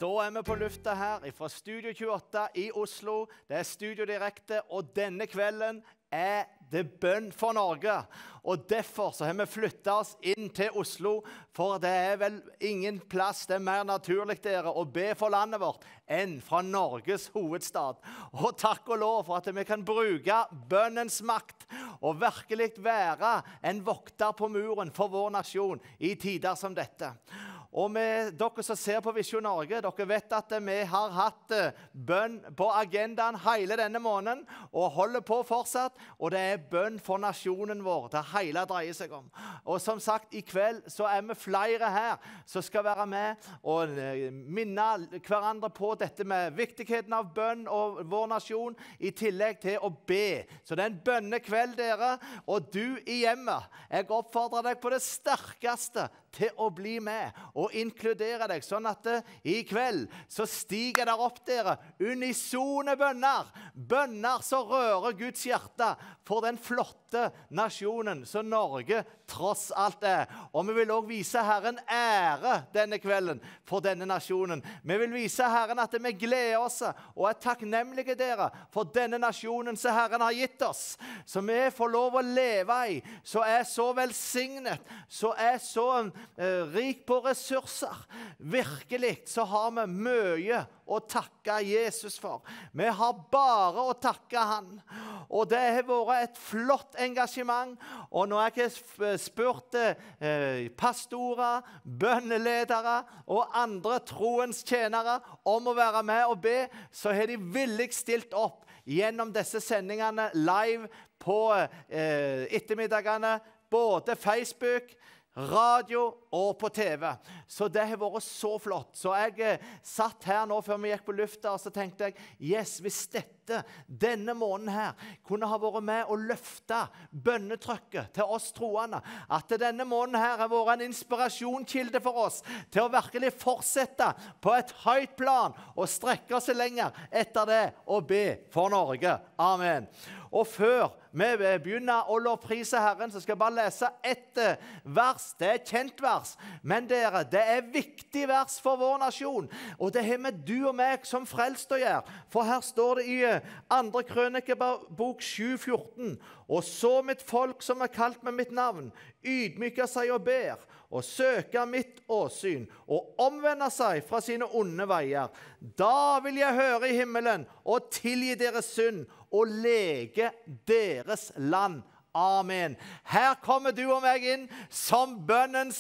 Da vi på lufta her fra Studio 28 i Oslo. Det Studio Direkte, og denne kvelden det bønn for Norge. Og derfor så har vi flyttet oss inn til Oslo, for det vel ingen plass, det mer naturlig dere å be for landet vårt enn fra Norges hovedstad. Og takk og lov for at vi kan bruke bønnens makt og virkelig være en vokter på muren for vår nasjon i tider som dette. Og dere som ser på Visjon Norge, dere vet at vi har hatt bønn på agendaen hele denne måneden, og holder på fortsatt, og det bønn for nasjonen vår, det hele dreier seg om. Og som sagt, i kveld så vi flere her som skal være med og minne hverandre på dette med viktigheten av bønn og vår nasjon, i tillegg til å be. Så det en bønnekveld dere, og du i hjemmet. Jeg oppfordrer deg på det sterkeste til å bli med og inkludere deg, sånn at i kveld så stiger der opp dere unisone bønner, bønner som rører Guds hjerte for den flotte nasjonen som Norge tross alt Og vi vil også vise Herren ære denne kvelden for denne nasjonen. Vi vil vise Herren at vi gleder oss og takknemlige dere for denne nasjonen som Herren har gitt oss, som vi får lov å leve i, så så velsignet, så så rik på ressurser. Virkelig så har vi mye å takke Jesus for. Vi har bare å takke han. Og det har vært et flott engasjement. Og når jeg har spurt pastorer, bønneledere og andre troens tjenere om å være med og be, så har de villig stilt opp gjennom disse sendingene live på ettermiddagene, både Facebook, radio og på TV. Så det har vært så flott. Så jeg satt her nå før vi gikk på lufta, og så tenkte jeg, yes, hvis denne måneden her kunne ha vært med og løfte bønnetrykket til oss troende, at denne måneden her har vært en inspirasjonskilde for oss til å virkelig fortsette på et høyt plan og strekke oss lenger etter det og be for Norge. Amen. Og før vi begynner å lovprise Herren, så skal jeg bare lese et vers. Det et kjent vers, men dere, det viktig vers for vår nasjon. Og det har med du og meg som frelst å gjøre. For her står det i 2. Krønikebok 7,14. Og så mitt folk som kalt med mitt navn, ydmyker seg og ber, og søker mitt åsyn, og omvender seg fra sine onde veier. Da vil jeg høre i himmelen, og tilgi deres synd, og lege deres land. Amen. Her kommer du og meg inn som bønnens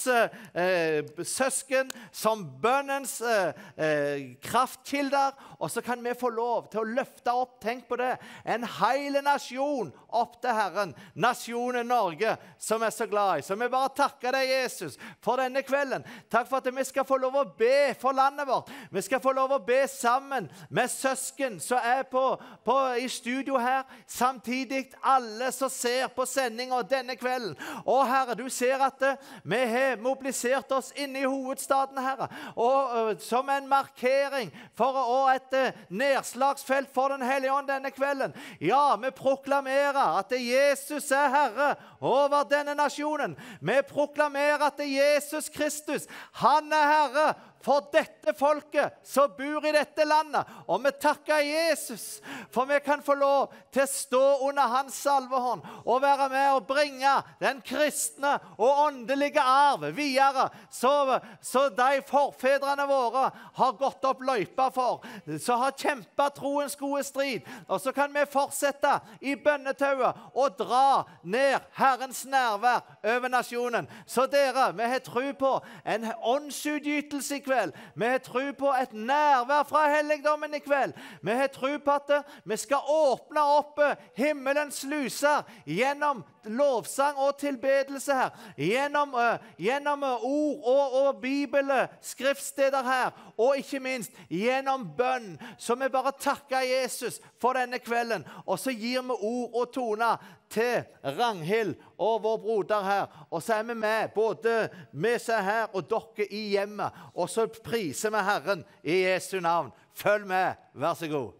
søsken, som bønnens kraftkilder, og så kan vi få lov til å løfte opp, tenk på det, en hele nasjon opp til Herren, nasjonen Norge, som så glad i. Så vi bare takker deg, Jesus, for denne kvelden. Takk for at vi skal få lov å be for landet vårt. Vi skal få lov å be sammen med søsken som i studio her, samtidig alle som ser på sendingen denne kvelden. Og Herre, du ser at vi har mobilisert oss inne i hovedstaden, Herre, og som en markering for et nedslagsfelt for den hellige ånd denne kvelden. Ja, vi proklamerer at Jesus Herre over denne nasjonen. Vi proklamerer at Jesus Kristus, han Herre for dette folket som bor i dette landet. Og vi takker Jesus, for vi kan få lov til å stå under hans salvehånd og være med og bringe den kristne og åndelige arv videre, så de forfedrene våre har gått opp løypa for, så har kjempet troens gode strid. Og så kan vi fortsette i bønnetauet og dra ned Herrens nærvær over nasjonen. Så dere, vi har tro på en åndsutgytelse i kveld. Vi har tro på et nærvær fra helligdommen i kveld. Vi har tro på at vi skal åpne opp himmelens sluser gjennom lovsang og tilbedelse her, gjennom ord og bibelskriftssteder her, og ikke minst gjennom bønn. Så vi bare takker Jesus for denne kvelden, og så gir vi ord og toner til Ragnhild og vår broder her, og så vi med, både vi som her og dere i hjemmet, og så priser vi Herren i Jesu navn. Følg med, vær så god.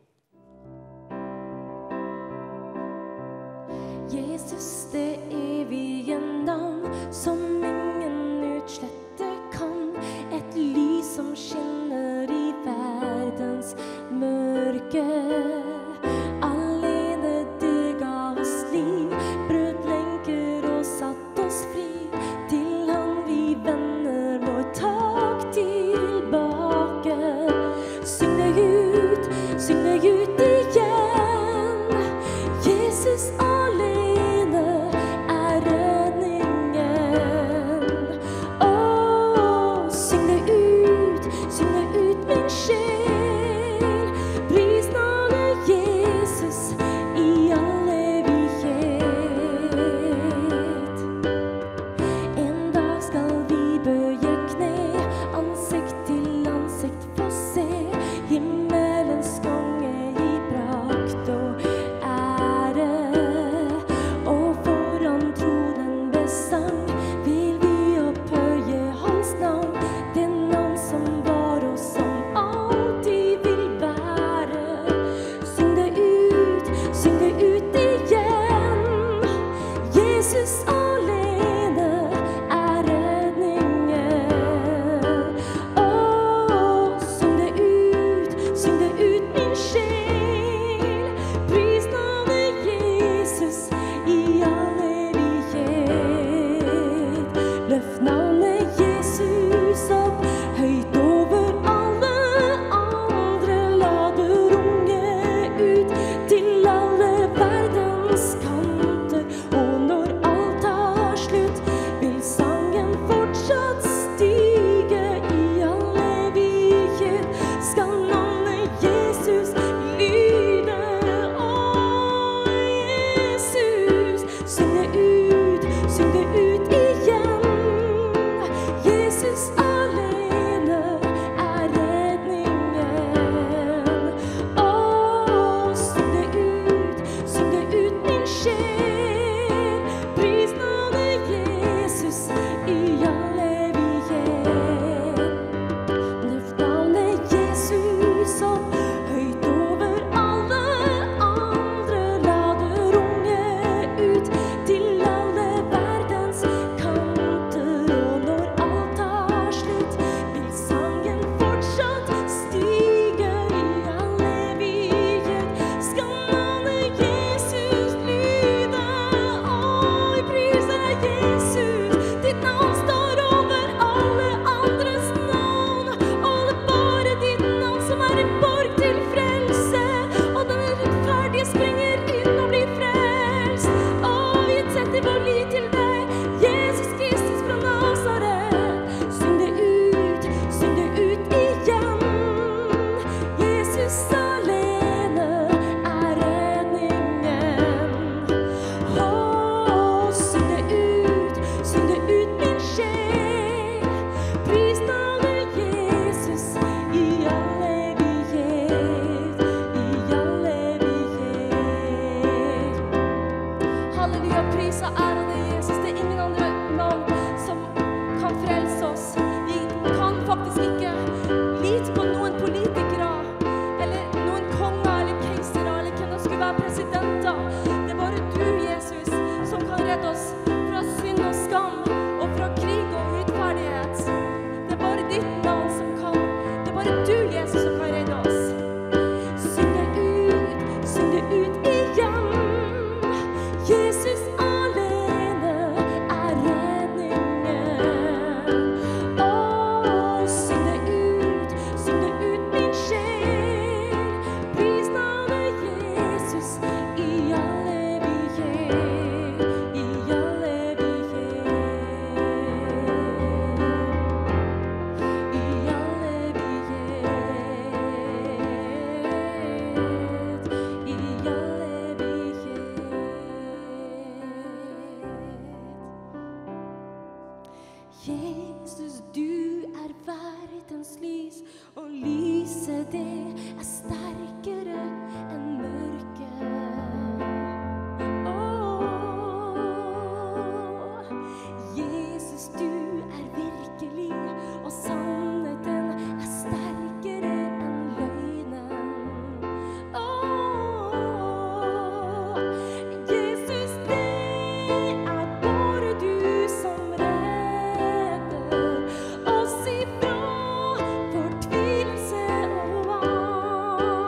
Jesus, det evige navn, som ingen utslette kan, et lys som skinner i verden. Norge. Syng det ut igjen. Jesus alene er redningen. Åh, syng det ut min sjel. Pris navnet Jesus i all evighet. En dag skal vi bøye kne, ansikt til ansikt få se himmelens konge i prakt og ære. Og foran tronen besang vil vi opphøye hans navn, det navn som var og som alltid vil være. Syng det ut igjen. Jesus alene er redningen. Åh, syng det ut min sjel. Pris navnet Jesus i all evighet. Løft navnet Jesus opp høyt over alle andre. La det runge ut til alle verdens kanter. Og når alt tar slutt, vil sangen fortsatt stige i all evighet. Skal navnet Jesus lyde. Åh, Jesus, syng det ut igjen. Jesus alene er redningen. Åh, syng det ut min sjel. Pris navnet Jesus i all evighet. Løft navnet Jesus opp høyt over alle andre. La det runge ut til alle verdens kanter. Og når alt tar slutt, vil sangen fortsatt stige i all evighet. Skal navnet Jesus lyde. Åh, vi priser deg, Jesus. Ditt navn står over alle andres navn. Og det er bare ditt navn som er en borg til frelse. Og den rettferdige springer inn og blir frelst. Åh, vi setter vår lit til deg, Jesus Kristus fra Nazaret. Syng det ut igjen. Jesus alene er redningen. Åh, syng det ut min sjel. Pris navnet Jesus i all evighet. Halleluja, pris og ære deg, Jesus. Det er ingen andre navn som kan frelse oss. Vi kan faktisk ikke lite på noen politikere, eller noen konger, eller keisere, eller hvem det skulle være presidenter. Det er bare du, Jesus, som kan redde oss fra synd og skam, og fra krig og urettferdighet. Det er bare ditt navn som kan. Det er bare du, Jesus, som kan redde oss. Syng det ut igjen. Jesus alene er redningen. Åh, syng det ut min sjel. Pris navnet Jesus i all evighet. Jesus, du er verdens lys, og lyset det er sterkere enn mørket. Åh, Jesus, du er virkelig, og sannheten er sterkere enn løgnen. Åh, Jesus, det er bare du som redder oss ifra fortvilelse og vann.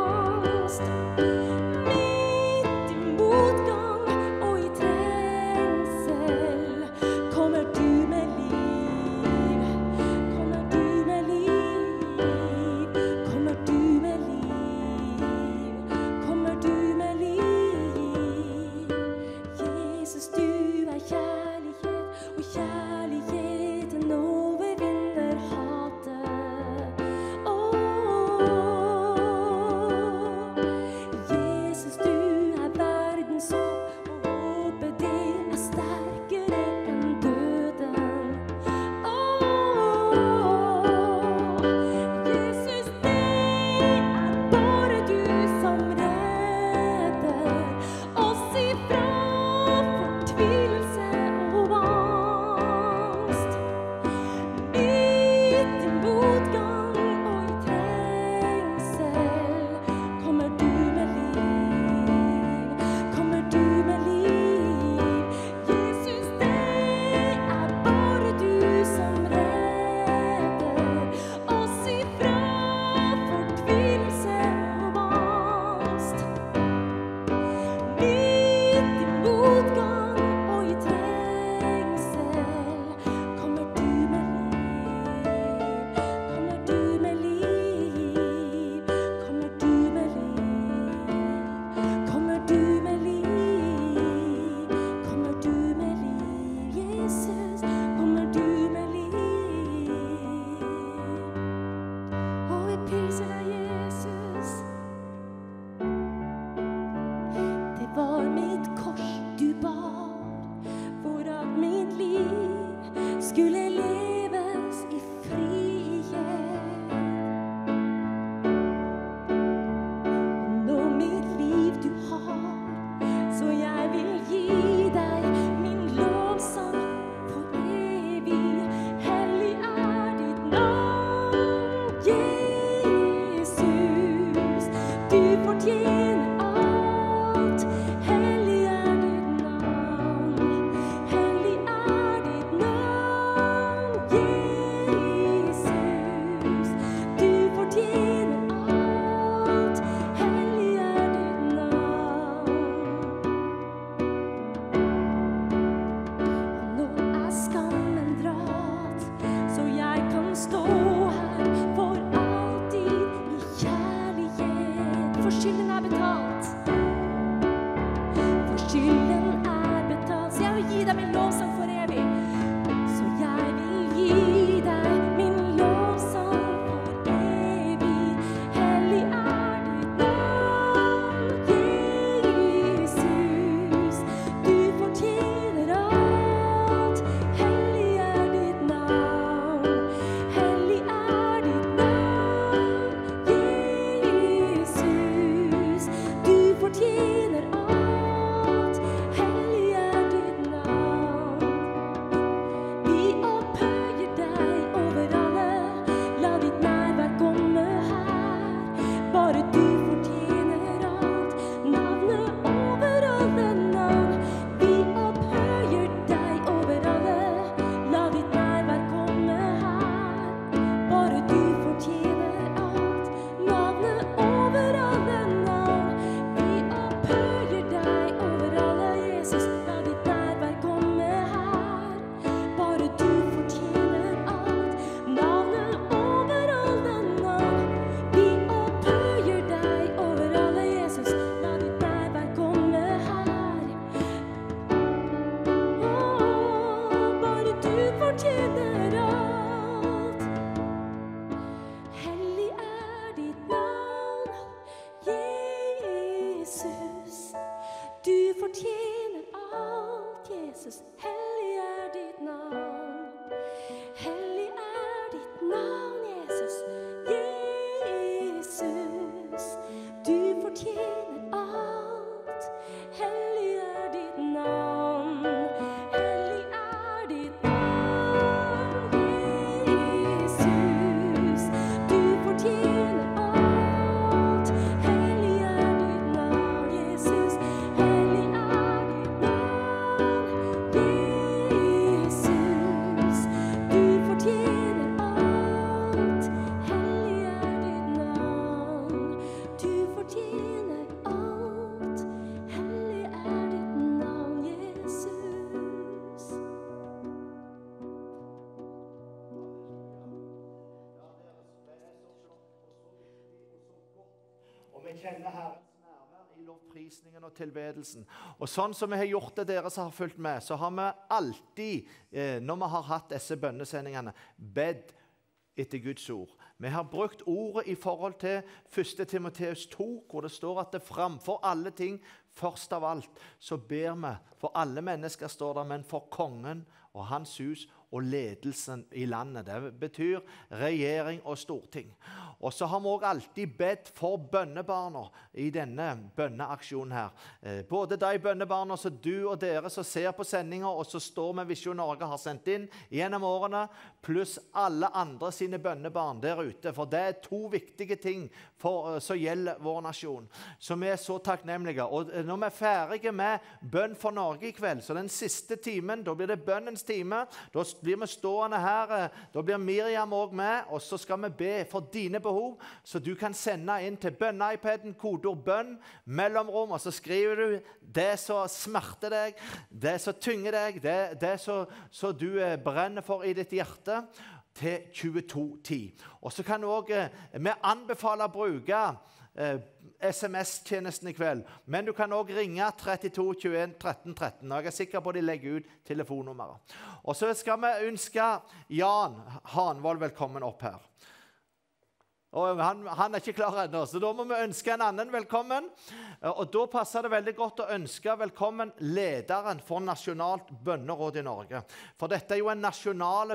Og vi kjenner Herrens nærvær i lovprisningen og tilbedelsen. Og sånn som vi har gjort det, dere som har fulgt med, så har vi alltid, når vi har hatt disse bønnesendingene, bedt etter Guds ord. Vi har brukt ordet i forhold til 1. Timoteus 2, hvor det står at det framfor alle ting, først av alt, så ber vi for alle mennesker, står det, men for kongen og hans hus og ledelsen i landet. Det betyr regjering og storting. Og så har vi også alltid bedt for bønnebarna i denne bønneaksjonen her. Både de bønnebarna som du og dere som ser på sendinger, og så står med Visjon Norge har sendt inn gjennom årene, pluss alle andre sine bønnebarn der ute. For det er to viktige ting som gjelder vår nasjon, som vi er så takknemlige. Og når vi er ferdige med bønn for Norge i kveld, så den siste timen, da blir det bønnens time. Da blir vi stående her, da blir Miriam også med, og så skal vi be for dine behov, så du kan sende inn til bønne-iPaden, kodeord bønn, mellomrom, og så skriver du det som smerter deg, det som tynger deg, det som du brenner for i ditt hjerte, til 2210. Og så kan du også, vi anbefaler å bruke SMS-tjenesten i kveld, men du kan også ringe 32 21 13 13, og jeg er sikker på at de legger ut telefonnummeret. Og så skal vi ønske Jan Hanvold velkommen opp her. Og han er ikke klar ennå, så da må vi ønske en annen velkommen. Og da passer det veldig godt å ønske velkommen lederen for Nasjonalt bønneråd i Norge. For dette er jo en nasjonal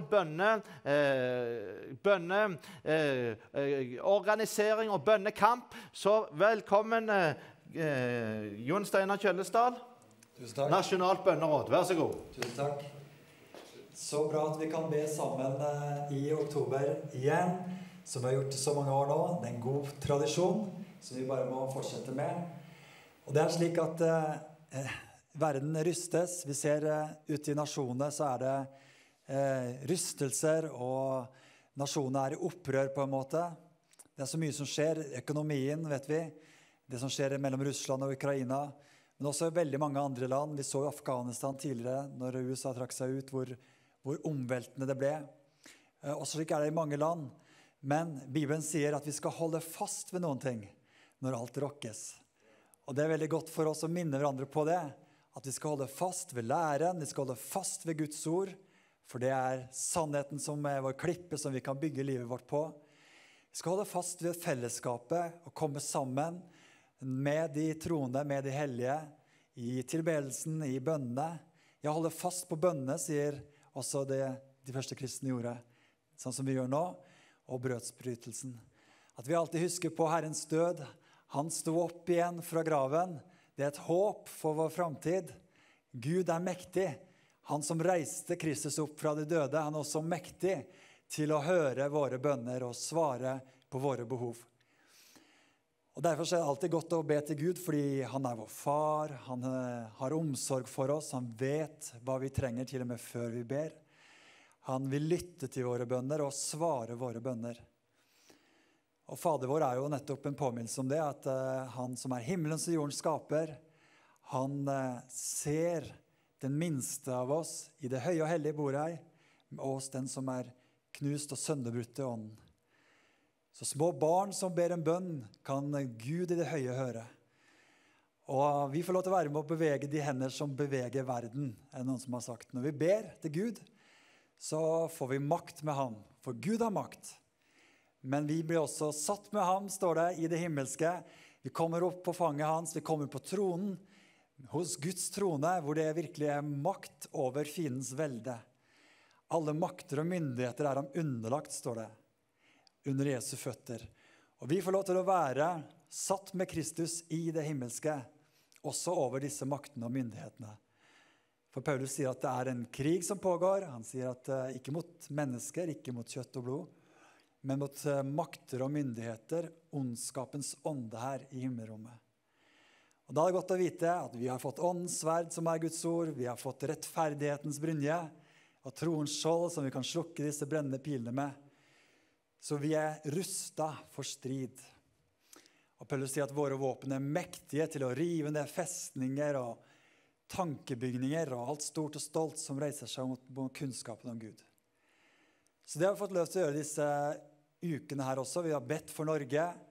organisering og bønnekamp. Så velkommen Jon Steinar Kjøllesdal. Tusen takk. Nasjonalt bønneråd, vær så god. Tusen takk. Så bra at vi kan be sammen i oktober igjen, som vi har gjort i så mange år nå. Det er en god tradisjon, som vi bare må fortsette med. Og det er slik at verden rystes. Vi ser ute i nasjonene så er det rystelser, og nasjonene er i opprør på en måte. Det er så mye som skjer. Økonomien, vet vi. Det som skjer mellom Russland og Ukraina. Men også veldig mange andre land. Vi så i Afghanistan tidligere, når USA trakk seg ut, hvor omveltende det ble. Og slik er det i mange land. Men Bibelen sier at vi skal holde fast ved noen ting når alt rokkes. Og det er veldig godt for oss å minne hverandre på det, at vi skal holde fast ved læren, vi skal holde fast ved Guds ord, for det er sannheten som er vår klippe som vi kan bygge livet vårt på. Vi skal holde fast ved fellesskapet og komme sammen med de troende, med de hellige, i tilbedelsen, i bønnene. Jeg holder fast på bønnene, sier også det de første kristne gjorde, sånn som vi gjør nå, og brødsbrytelsen. At vi alltid husker på Herrens død. Han sto opp igjen fra graven. Det er et håp for vår fremtid. Gud er mektig. Han som reiste Kristus opp fra de døde, han er også mektig til å høre våre bønner og svare på våre behov. Og derfor er det alltid godt å be til Gud, fordi han er vår far, han har omsorg for oss, han vet hva vi trenger til og med før vi ber. Han vil lytte til våre bønner og svare våre bønner. Og Fader vår er jo nettopp en påminnelse om det, at han som er himmelens og jordens skaper, han ser den minste av oss i det høye og hellige bordet her, og oss den som er knust og sønderbrutt i ånden. Så små barn som ber en bønn, kan Gud i det høye høre. Og vi får lov til å være med å bevege de hender som beveger verden, er det noen som har sagt. Når vi ber til Gud, så får vi makt med ham, for Gud har makt. Men vi blir også satt med ham, står det, i det himmelske. Vi kommer opp på fanget hans, vi kommer på tronen, hos Guds trone, hvor det virkelig er makt over fiendens velde. Alle makter og myndigheter er ham underlagt, står det, under Jesu føtter. Og vi får lov til å være satt med Kristus i det himmelske, også over disse maktene og myndighetene. For Paulus sier at det er en krig som pågår. Han sier at ikke mot mennesker, ikke mot kjøtt og blod, men mot makter og myndigheter, ondskapens ånde her i himmelrommet. Og da er det godt å vite at vi har fått åndens sverd, som er Guds ord. Vi har fått rettferdighetens brynje, og troens skjold, som vi kan slukke disse brennende pilene med. Så vi er rustet for strid. Og Paulus sier at våre våpen er mektige til å rive ned festninger og tankebygninger og alt stort og stolt som reiser seg mot kunnskapen om Gud. Så det har vi fått løst til å gjøre disse ukene her også. Vi har bedt for Norge.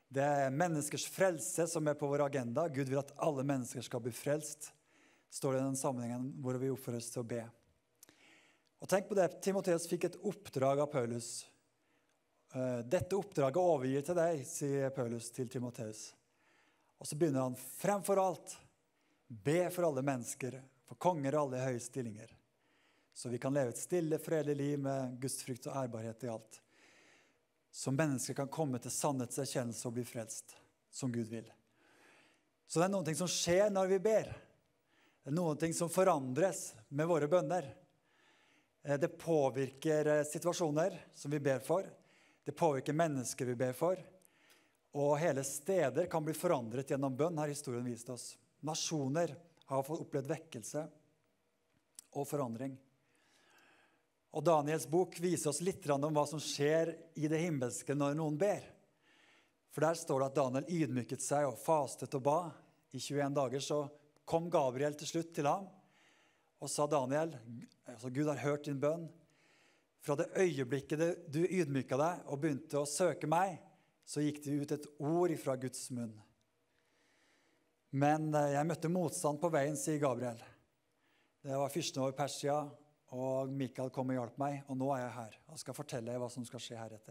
Det menneskers frelse som på vår agenda. Gud vil at alle mennesker skal bli frelst, står det i den sammenhengen hvor vi oppføres til å be. Og tenk på det, Timoteus fikk et oppdrag av Paulus. Dette oppdraget overgir til deg, sier Paulus til Timoteus. Og så begynner han, fremfor alt, be for alle mennesker, for konger og alle høye stillinger, så vi kan leve et stille, fredelig liv med gudsfrykt og ærbarhet i alt. Så mennesker kan komme til sannhetserkjennelse og bli frelst, som Gud vil. Så det noen ting som skjer når vi ber. Det noen ting som forandres med våre bønner. Det påvirker situasjoner som vi ber for. Det påvirker mennesker vi ber for. Og hele steder kan bli forandret gjennom bønn, har historien vist oss. Nasjoner har fått opplevd vekkelse og forandring. Og Daniels bok viser oss litt om hva som skjer i det himmelske når noen ber. For der står det at Daniel ydmyket seg og fastet og ba. I 21 dager så kom Gabriel til slutt til ham og sa, Daniel, altså Gud har hørt din bønn. Fra det øyeblikket du ydmyket deg og begynte å søke meg, så gikk det ut et ord fra Guds munn. Men jeg møtte motstand på veien, sier Gabriel. Det var fyrsten over Persia, og Mikael kom og hjalp meg, og nå er jeg her, og skal fortelle hva som skal skje heretter.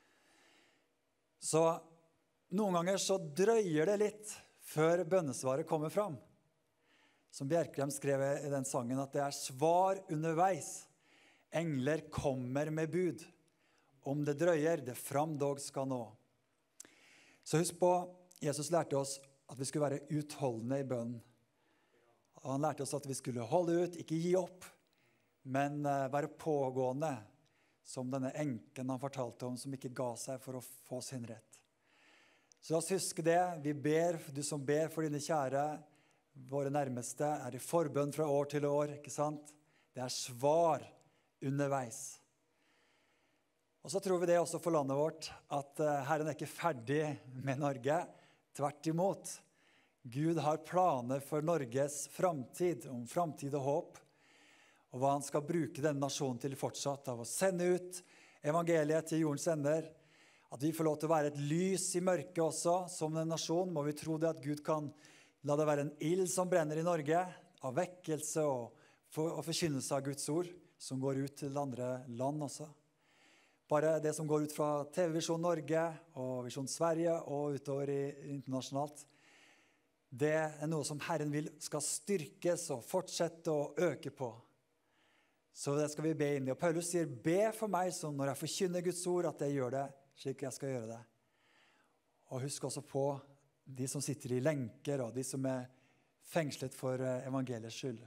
Så noen ganger så drøyer det litt før bønnesvaret kommer fram. Som Bjerkrem skrev i den sangen, at det er svar underveis. Engler kommer med bud. Om det drøyer, det framdog skal nå. Så husk på, Jesus lærte oss at vi skulle være utholdende i bønnen. Og han lærte oss at vi skulle holde ut, ikke gi opp, men være pågående, som denne enken han fortalte om, som ikke ga seg for å få sin rett. Så la oss huske det. Vi ber, du som ber for dine kjære, våre nærmeste, er i forbønn fra år til år, ikke sant? Det er svar underveis. Og så tror vi det også for landet vårt, at Herren er ikke ferdig med Norge. Tvert imot. Gud har planer for Norges framtid, om framtid og håp, og hva han skal bruke denne nasjonen til fortsatt, av å sende ut evangeliet til jordens ender, at vi får lov til å være et lys i mørket også, som en nasjon. Må vi tro det at Gud kan la det være en ild som brenner i Norge, av vekkelse og forkynnelse av Guds ord, som går ut til andre land også. Bare det som går ut fra TV-visjon Norge og Visjon Sverige og utover internasjonalt, det er noe som Herren vil skal styrkes og fortsette å øke på. Så det skal vi be inn i. Og Paulus sier, be for meg som når jeg forkynner Guds ord, at jeg gjør det slik jeg skal gjøre det. Og husk også på de som sitter i lenker, og de som er fengslet for evangeliets skyld.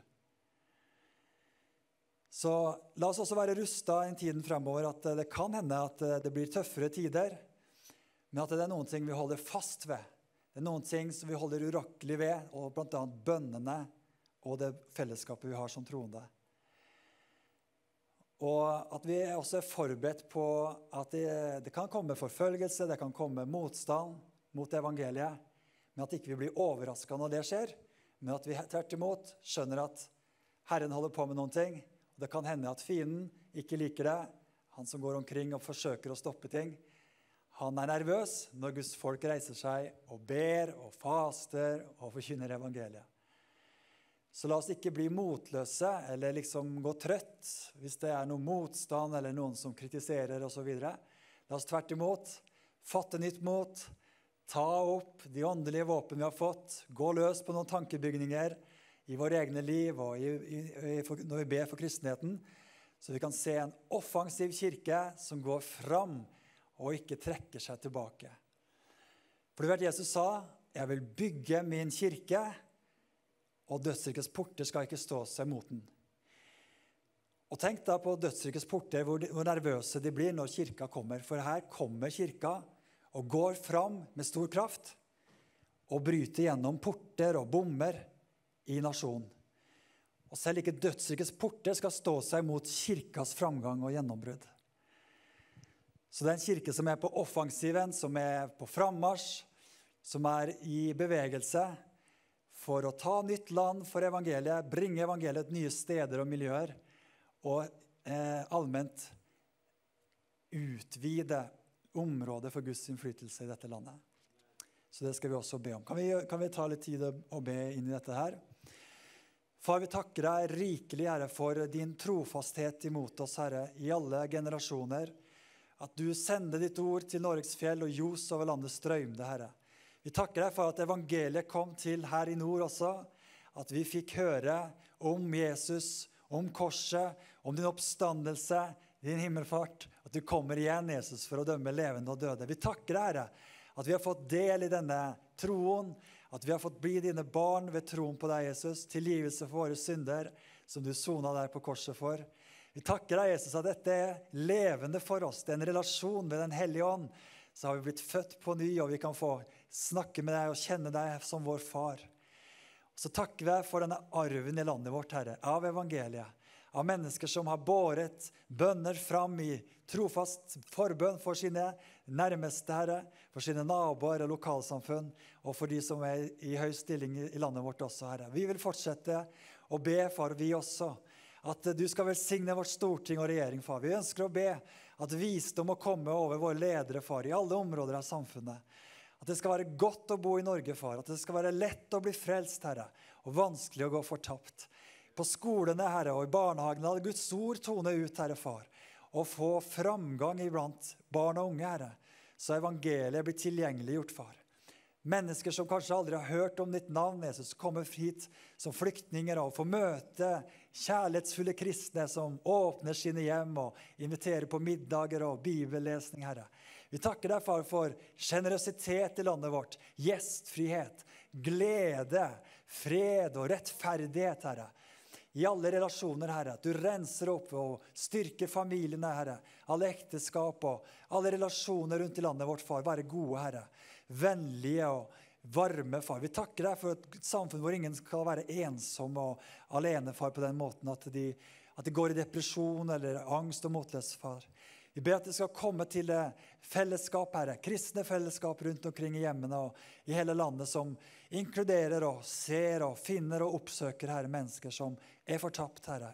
Så la oss også være rustet i tiden fremover, at det kan hende at det blir tøffere tider, men at det er noen ting vi holder fast ved. Det er noen ting som vi holder urokkelig ved, og blant annet bønnene og det fellesskapet vi har som troende. Og at vi også er forberedt på at det kan komme forfølgelse, det kan komme motstand mot evangeliet, men at ikke vi blir overrasket når det skjer, men at vi tvert imot skjønner at Herren holder på med noen ting, og det kan hende at fienden ikke liker det, han som går omkring og forsøker å stoppe ting. Han er nervøs når Guds folk reiser seg og ber og faster og forkynner evangeliet. Så la oss ikke bli motløse eller liksom gå trøtt hvis det er noen motstand eller noen som kritiserer og så videre. La oss tvert imot fatte nytt mot, ta opp de åndelige våpen vi har fått, gå løs på noen tankebygninger i våre egne liv og når vi ber for kristenheten, så vi kan se en offensiv kirke som går fram og ikke trekker seg tilbake. For du vet, Jesus sa, jeg vil bygge min kirke, og dødsrikets porter skal ikke stå seg mot den. Og tenk da på dødsrikets porter, hvor nervøse de blir når kirka kommer. For her kommer kirka og går fram med stor kraft og bryter gjennom porter og bommer i nasjonen. Og selv ikke dødsrikets porter skal stå seg mot kirkas framgang og gjennombrudd. Så det er en kirke som er på offensiven, som er på frammarsj, som er i bevegelse, for å ta nytt land for evangeliet, bringe evangeliet til nye steder og miljøer, og allment utvide området for Guds innflytelse i dette landet. Så det skal vi også be om. Kan vi ta litt tid å be inn i dette her? Far, vi takker deg rikelig, Herre, for din trofasthet imot oss, Herre, i alle generasjoner. At du sender ditt ord til Norges fjell og ljos over landets strømde, Herre. Vi takker deg for at evangeliet kom til her i nord også, at vi fikk høre om Jesus, om korset, om din oppstandelse, din himmelfart, at du kommer igjen, Jesus, for å dømme levende og døde. Vi takker deg, Herre, at vi har fått del i denne troen, at vi har fått bli dine barn ved troen på deg, Jesus, tilgivelse for våre synder, som du sonet der på korset for. Vi takker deg, Jesus, at dette er levende for oss. Det er en relasjon med den hellige ånd. Så har vi blitt født på ny, og vi kan få snakke med deg og kjenne deg som vår far. Så takker vi deg for denne arven i landet vårt, Herre, av evangeliet. Av mennesker som har båret bønner fram i trofast forbønn for sine nærmeste, Herre, for sine naboer og lokalsamfunn, og for de som er i høy stilling i landet vårt også, Herre. Vi vil fortsette å be, far, vi også, at du skal velsigne vårt storting og regjering, far. Vi ønsker å be at visdom må komme over våre ledere, far, i alle områder av samfunnet. At det skal være godt å bo i Norge, far. At det skal være lett å bli frelst, Herre, og vanskelig å gå fortapt. På skolene, Herre, og i barnehagene, hadde Guds ord tone ut, Herre, far, og få framgang iblant barn og unge, Herre, så evangeliet blir tilgjengelig gjort, far. Mennesker som kanskje aldri har hørt om ditt navn, Jesus, kommer hit som flyktninger og får møte kjærlighetsfulle kristne som åpner sine hjem og inviterer på middager og bibellesning, Herre. Vi takker deg, far, for generøsitet i landet vårt, gjestfrihet, glede, fred og rettferdighet, Herre. I alle relasjoner, Herre, at du renser opp og styrker familiene, Herre. Alle ekteskap og alle relasjoner rundt i landet vårt, far, være gode, Herre. Vennlige og varme, far. Vi takker deg for et samfunn hvor ingen skal være ensom og alene, far, på den måten at de går i depresjon eller angst og motløs, far. Vi ber at det skal komme til fellesskap, Herre, kristne fellesskap rundt omkring i hjemmene og i hele landet som inkluderer og ser og finner og oppsøker, Herre, mennesker som er fortapt, Herre.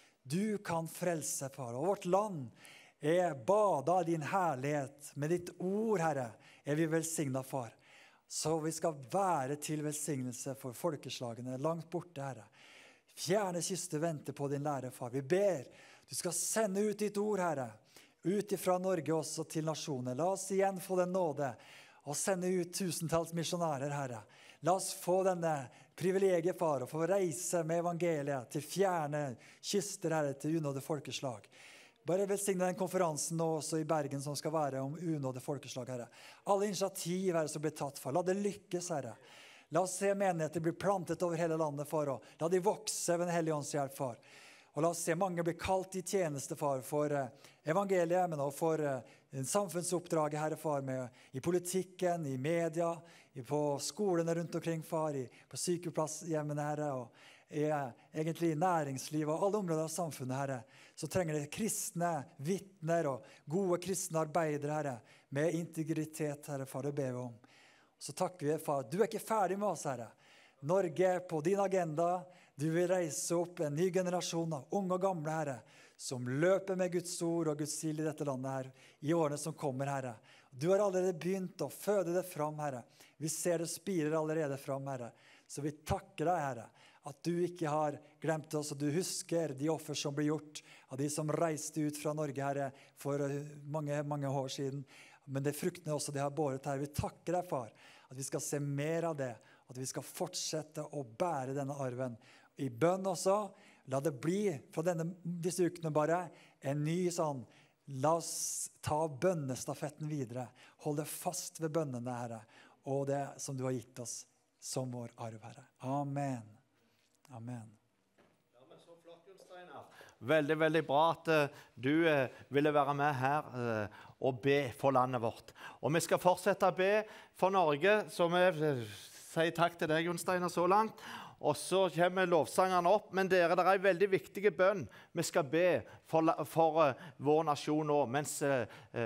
Du kan frelse, far, og vårt land er badet av din herlighet. Med ditt ord, Herre, er vi velsignet, far. Så vi skal være til velsignelse for folkeslagene langt borte, Herre. Fjerne kyster venter på din lære, far. Vi ber, du skal sende ut ditt ord, Herre, ut ifra Norge også til nasjoner. La oss igjen få den nåde og sende ut tusentalls misjonærer, Herre. La oss få denne privilegiet, far, og få reise med evangeliet til fjerne kyster, Herre, til unådde folkeslag. Bare velsigne den konferansen nå også i Bergen som skal være om unådde folkeslag, Herre. Alle initiativ, Herre, som blir tatt, far. La det lykkes, Herre. La oss se menigheter bli plantet over hele landet, far, og la de vokse ved den hellige ånds hjelp, far. Og la oss se mange bli kalt i tjeneste, far, for evangeliet, men også for samfunnsoppdraget, Herre, far, i politikken, i media, på skolene rundt omkring, far, på sykehushjemmene, Herre, og egentlig i næringslivet og alle områder av samfunnet, Herre. Så trenger det kristne vittner og gode kristne arbeidere, Herre, med integritet, Herre, far, det ber vi om. Så takker vi, far. Du er ikke ferdig med oss, Herre. Norge på din agenda. Du vil reise opp en ny generasjon av unge og gamle, Herre, som løper med Guds ord og Guds ild i dette landet her, i årene som kommer, Herre. Du har allerede begynt å føde det fram, Herre. Vi ser det spirer allerede fram, Herre. Så vi takker deg, Herre, at du ikke har glemt oss, og du husker de offer som blir gjort av de som reiste ut fra Norge, Herre, for mange, mange år siden. Men det fruktene også de har båret her. Vi takker deg, far, at vi skal se mer av det, at vi skal fortsette å bære denne arven. I bønn også, la det bli fra disse ukene bare en ny sånn, la oss ta bønnestafetten videre. Hold det fast ved bønnene, Herre, og det som du har gitt oss som vår arv, Herre. Amen. Amen. Ja, men så flott, Jon Steinar. Veldig, veldig bra at du ville være med her og be for landet vårt. Og vi skal fortsette å be for Norge, så vi sier takk til deg, Jon Steinar, så langt. Og så kommer lovsangerne opp, men dere, det er en veldig viktig bønn vi skal be for vår nasjon nå, mens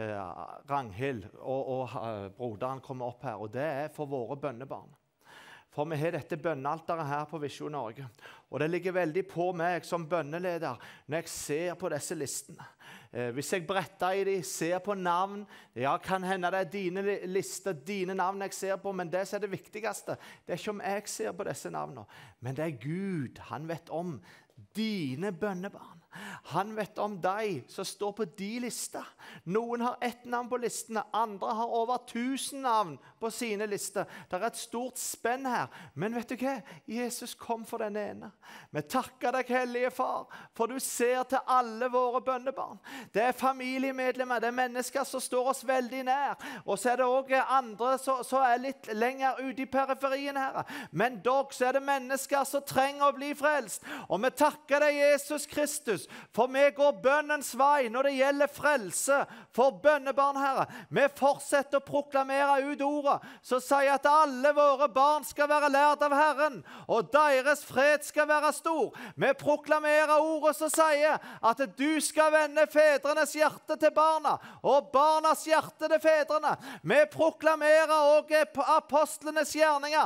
Ragnhild og broderen kommer opp her, og det er for våre bønnebarn. For vi har dette bønnealteret her på Visjon Norge. Og det ligger veldig på meg som bønneleder når jeg ser på disse listene. Hvis jeg bretter i dem, ser på navn, ja, kan hende det er dine lister, dine navn jeg ser på, men det som er det viktigste, det er ikke om jeg ser på disse navnene, men det er Gud. Han vet om dine bønnebarn. Han vet om deg som står på de lister. Noen har ett navn på listene, andre har over 1000 navn på sine lister. Det er et stort spenn her. Men vet du hva? Jesus kom for den ene. Vi takker deg, Hellige Far, for du ser til alle våre bønnebarn. Det er familiemedlemmer, det er mennesker som står oss veldig nær. Og så er det også andre som er litt lenger ute i periferien her. Men dog så er det mennesker som trenger å bli frelst. Og vi takker deg, Jesus Kristus, for vi går bønnens vei når det gjelder frelse for bønnebarn, Herre. Vi fortsetter å proklamere ut ordet, som sier at alle våre barn skal være lært av Herren, og deres fred skal være stor. Vi proklamerer ordet som sier at du skal vende fedrenes hjerte til barna, og barnas hjerte til fedrene. Vi proklamerer også apostlenes gjerninger,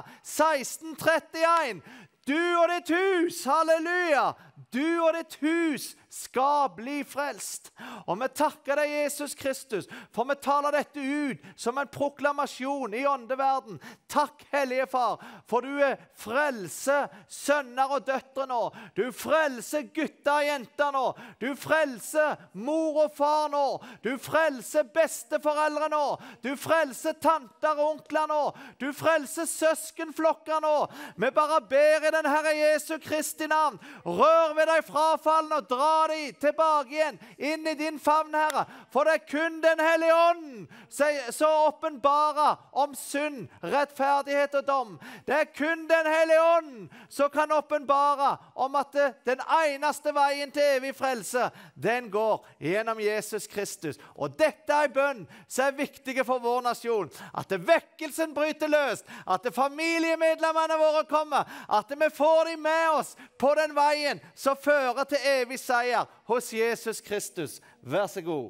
16:31. Du og ditt hus, halleluja, du og ditt hus skal bli frelst. Og vi takker deg, Jesus Kristus, for vi taler dette ut som en proklamasjon i åndeverden. Takk, Hellige Far, for du frelser sønner og døtre nå. Du frelser gutter og jenter nå. Du frelser mor og far nå. Du frelser besteforeldre nå. Du frelser tanter og onkler nå. Du frelser søskenflokker nå. Vi bare ber i den Herre Jesu Kristi navn. Rør ved deg frafallen og dra de tilbake igjen inn i din favn, Herre. For det er kun den Hellige Ånden som åpenbarer om synd, rettferdighet og dom. Det er kun den Hellige Ånden som kan åpenbare om at den eneste veien til evig frelse, den går gjennom Jesus Kristus. Og dette er en bønn som er viktig for vår nasjon. At vekkelsen bryter løst, at familiemedlemmene våre kommer, at vi får dem med oss på den veien som fører til evig seier hos Jesus Kristus. Vær så god.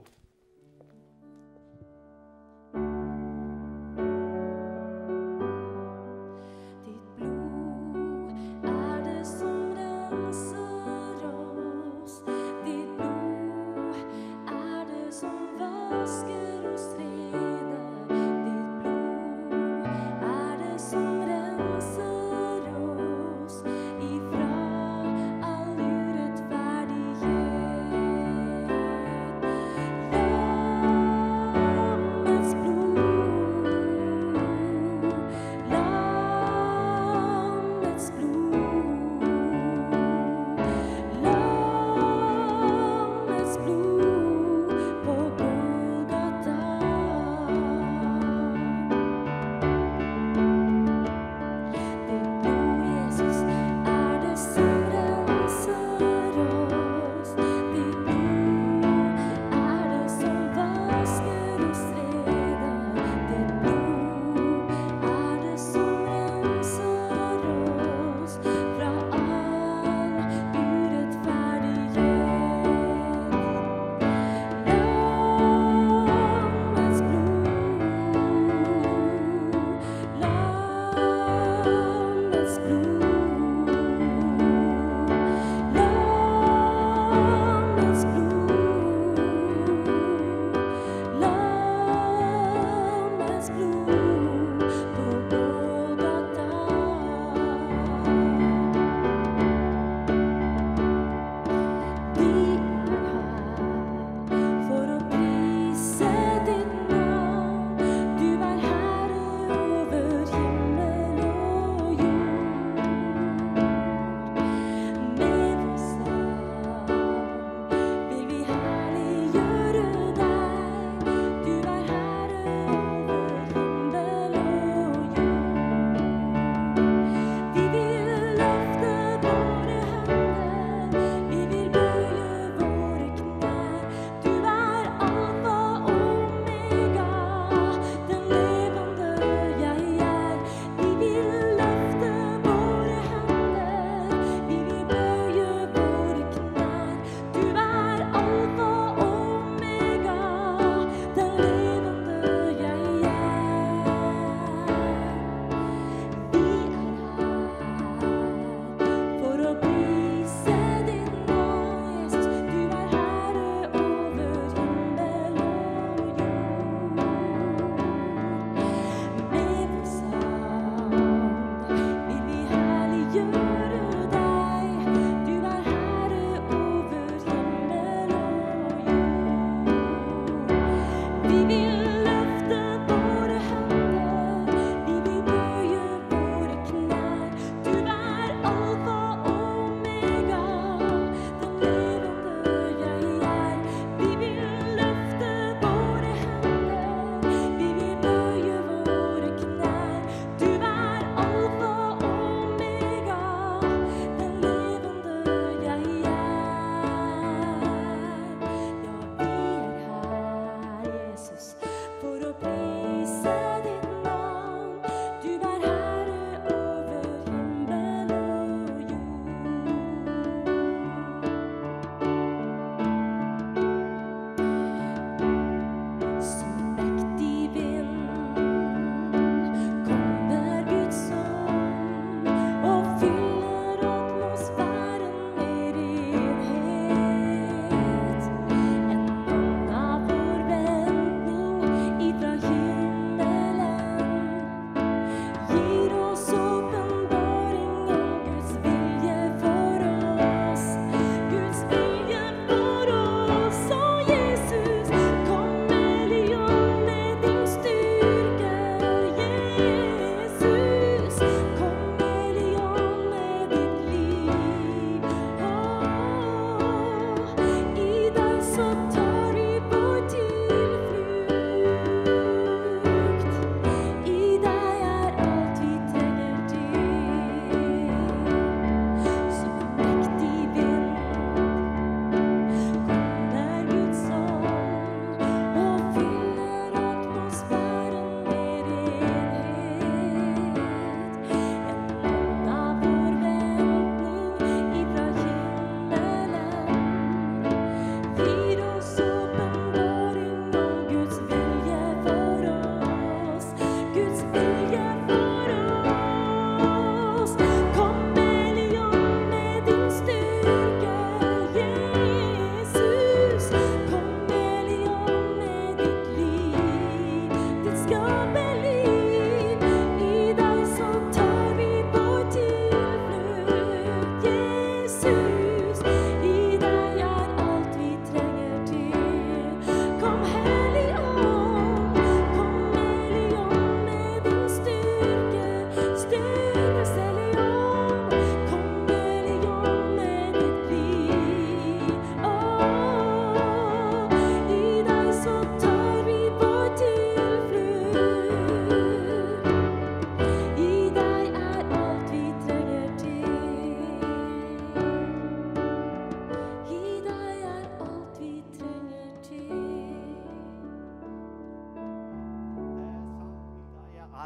Ja.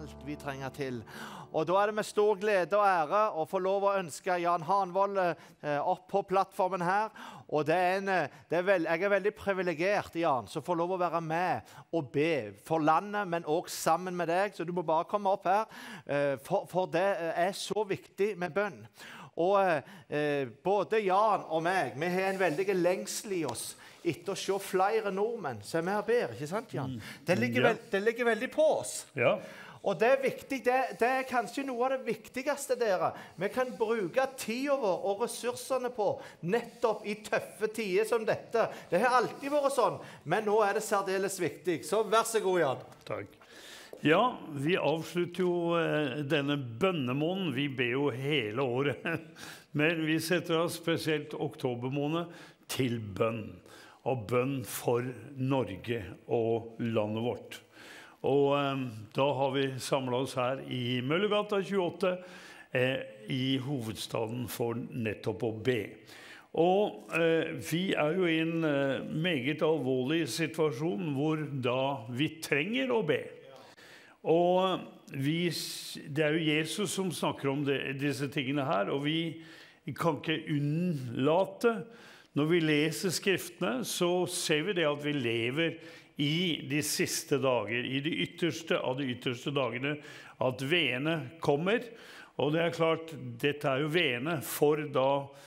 alt vi trenger til. Og da det med stor glede og ære å få lov å ønske Jan Hanvold opp på plattformen her. Og jeg er veldig privilegert, Jan, som får lov å være med og be for landet, men også sammen med deg. Så du må bare komme opp her, for det er så viktig med bønn. Og både Jan og meg, vi har en veldig lengsel i oss etter å se flere nordmenn som er ber, ikke sant, Jan? Det ligger veldig på oss. Ja. Og det er viktig, det er kanskje noe av det viktigste dere. Vi kan bruke tiden vår og ressursene på nettopp i tøffe tider som dette. Det har alltid vært sånn, men nå er det særdeles viktig. Så vær så god, Jan. Takk. Ja, vi avslutter jo denne bønnemåneden. Vi ber jo hele året. Men vi setter oss spesielt oktobermåned til bønn. Og bønn for Norge og landet vårt. Og da har vi samlet oss her i Møllergata 28 i hovedstaden for nettopp å be. Og vi er jo i en meget alvorlig situasjon hvor da vi trenger å be. Og det er jo Jesus som snakker om disse tingene her, og vi kan ikke unnlate. Når vi leser skriftene, så ser vi det at vi lever i de siste dager, i de ytterste av de ytterste dagene, at veene kommer. Og det er klart, dette er jo veene for da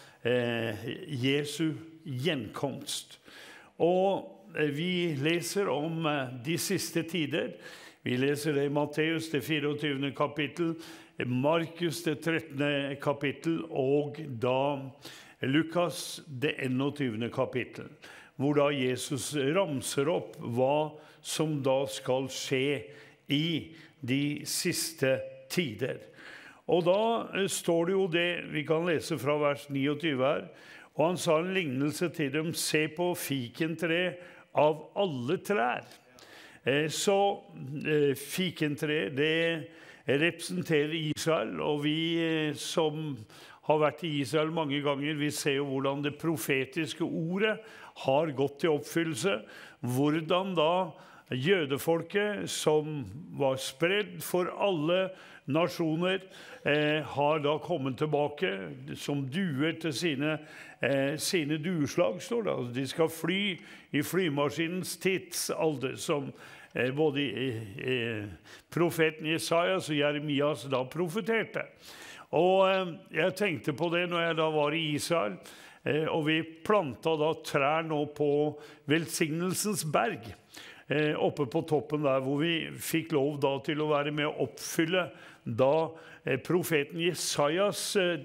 Jesu gjenkomst. Og vi leser om de siste tider. Vi leser det i Matteus, det 24. kapittel, Markus, det 13. kapittel, og da Lukas, det 21. kapittel, hvor da Jesus ramser opp hva som da skal skje i de siste tider. Og da står det jo det, vi kan lese fra vers 29 her, og han sa en lignelse til dem: se på fikentre av alle trær. Så fikentre, det representerer Israel, og vi som har vært i Israel mange ganger, vi ser jo hvordan det profetiske ordet har gått til oppfyllelse, hvordan da jødefolket som var spredd for alle nasjoner har da kommet tilbake som duer til sine dueslag, står det. De skal fly i flymaskinens tidsalder, som både profeten Jesajas og Jeremias da profeterte. Og jeg tenkte på det når jeg da var i Israel, og vi plantet da trær nå på Velsignelsens berg, oppe på toppen der, hvor vi fikk lov da til å være med å oppfylle da profeten Jesajas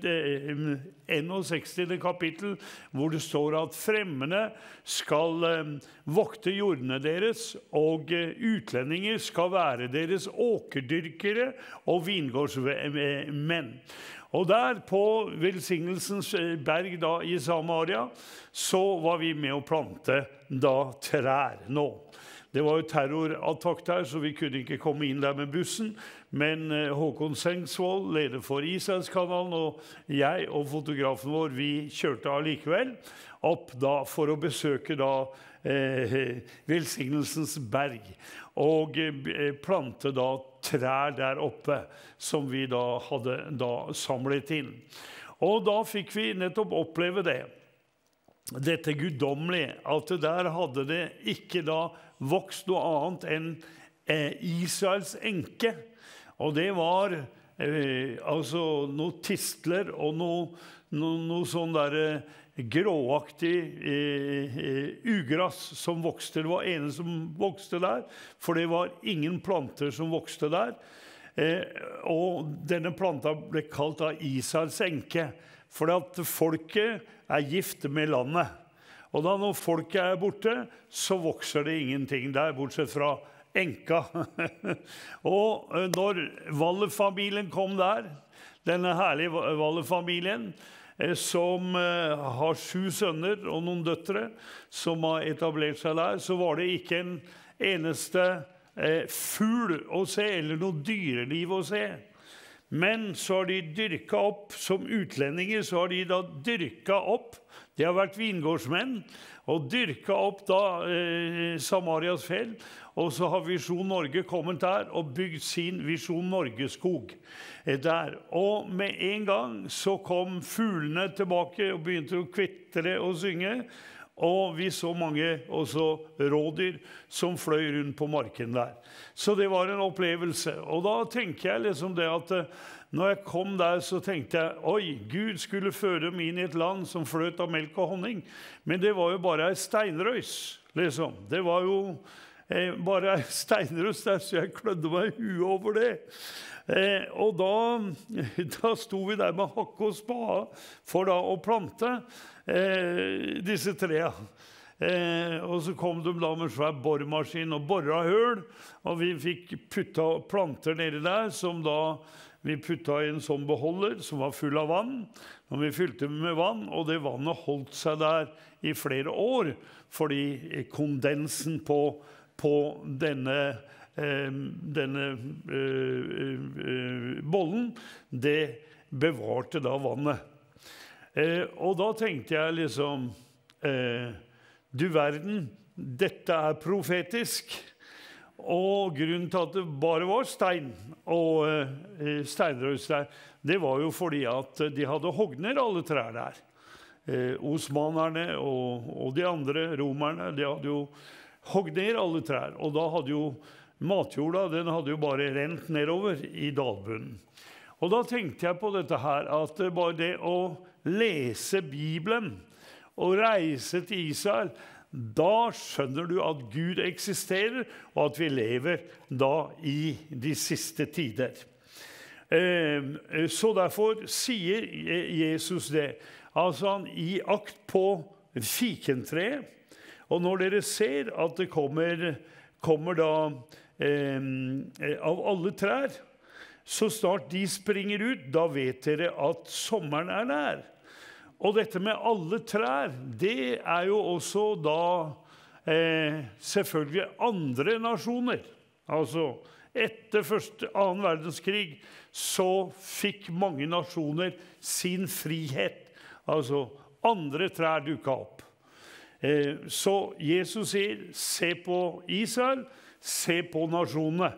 61. kapittel, hvor det står at fremmede skal vokte jordene deres, og utlendinger skal være deres åkerdyrkere og vingårdsmenn. Og der på Velsignelsens berg da i Samaria, så var vi med å plante da trær nå. Det var jo terrorattakk der, så vi kunne ikke komme inn der med bussen. Men Håkon Sengsvold, leder for Israelskanalen, og jeg og fotografen vår, vi kjørte allikevel opp da for å besøke da Velsignelsens berg. Og plante da trær der oppe, som vi da hadde da samlet inn. Og da fikk vi nettopp oppleve det. Dette guddommelige, at der hadde det ikke da vokst noe annet enn Israels enke. Og det var altså noen tistler og noe sånn der gråaktig ugrass som vokste. Det var ene som vokste der, for det var ingen planter som vokste der. Og denne planta ble kalt av Israels enke, for at folket er gift med landet. Og da når folket er borte, så vokser det ingenting der, bortsett fra enka. Og når Waller-familien kom der, denne herlige Waller-familien, som har 7 sønner og noen døtre, som har etablert seg der, så var det ikke en eneste fugl å se, eller noe dyreliv å se. Men så har de dyrket opp, som utlendinger, så har de da dyrket opp. De har vært vingårdsmenn, og dyrket opp da Samarias fjell. Og så har Visjon Norge kommet der og bygd sin Visjon Norge-skog der. Og med en gang så kom fuglene tilbake og begynte å kvitre og synge. Og vi så mange også rådyr som fløy rundt på marken der. Så det var en opplevelse. Og da tenker jeg liksom det at når jeg kom der, så tenkte jeg, oi, Gud skulle føre dem inn i et land som fløt av melk og honning. Men det var jo bare en steinrøys, liksom. Det var jo bare en steinrøys der, så jeg klødde meg i huet over det. Og da sto vi der med hakke og spade for da å plante disse trea. Og så kom de da med svær boremaskin og borret høl, og vi fikk putta planter nede der, som da vi putta i en sånn beholder som var full av vann. Og vi fylte med vann, og det vannet holdt seg der i flere år, fordi kondensen på denne bollen, det bevarte da vannet. Og da tenkte jeg liksom, du verden, dette er profetisk. Og grunnen til at det bare var stein og steinrøys der, det var jo fordi at de hadde hogd ned alle trær der. Osmanerne og de andre romerne, de hadde jo hogd ned alle trær. Og da hadde jo matjorda, den hadde jo bare rent nedover i dalbunnen. Og da tenkte jeg på dette her, at bare det å lese Bibelen og reise til Israel, da skjønner du at Gud eksisterer, og at vi lever da i de siste tider. Så derfor sier Jesus det. Altså han i akt på fikentreet, og når dere ser at det kommer da av alle trær, så snart de springer ut, da vet dere at sommeren er nær. Og dette med alle trær, det er jo også da selvfølgelig andre nasjoner. Altså, etter annen verdenskrig så fikk mange nasjoner sin frihet. Altså, andre trær dukket opp. Så Jesus sier, se på Israel, se på nasjonene.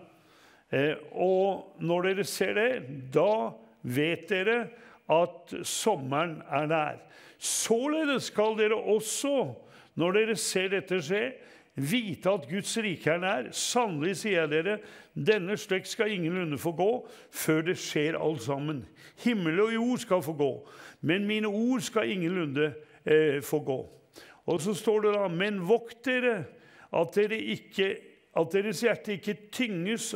Og når dere ser det, da vet dere at sommeren er nær. Således skal dere også, når dere ser dette skje, vite at Guds rike er nær. Sannelig sier jeg dere, denne slekt skal ingenlunde få gå, før det skjer alt sammen. Himmel og jord skal få gå, men mine ord skal ingenlunde få gå. Og så står det da, men vokt dere, at deres hjerte ikke tynges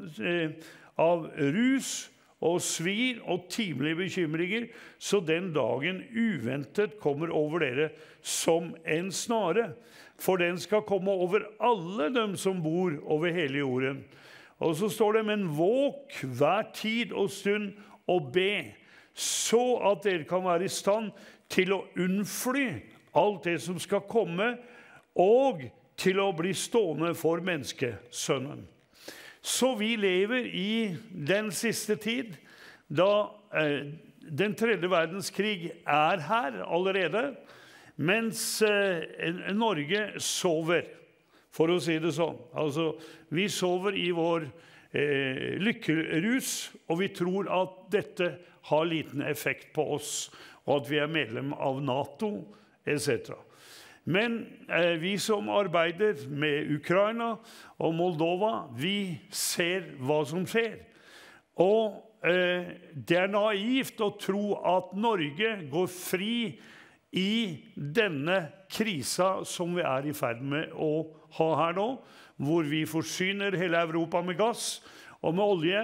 av rus, og svir og timelige bekymringer, så den dagen uventet kommer over dere som en snare. For den skal komme over alle dem som bor over hele jorden. Og så står det, men våk hver tid og stund og be, så at dere kan være i stand til å unnfly alt det som skal komme, og til å bli stående for menneskesønnen. Så vi lever i den siste tid, da den tredje verdenskrig er her allerede, mens Norge sover, for å si det sånn. Altså, vi sover i vår lykkerus, og vi tror at dette har liten effekt på oss, og at vi er medlem av NATO, etc. Men vi som arbeider med Ukraina og Moldova, vi ser hva som skjer. Og det er naivt å tro at Norge går fri i denne krisa som vi er i ferd med å ha her nå, hvor vi forsyner hele Europa med gass og med olje.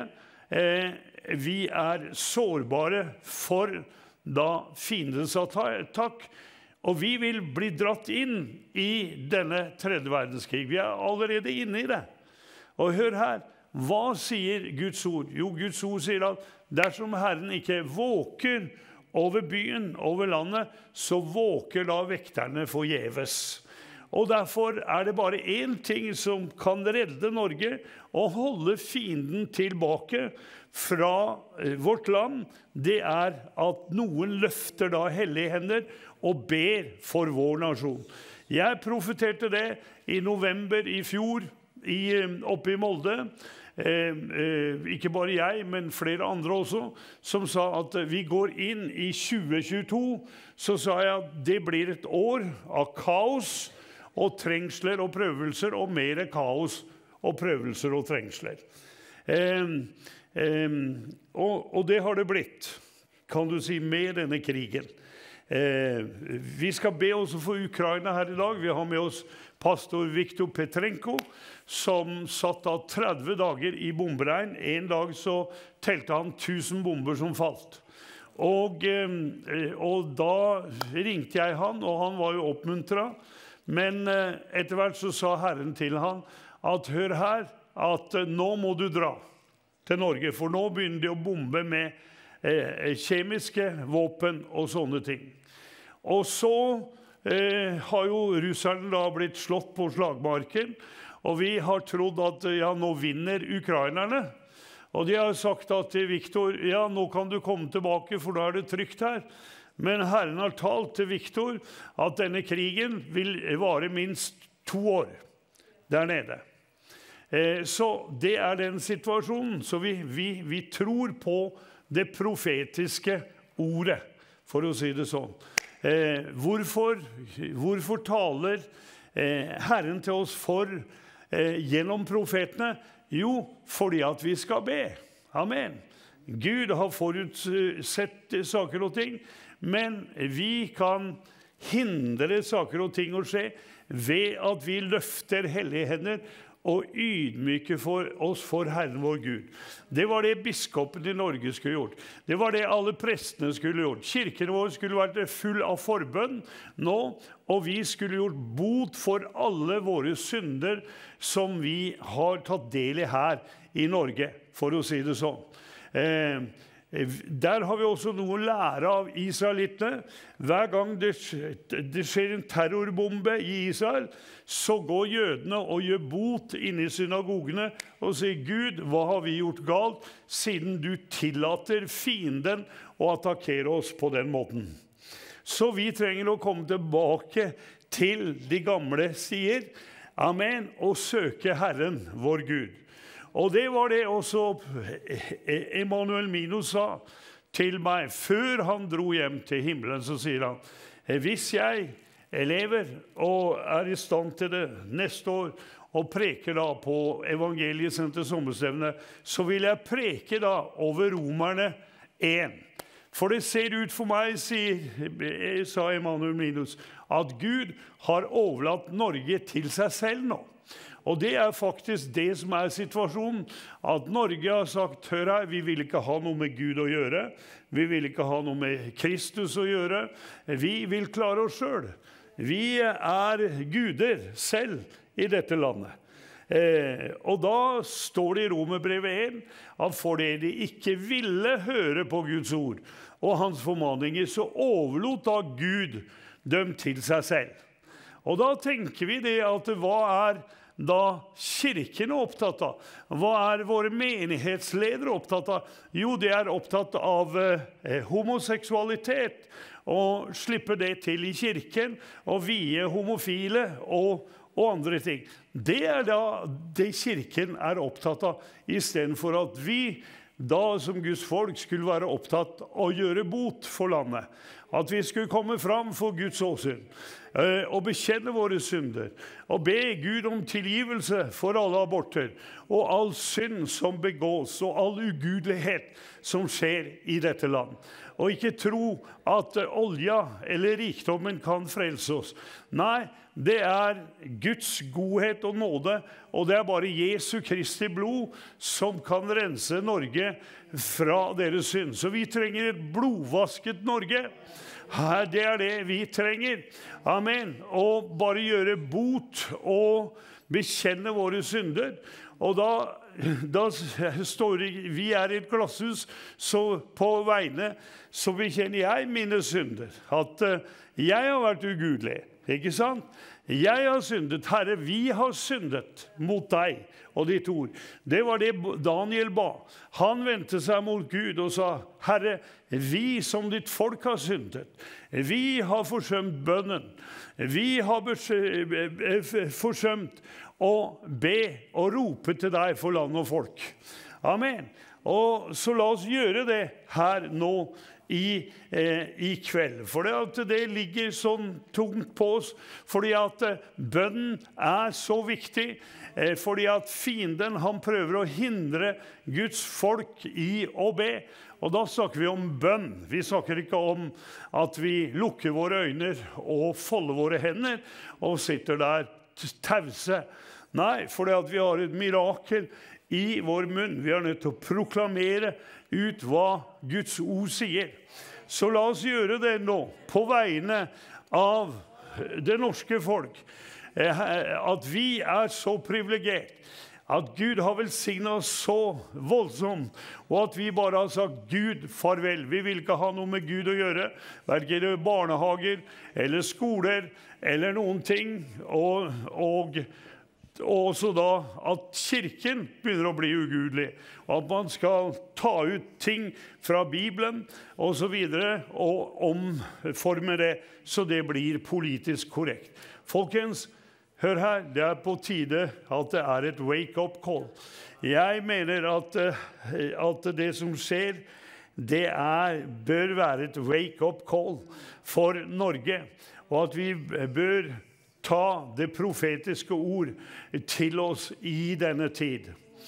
Vi er sårbare for da fiendens attakk, og vi vil bli dratt inn i denne tredje verdenskrig. Vi er allerede inne i det. Og hør her, hva sier Guds ord? Jo, Guds ord sier at dersom Herren ikke våker over byen, over landet, så våker da vekterne forgjeves. Og derfor det bare en ting som kan redde Norge, og holde fienden tilbake fra vårt land, det at noen løfter da hellige hender og ber for vår nasjon. Jeg profeterte det i november i fjor oppe i Molde. Ikke bare jeg, men flere andre også, som sa at vi går inn i 2022, så sa jeg at det blir et år av kaos og trengsler og prøvelser, og mer kaos og prøvelser og trengsler. Og det har det blitt, kan du si, med denne krigen. Vi skal be også for Ukraina her i dag. Vi har med oss pastor Viktor Petrenko, som satt av 30 dager i bomberegn. En dag så telte han 1000 bomber som falt. Og da ringte jeg han, og han var jo oppmuntret. Men etter hvert så sa Herren til han at hør her, at nå må du dra til Norge, for nå begynner de å bombe med kjemiske våpen og sånne ting. Og så har jo russerne da blitt slått på slagmarken, og vi har trodd at ja, nå vinner ukrainerne. Og de har sagt til Viktor, ja, nå kan du komme tilbake, for da det trygt her. Men Herren har talt til Viktor at denne krigen vil vare minst 2 år der nede. Så det den situasjonen. Så vi tror på det profetiske ordet, for å si det sånn. Hvorfor taler Herren til oss gjennom profetene? Jo, fordi at vi skal be. Amen. Gud har forutsett saker og ting, men vi kan hindre saker og ting å skje ved at vi løfter hellige hender og ydmyke oss for Herren vår Gud. Det var det biskopen i Norge skulle gjort. Det var det alle prestene skulle gjort. Kirken vår skulle vært full av forbønn nå, og vi skulle gjort bot for alle våre synder som vi har tatt del i her i Norge, for å si det sånn. Der har vi også noe å lære av israelittene. Hver gang det skjer en terrorbombe i Israel, så går jødene og gjør bot inne i synagogene og sier, Gud, hva har vi gjort galt, siden du tillater fienden å attakkere oss på den måten? Så vi trenger å komme tilbake til de gamle sider, amen, og søke Herren, vår Gud. Og det var det også Emanuel Mino sa til meg før han dro hjem til himmelen. Så sier han, hvis jeg lever og i stand til det neste år, og preker da på evangeliesenteret sommerstevne, så vil jeg preke da over Romerne 1. For det ser ut for meg, sa Emanuel Minus, at Gud har overlatt Norge til seg selv nå. Og det faktisk det som situasjonen, at Norge har sagt, hør her, vi vil ikke ha noe med Gud å gjøre, vi vil ikke ha noe med Kristus å gjøre, vi vil klare oss selv. Vi guder selv i dette landet. Og da står det i Romerbrevet 1, at for det de ikke ville høre på Guds ord, og hans formaninger, så overlot da Gud dem til seg selv. Og da tenker vi det at hva da kirken opptatt av? Hva våre menighetsledere opptatt av? Jo, de opptatt av homoseksualitet, og slippe det til i kirken, og vie homofile og andre ting. Det da det kirken opptatt av, i stedet for at vi da som Guds folk skulle være opptatt av å gjøre bot for landet. At vi skulle komme fram for Guds åsyn, og bekjenne våre synder, og be Gud om tilgivelse for alle aborter, og all synd som begås, og all ugudelighet som skjer i dette land. Og ikke tro at olja eller rikdommen kan frelse oss. Nei, det Guds godhet og nåde, og det bare Jesu Kristi blod som kan rense Norge fra deres synd. Så vi trenger et blodvasket Norge. Det det vi trenger. Amen. Og bare gjøre bot og bekjenne våre synder. Og da står vi i et glasshus, så på vegne så bekjenner jeg mine synder. At jeg har vært ugudelig. Ikke sant? Jeg har syndet, Herre, vi har syndet mot deg og ditt ord. Det var det Daniel ba. Han vendte seg mot Gud og sa, Herre, vi som ditt folk har syndet. Vi har forsømt bønnen. Vi har forsømt å be og rope til deg for land og folk. Amen. Og så la oss gjøre det her nå i kveld. For det ligger sånn tungt på oss, fordi at bønnen er så viktig, fordi at fienden han prøver å hindre Guds folk i å be. Og da snakker vi om bønn. Vi snakker ikke om at vi lukker våre øyne og folder våre hender og sitter der tause. Nei, fordi at vi har et mirakel i vår munn. Vi er nødt til å proklamere ut hva Guds ord sier. Så la oss gjøre det nå, på vegne av det norske folk. At vi er så privilegert. At Gud har velsignet oss så voldsomt, og at vi bare har sagt Gud farvel. Vi vil ikke ha noe med Gud å gjøre, hverken barnehager eller skoler eller noen ting. Og også da at kirken begynner å bli ugudelig, og at man skal ta ut ting fra Bibelen og så videre, og omforme det så det blir politisk korrekt. Folkens, hør her, det er på tide at det er et wake-up call. Jeg mener at det som skjer, det bør være et wake-up call for Norge, og at vi bør ta det profetiske ord til oss i denne tid.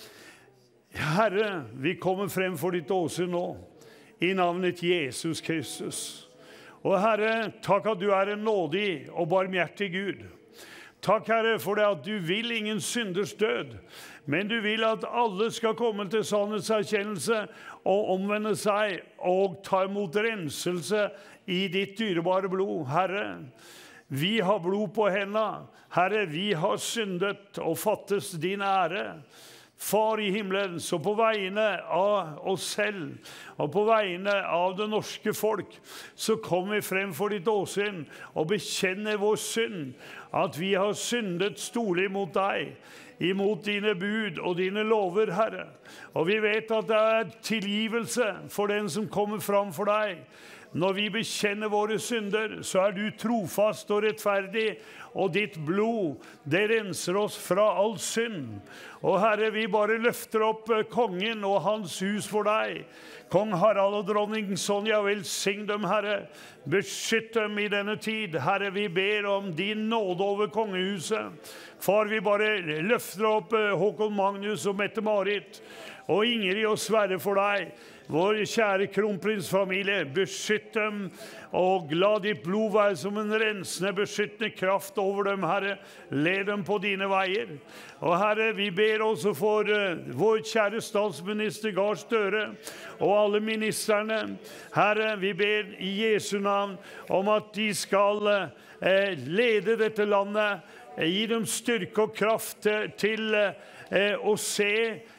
Herre, vi kommer frem for ditt åsyn nå, i navnet Jesus Kristus. Og Herre, takk at du er en nådig og barmhjertig Gud. Takk, Herre, for det at du vil ingen synders død, men du vil at alle skal komme til sannhetserkjennelse og omvende seg og ta imot renselse i ditt dyrebare blod, Herre. Vi har blod på hendene. Herre, vi har syndet og fattes din ære. Far i himmelen, så på vegne av oss selv og på vegne av det norske folk, så kommer vi frem for ditt åsyn og bekjenner vår synd, at vi har syndet storlig mot deg, imot dine bud og dine lover, Herre. Og vi vet at det er tilgivelse for den som kommer fram for deg. Når vi bekjenner våre synder, så er du trofast og rettferdig, og ditt blod, det renser oss fra all synd. Og Herre, vi bare løfter opp kongen og hans hus for deg. Kong Harald og dronning Sonja, velsign dem, Herre. Beskytt dem i denne tid. Herre, vi ber om din nåde over kongehuset. Far, vi bare løfter opp Håkon Magnus og Mette-Marit, og Ingrid og Sverre for deg. Vår kjære kronprinsfamilie, beskytt dem, og la ditt blod være som en rensende, beskyttende kraft over dem, Herre. Led dem på dine veier. Og Herre, vi ber også for vår kjære statsminister Gahr Støre, og alle ministerne. Herre, vi ber i Jesu navn om at de skal lede dette landet, gi dem styrke og kraft til å se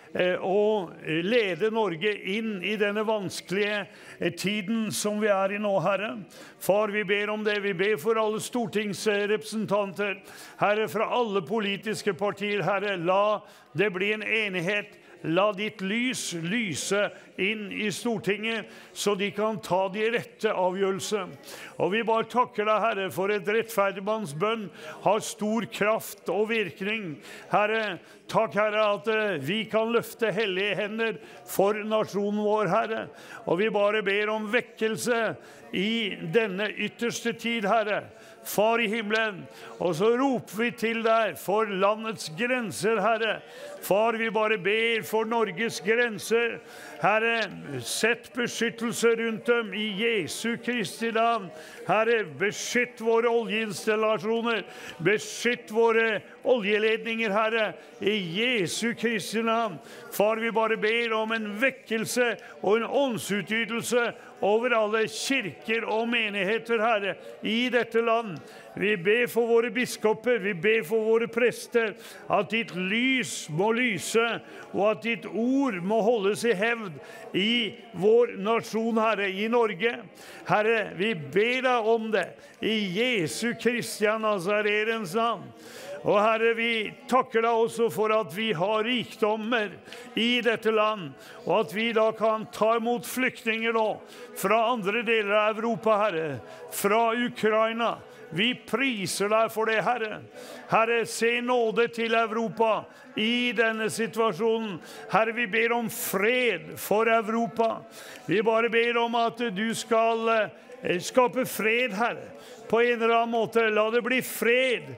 og lede Norge inn i denne vanskelige tiden som vi er i nå, Herre. Far, vi ber om det. Vi ber for alle stortingsrepresentanter, Herre, fra alle politiske partier, Herre. La det bli en enighet. La ditt lys lyse inn i Stortinget, så de kan ta de rette avgjørelser. Og vi bare takker deg, Herre, for et rettferdig manns bønn har stor kraft og virkning. Herre, takk, Herre, at vi kan løfte hellige hender for nasjonen vår, Herre. Og vi bare ber om vekkelse i denne ytterste tid, Herre. Far i himmelen, og så roper vi til deg for landets grenser, Herre. Far, vi bare ber for Norges grenser. Herre, sett beskyttelse rundt dem i Jesu Kristi navn. Herre, beskytt våre oljeinstallasjoner. Beskytt våre oljeledninger, Herre, i Jesu Kristi navn. Far, vi bare ber om en vekkelse og en åndsutgytelse over alle kirker og menigheter, Herre, i dette land. Vi ber for våre biskoper, vi ber for våre prester, at ditt lys må lyse, og at ditt ord må holdes i hevd i vår nasjon, Herre, i Norge. Herre, vi ber deg om det, i Jesu Kristi Nazarens navn. Og Herre, vi takker deg også for at vi har rikdommer i dette land, og at vi da kan ta imot flyktninger nå, fra andre deler av Europa, Herre, fra Ukraina. Vi priser deg for det, Herre. Herre, se nåde til Europa i denne situasjonen. Herre, vi ber om fred for Europa. Vi bare ber om at du skal skape fred, Herre, på en eller annen måte. La det bli fred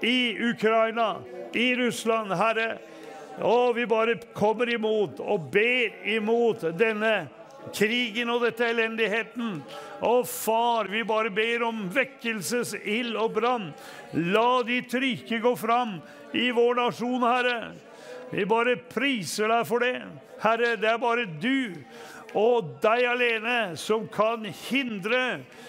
i Ukraina, i Russland, Herre. Og vi bare kommer imot og ber imot denne krigen og dette elendigheten. Og far, vi bare ber om vekkelses, ild og brann. La ditt rike gå fram i vår nasjon, Herre. Vi bare priser deg for det. Herre, det er bare du og deg alene som kan hindre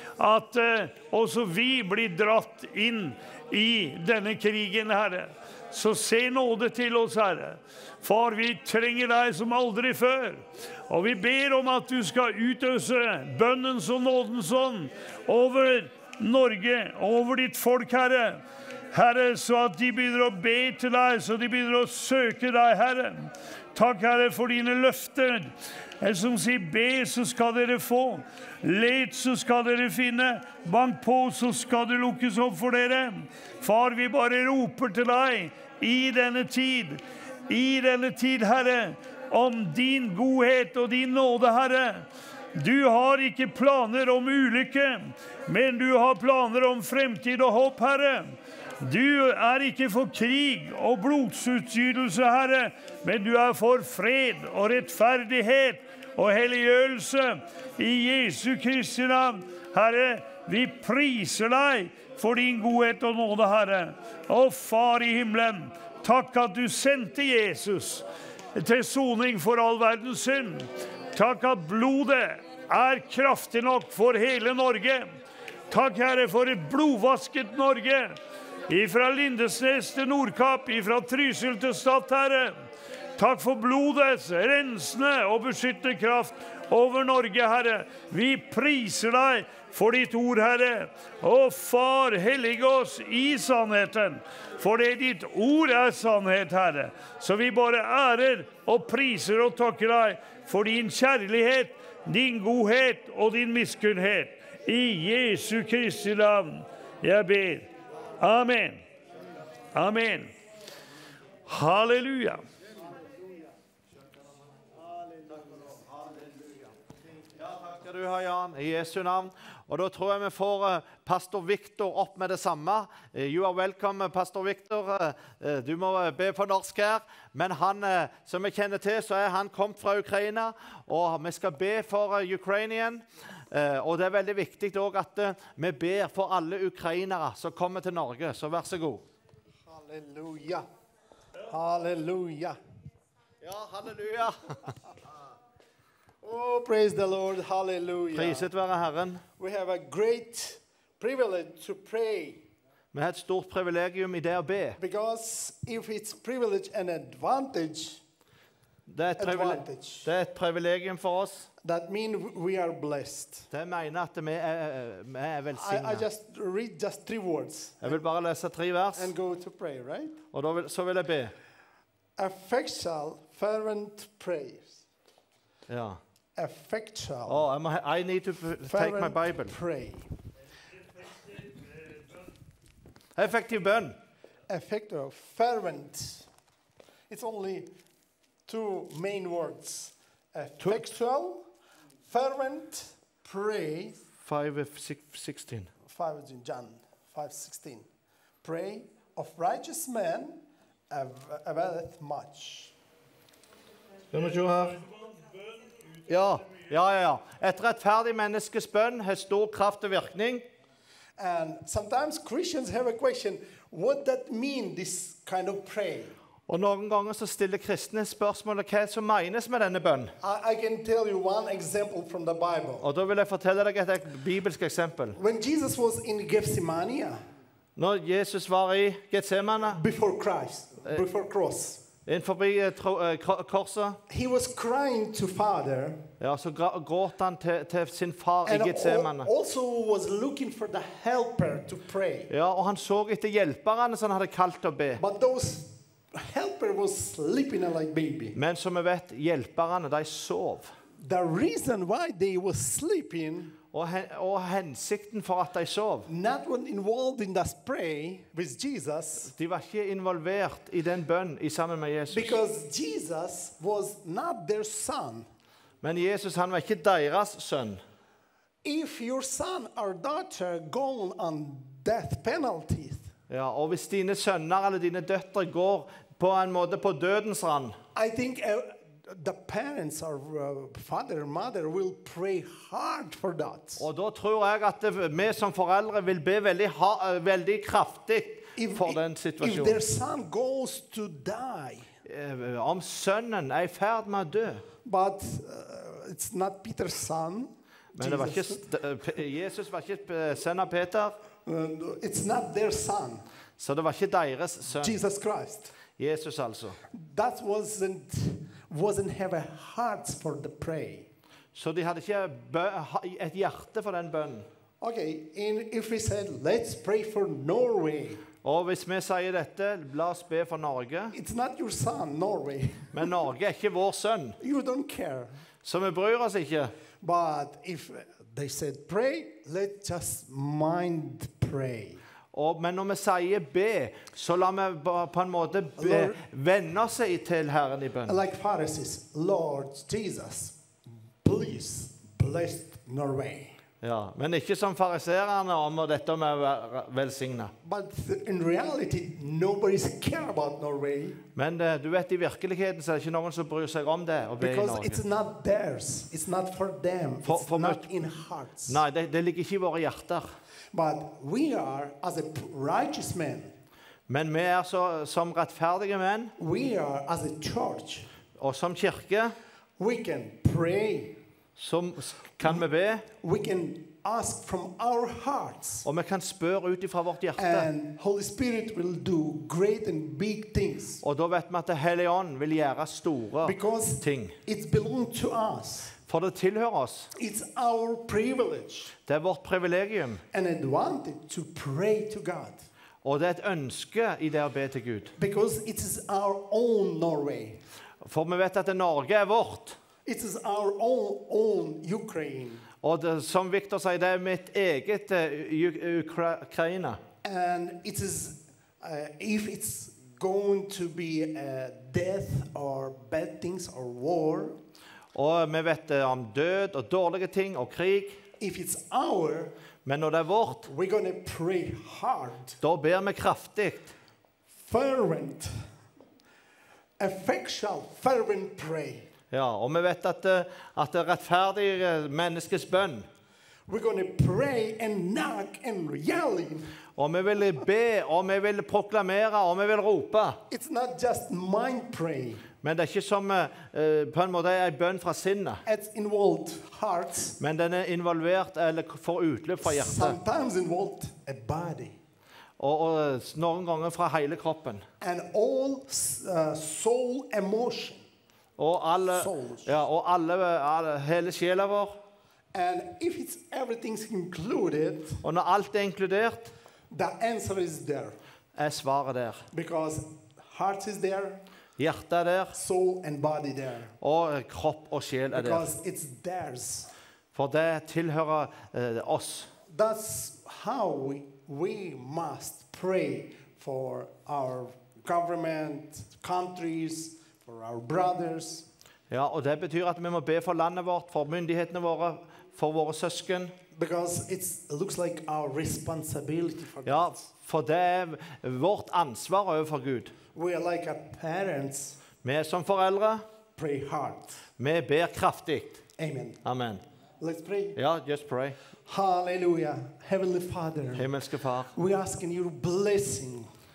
at også vi blir dratt inn i denne krigen, Herre. Så se nåde til oss, Herre. Far, vi trenger deg som aldri før. Og vi ber om at du skal utøse bønnens og nådens ånd over Norge, over ditt folk, Herre. Herre, så at de begynner å be til deg, så de begynner å søke deg, Herre. Takk, Herre, for dine løfter. Som sier, be, så skal dere få. Let, så skal dere finne. Bank på, så skal det lukkes opp for dere. Far, vi bare roper til deg i denne tid. I denne tid, Herre, om din godhet og din nåde, Herre. Du har ikke planer om ulykke, men du har planer om fremtid og håp, Herre. Du er ikke for krig og blodsutgytelse, Herre, men du er for fred og rettferdighet og helliggjørelse i Jesu Kristi navn. Herre, vi priser deg for din godhet og nåde, Herre. Og Far i himmelen, takk at du sendte Jesus til soning for all verdens synd. Takk at blodet er kraftig nok for hele Norge. Takk, Herre, for et blodvasket Norge. Ifra Lindesnes til Nordkapp, ifra Trysil til Stad, Herre. Takk for blodets rensende og beskyttende kraft over Norge, Herre. Vi priser deg for ditt ord, Herre. Og Far, hellige oss i sannheten, for det ditt ord er sannhet, Herre. Så vi bare ærer og priser og takker deg for din kjærlighet, din godhet og din miskunnhet. I Jesu Kristi navn jeg ber. Amen. Amen. Halleluja. Ja, takk skal du ha, Jan, i Jesu navn. Og da tror jeg vi får pastor Victor opp med det samme. You are welcome, pastor Victor. Du må be på norsk her. Men han, som vi kjenner til, så er han kommet fra Ukraina. Og vi skal be for Ukrainian. Og det er veldig viktig også at vi ber for alle ukrainere som kommer til Norge. Så vær så god. Halleluja. Halleluja. Ja, halleluja. Oh, praise the Lord. Hallelujah. Priset være Herren. We have a great privilege to pray. Vi har et stort privilegium i det å be. Because if it's privilege and advantage, Det er et privilegium for oss. that means we are blessed. Det mener at vi er I velsignet. just read just 3 words Jeg vil bare lese 3 vers, and go to pray, right? og så vil jeg be. Effectual, fervent prayers. Ja. Effectual, Oh, I need to take my fervent Bible. pray. Effektiv bønn. Effectual, fervent. It's only 2 main words. Effectual, fervent, pray. 5:16. 5 in John 5:16. Pray of righteous men availeth much. Skal vi se her. Ja. Et rettferdig menneskes bønn har stor kraft og virkning. And sometimes Christians have a question, what that mean, this kind of prayer? Og noen ganger så stiller kristne spørsmålet hva som menes med denne bønn. I can tell you one example from the Bible. Og da vil jeg fortelle deg et bibelsk eksempel. When Jesus was in Gethsemane, Når Jesus var i Getsemane, before cross, innenfor korset, he was crying to Father, ja, så gråt han til sin far i and Getsemane. also was looking for the helper to pray. Ja, og han så etter hjelperne som han hadde kalt å be. But those helper was sleeping like baby. Men som vi vet, hjelperne, de sov. The reason why they was sleeping, Og hensikten for at de sov, not one involved in the pray with Jesus, de var ikke involvert i den bønn i sammen med Jesus. because Jesus was not their son. Men Jesus, han var ikke deres sønn. If your son or daughter gone on death penalty, Ja, og hvis dine sønner eller dine døtre går på en måte på dødens rand, I think the parents or father and mother will pray hard for that. og da tror jeg at vi som foreldre vil be veldig kraftig for den If situasjonen. their son goes to die, Om sønnen er i ferd med å dø. but it's not Peter's son, Men det var ikke, Jesus. Jesus var ikke sønn av Peter, It's not their son, så det var ikke deres sønn. Jesus Christ. Jesus altså. That wasn't have a heart for the pray. Så de hadde ikke et hjerte for den bønnen. Okay, and if we said, let's pray for Norway, Og hvis vi sier dette, la oss be for Norge. it's not your son, Norway. Men Norge er ikke vår sønn, You don't care. så vi bryr oss ikke. But if they said pray, let's just mind pray. Men når vi sier be, så la vi på en måte vende oss til Herren i bønn. Like Pharisees, Lord Jesus, please bless Norway. Ja, men ikke som fariserene om dette med å være velsignet. But in reality, nobody's care about Norway Men du vet, i virkeligheten så er det ikke noen som bryr seg om det å be i because it's Norge. not theirs. It's not for them. It's For not in hearts. Nei, det ligger ikke i våre hjerter. But we are, as a righteous man, Men vi er som rettferdige menn, we are, as a church, og som kirke, we can pray. så kan vi be, We can ask from our hearts. og vi kan spørre ut ifra vårt hjerte. And Holy Spirit will do great and big things. Og da vet vi at Det Hellige Ånd vil gjøre store Because ting. it belongs to us. For det tilhører oss. It's our privilege Det er vårt privilegium. and advantage to pray to God. Og det er et ønske i det å be til Gud. Because it is our own Norway. For vi vet at Norge er vårt. It is our own Ukraine. Og som Victor sier, det er mitt eget Ukraina. And it is, if it's going to be death or bad things or war, Og vi vet om død og dårlige ting og krig. if it's our, Men når det er vårt, we're going to pray hard, da ber vi kraftig. fervent, effectual, fervent pray. Ja, og vi vet at det rettferdige menneskes bønn. We're going to pray and knock and yelling. Og vi vil be, og vi vil proklamere, og vi vil rope. It's not just mind pray. Men det er ikke som på en måte en bønn fra sinnet. It's involved hearts. Men den er involvert, eller får utløp fra hjertet. Sometimes involved a body. Og noen ganger fra hele kroppen. And all soul emotion. Og alle, Souls. ja, og hele sjela vår. And if it's everything's included, Og når alt er inkludert, the answer is there. er svaret der. Because heart is there, Hjertet er der, soul and body there. og kropp og sjel er der. Because it's theirs. For det tilhører oss. That's how we must pray for our government, countries, for our brothers. Ja, og det betyr at vi må be for landet vårt, for myndighetene våre, for våre søsken. Because it looks like our responsibility for Ja, that. for det er vårt ansvar overfor Gud. We are like a parents, Vi som foreldre, pray hard. vi ber kraftig. Amen. Amen. Let's pray. Ja, just pray. Hallelujah. Heavenly Father, Himmelske Far, we ask in your blessing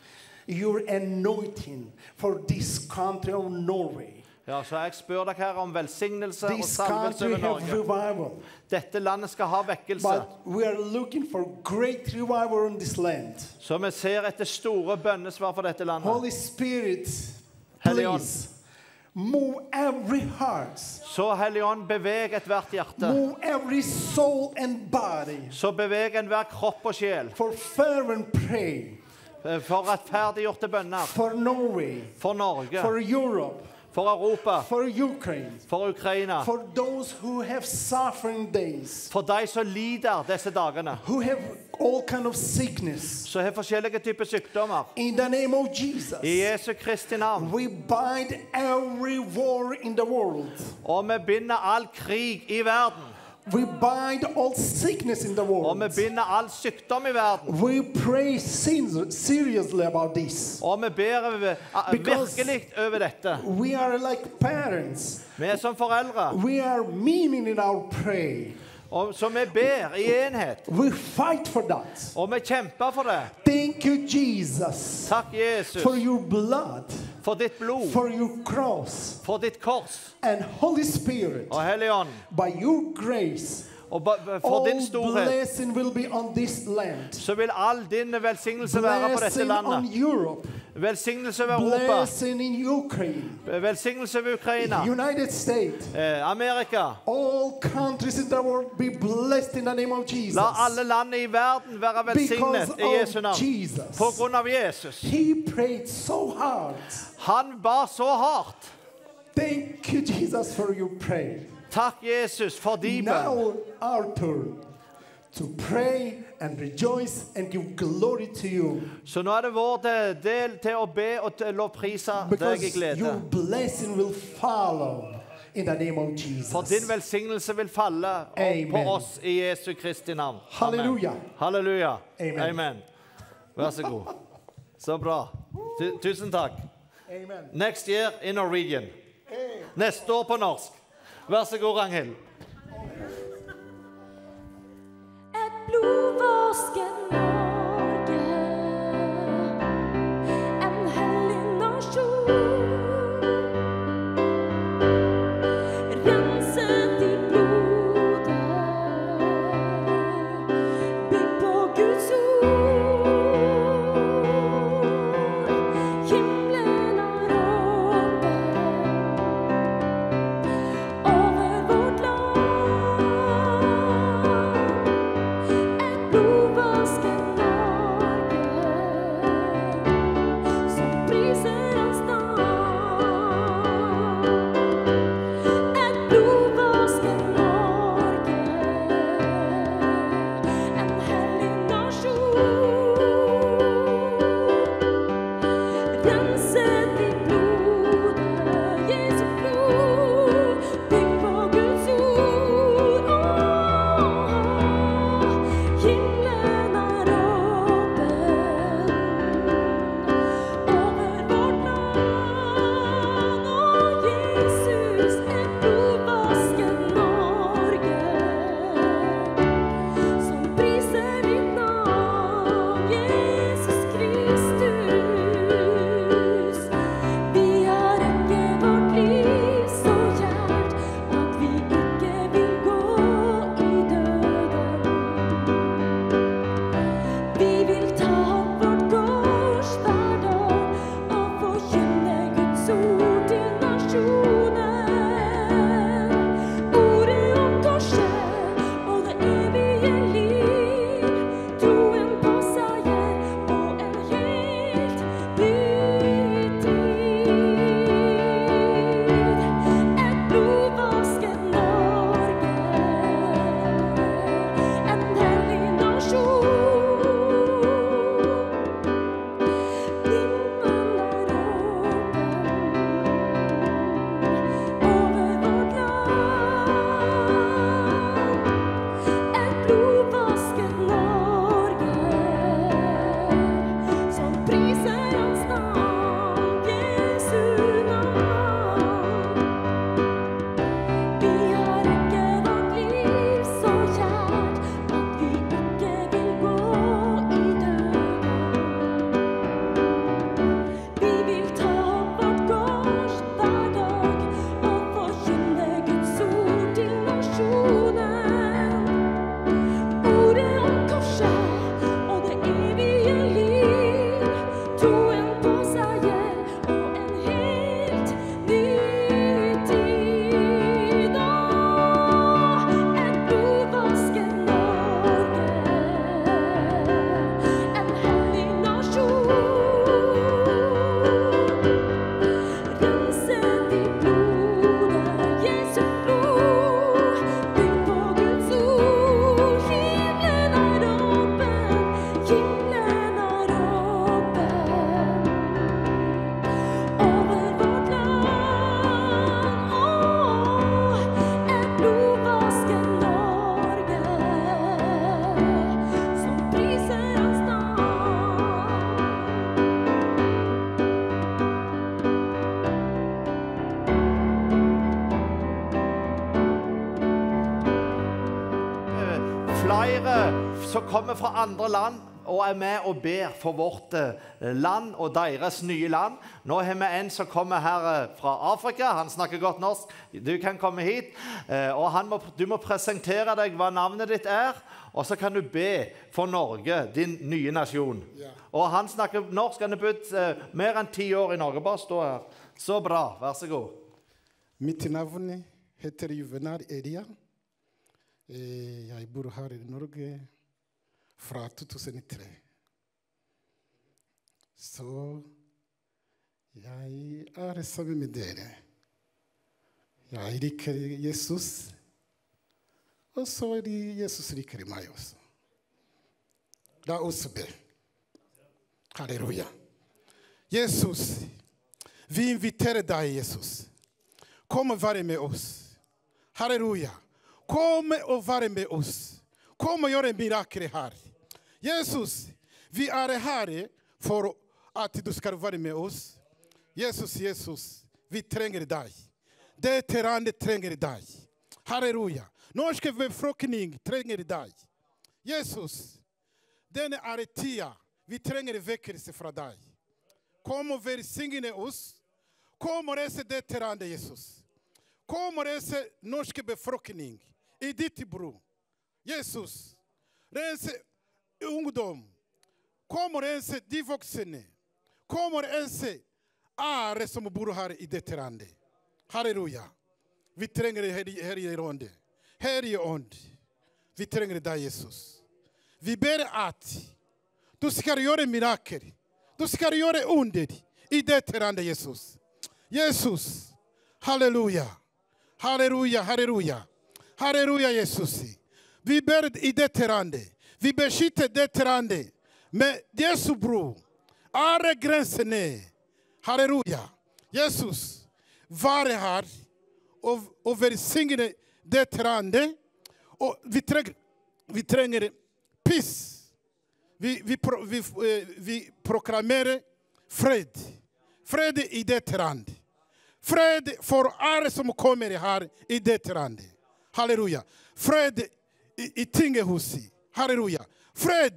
your anointing for this country of Norway. Ja, så jeg spør deg her om velsignelse og This salvelse country over have Norge. revival. Dette landet skal ha vekkelse. But we are looking for great revival in this land. Så vi ser etter store bønnesvar for dette landet. Holy Spirit, Helligånd. please move every heart, Så Helligånd, beveg ethvert hjerte. move every soul and body Så beveg enhver kropp og sjel. for fervent prayer For rettferdiggjorte bønner. for Norway, For Norge. for Europe, For Europa. for Ukraine, For Ukraina. for those who have suffering days, For de som lider disse dagene. who have all kind of sickness. Så har forskjellige typer sykdommer. In the name of Jesus, I Jesu Kristi navn. we bind every war in the world. Og vi binder all krig i verden. We bind all sickness in the Og world. vi binder all sykdom i verden. We pray seriously about this. Og vi ber Because- virkelig over dette. We are like parents. Vi er som foreldre. We are meaning in our prayer. Og så vi ber i enhet. We fight for that. Og vi kjemper for det. Thank you, Jesus, Takk, Jesus, for your blood, for ditt blod, for your cross, for ditt kors and Holy Spirit. og Helligånd. By your grace, Og for din all storhet, blessing will be on this land. så vil all din velsignelse være på dette Blessing on landet. Europe. Velsignelse over Europa. Blessing in Ukraine. Velsignelse over Ukraina. United States. Amerika. All countries in the world be blessed in the name of Jesus. La alle land i verden være velsignet Because i Jesu of navn. Jesus. På grunn av Jesus. He prayed so hard. Han ba så hardt. Thank you, Jesus, for your prayer. Takk, Jesus, for din bønn. Now our turn to pray and rejoice and give glory to you. Så nå er det vår del til å be og til å lovprise deg i Because your glede. blessing will follow in the name of Jesus. For din velsignelse vil falle opp på Amen. oss i Jesu Kristi navn. Amen. Halleluja. Halleluja. Amen. Amen. Vær så god. Så bra. Tusen takk. Amen. Next year in Norwegian. Neste år på norsk. Vær så god, Ragnhild. Et blodvasket Norge, en hellig nasjon, renset i blodet, bygd på Guds ord. Himmelen er åpen over vårt land. Et blodvasket flere som kommer fra andre land og med og ber for vårt land og deres nye land. Nå har vi en som kommer her fra Afrika. Han snakker godt norsk. Du kan komme hit. Og du må presentere deg hva navnet ditt og så kan du be for Norge, din nye nasjon. Ja. Og han snakker norsk. Han har bodd mer enn 10 år i Norge. Bare stå her. Så bra. Vær så god. Mitt navn heter Juvenal Elia. Jeg bor her i Norge fra 2003. Så jeg sammen med dere. Jeg liker Jesus. Og så Jesus liker meg også. La oss be. Halleluja. Jesus, vi inviterer deg, Jesus. Kom og være med oss. Halleluja. Kom og være med oss. Kom og gjøre mirakler her. Jesus, vi her for at du skal være med oss. Jesus, vi trenger deg. Dette landet trenger deg. Halleluja. Norske befolkning trenger deg. Jesus, denne tida. Vi trenger vekkelse fra deg. Kom og velsigne oss. Kom og reise dette landet, Jesus. Kom og reise norske befolkning i ditt blod. Jesus, rense ungdom. Kom og rense de voksne. Kom og rense alle som bor her i dette landet. Halleluja. Vi trenger Hellige Ånd. Hellige Ånd. Vi trenger deg, Jesus. Vi ber at du skal gjøre mirakler. Du skal gjøre under i dette landet, Jesus. Jesus. Halleluja. Halleluja, halleluja. Halleluja, Jesus. Vi ber i dette landet. Vi beskytter dette landet med Jesu blod. Alle grensene. Halleluja. Jesus, vær her og velsigne dette landet. Og vi trenger peace. Vi proklamerer fred. Fred i dette landet. Fred for alle som kommer her i dette landet. Halleluja. Fred i tingehuset. Halleluja. Fred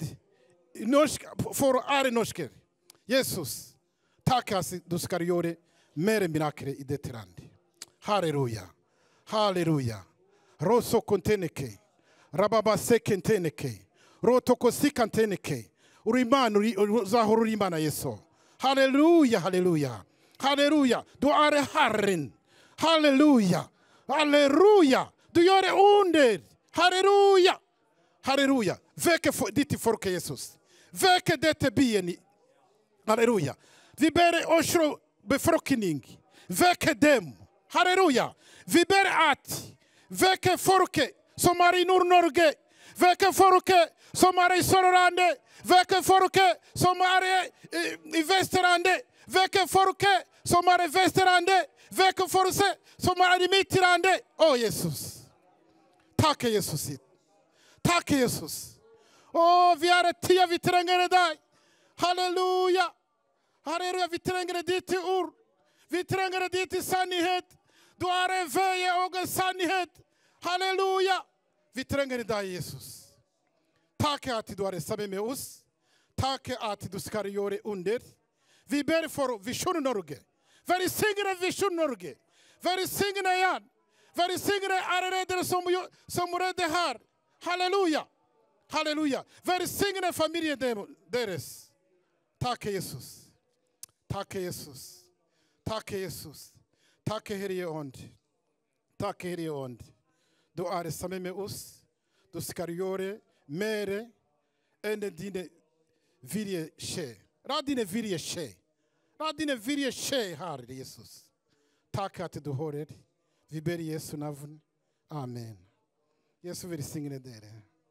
for alle norske. Jesus, takk at du skal gjøre mer mirakler i dette landet. Halleluja. Halleluja. Roso konteneke. Rababase kenteneke. Rotokosi kanteneke. Urimanu zahorimana Yesu. Halleluja, halleluja. Halleluja. Du Herren. Halleluja. Halleluja. Du gjør under. Halleluja. Halleluja. Vekk ditt folk, Jesus. Vekk dette byen. Halleluja. Vi ber Oslo befolkning. Vekk dem. Halleluja. Vi ber at vekk folket som i Nord-Norge. Vekk folket som i Sørlandet. Vekk folket som i Vestlandet. Vekk folket som i Vestlandet. Vekk folket som i Midtlandet. Å, Jesus. Takk, Jesus. Takk, Jesus. Å, vi tida vi trenger deg. Halleluja. Halleluja, vi trenger ditt ord. Vi trenger ditt sannhet. Du vei og sannhet. Halleluja. Vi trenger deg, Jesus. Takk at du sammen med oss. Takk at du skal gjøre under. Vi ber for Visjon Norge. Velsigne Visjon Norge. Velsigne Jan. Velsigne alle redere som redder her. Halleluja. Halleluja. Velsigne familien deres. Takk, Jesus. Takk, Jesus. Takk, Jesus. Takk, Hellige Ånd. Takk, Hellige Ånd. Du sammen med oss. Du skal gjøre mer enn dine vilje skje. La dine vilje skje. La dine vilje skje her, Jesus. Takk at du hører. Vi ber i Jesu navn. Amen. Jesus velsigne dere.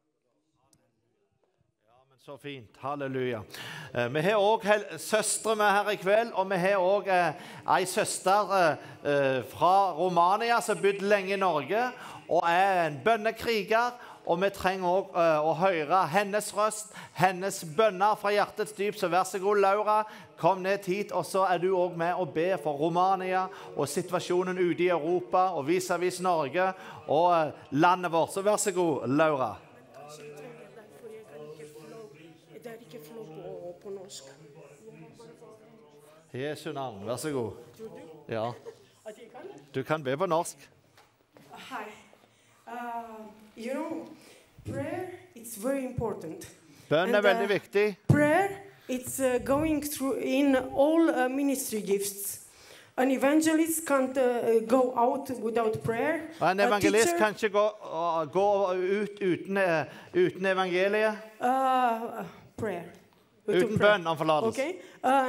Så fint. Halleluja. Vi har også søstre med her i kveld, og vi har også en søster fra Romania som har bodd lenge i Norge, og en bønnekriger, og vi trenger også å høre hennes røst, hennes bønner fra hjertets dyp. Så vær så god, Laura, kom ned hit, og så du også med og be for Romania og situasjonen ute i Europa og vis-à-vis Norge og landet vårt. Så vær så god, Laura. på norsk. Jesu navn, vær så god. Ja. Du kan be på norsk. Hi. You know, prayer, it's very important. Bønn er veldig viktig. Prayer, it's going through in all ministry gifts. An evangelist can't go out without prayer. Og en evangelist kan ikke gå ut uten evangeliet. Prayer. Uten bønn om forlatelse. Okay.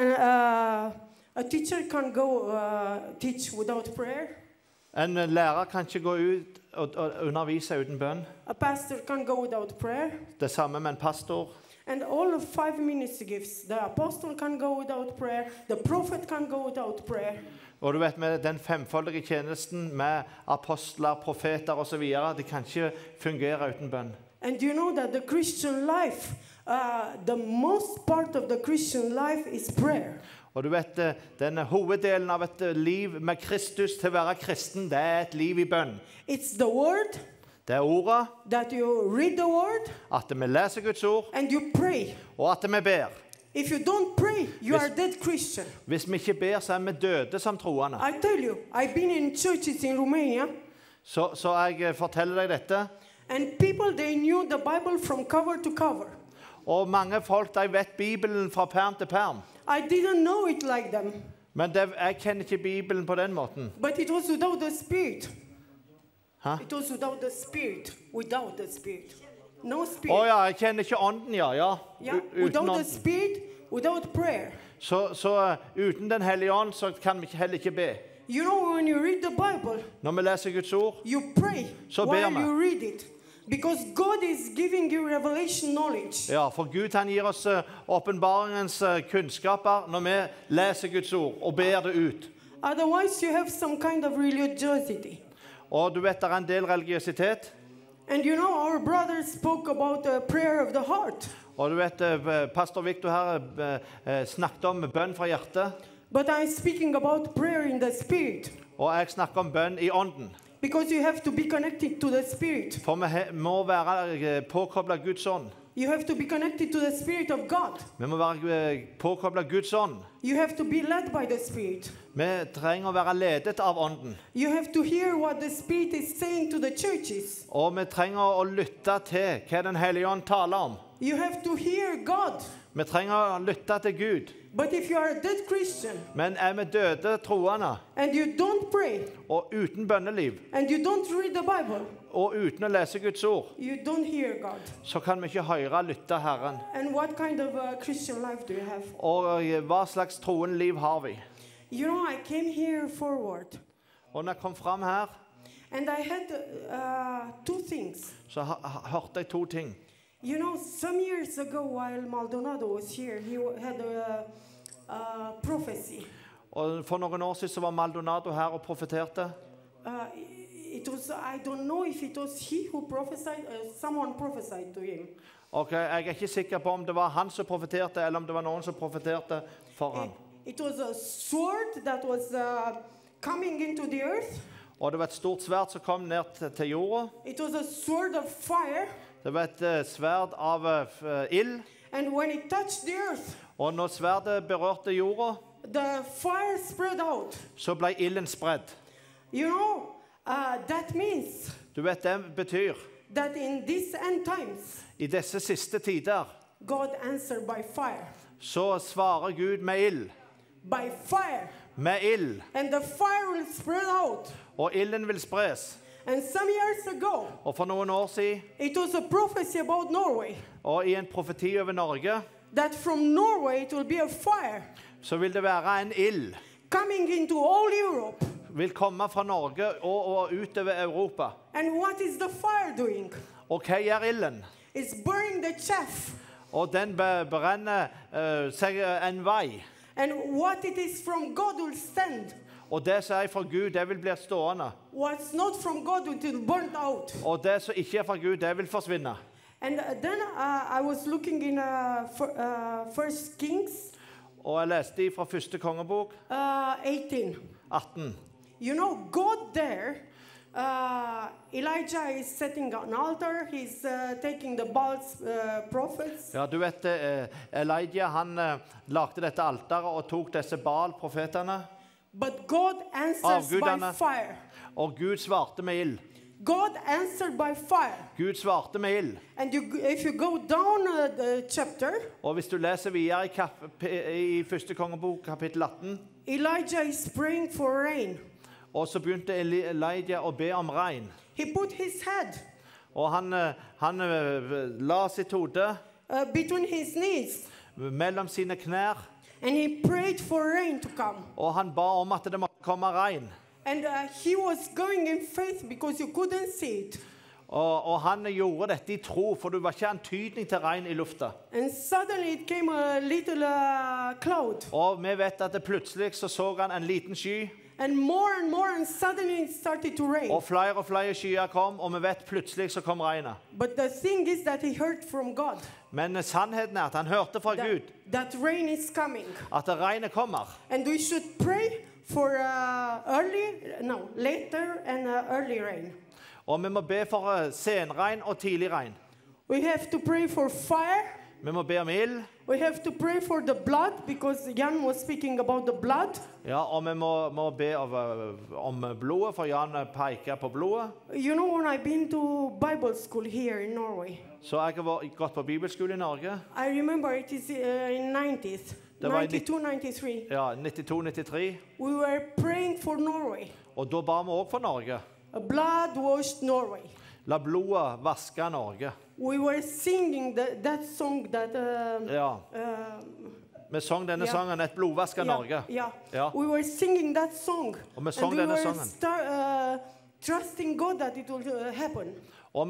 A teacher can't go teach without prayer. En lærer kan ikke gå ut og undervise uten bønn. A pastor can't go without prayer. Det samme med en pastor. And all of 5 ministry gifts. The apostle can go without prayer. The prophet can go without prayer. Og du vet, med den femfoldige tjenesten med apostler, profeter og så videre, det kan ikke fungere uten bønn. And you know that the Christian life, the most part of the Christian life is prayer. Og du vet, denne hoveddelen av et liv med Kristus til å være kristen, det er et liv i bønn. It's the word. Det er ordet, That you read the word at vi leser Guds ord, and you pray. og at vi ber. If you don't pray, you are dead Christian. Hvis vi ikke ber, så er vi døde som troende. I tell you, I've been in churches in Romania, Så jeg forteller deg dette. and people, they knew the Bible from cover to cover. Og mange folk, de vet Bibelen fra perm til perm. I didn't know it like them, Men jeg kjenner ikke Bibelen på den måten. but it was without the Spirit. Hæ? It was without the Spirit. Without the Spirit. No Å Spirit. ja, jeg kjenner ikke ånden, ja. Yeah, Uten without the ånden. Spirit, without prayer. Så uten den hellige ånd, så kan vi heller ikke be. You know, when you read the Bible, Når vi leser Guds ord, you pray Så ber while vi. you read it. Because God is giving you revelation knowledge. ja, for Gud han gir oss åpenbaringens kunnskaper når vi leser Guds ord og ber det ut. Otherwise, you have some kind of religiosity. Og du vet, det er en del religiøsitet. And you know, our brother spoke about the prayer of the heart. Og du vet, pastor Victor her snakket om bønn fra hjertet. But I'm speaking about prayer in the Spirit. Og jeg snakker om bønn i ånden. Because you have to be connected to the Spirit. For vi må være påkoblet Guds ånd. You have to be connected to the Spirit of God. Vi må være påkoblet Guds ånd. You have to be led by the Spirit. Vi trenger å være ledet av ånden. You have to hear what the Spirit is saying to the churches. Og vi trenger å lytte til hva Den hellige ånd taler om. You have to hear God. Vi trenger å lytte til Gud. But if you are a dead Christian Men er vi døde troende, and you don't pray og uten bønneliv, and you don't read the Bible, og uten å lese Guds ord, you don't hear God. så kan vi ikke høre lytte Herren. And what kind of Christian life do you have? Og hva slags troende liv har vi? You know, I came here forward Og når jeg kom frem her, and I had 2 things. så hørte jeg 2 ting. You know, some years ago while Maldonado was here, he had a prophecy. Og for noen år siden så var Maldonado her og profeterte. It was, I don't know if it was he who prophesied, someone prophesied to him. Og jeg er ikke sikker på om det var han som profeterte, eller om det var noen som profeterte for han. It was a sword that was coming into the earth. Og det var et stort sverd som kom ned til jorda. It was a sword of fire. Det var et sverd av ild. And when it touched the earth, Og når sverdet berørte jorda, the fire spread out. så ble ilden spredd. You know, that means Du vet, det betyr, that in these end times, i disse siste tider, God answered by fire. så svarer Gud med ild. By fire. Med ild. And the fire will spread out. Og ilden vil spres. And some years ago, Og for noen år siden, it was a prophecy about Norway. og i en profeti over Norge, That from Norway it will be a fire så vil det være en ild. coming into all Europe. Vil komme fra Norge og utover Europa. And what is the fire doing? Og hva gjør ilden? It's burning the chaff. Og den brenner seg en vei. And what it is from God will stand. Og det som er fra Gud, det vil bli stående. What's not from God will burn out. Og det som ikke er fra Gud, det vil forsvinne. And then I was looking in First Kings Og jeg leste fra første kongebok, 18. 18. You know, God there Elijah is setting an altar. He's taking the Baal's prophets. Ja, du vet, Elijah han lagde dette alteret og tok disse Baal-profetene. But God answers by Avgudene. fire. Og Gud svarte med ild. God answered by fire. Gud svarte med ild. And if you go down the chapter, Og hvis du leser videre i første kongebok, kapittel 18, Elijah is praying for rain. og så begynte Elijah å be om regn. He put his head Og han la sitt hode between his knees mellom sine knær, and he prayed for rain to come. og han ba om at det måtte komme regn. And he was going in faith because you couldn't see it. Og han gjorde dette i tro, for det var ikke antydning til regn i lufta. And suddenly it came a little cloud. Og vi vet at det plutselig så han en liten sky, And more, and suddenly it started to rain. og flere skyer kom, og vi vet plutselig så kom regnet. But the thing is that he heard from God Men sannheten at han hørte fra Gud that rain is coming. at regnet kommer. And we should pray for later and early rain. Og vi må be for senregn og tidlig regn. We have to pray for fire. Vi må be om ild. We have to pray for the blood because Jan was speaking about the blood. Ja, og vi må be om blodet, for Jan peker på blodet. You know, when I've been to Bible school here in Norway, Så jeg har gått på bibelskole i Norge. I remember it is in 90s, Det var i 92-93. Ja, 92-93. We were praying for Norway. Og da ba vi også for Norge. A blood-washed Norway. La blodet vaske Norge. We were singing that song that... Ja, vi sang denne Ja. sangen, Et blodvaska Norge. Yeah. Ja. We were singing that song. Og vi sang denne sangen. Trusting God that it will happen. Og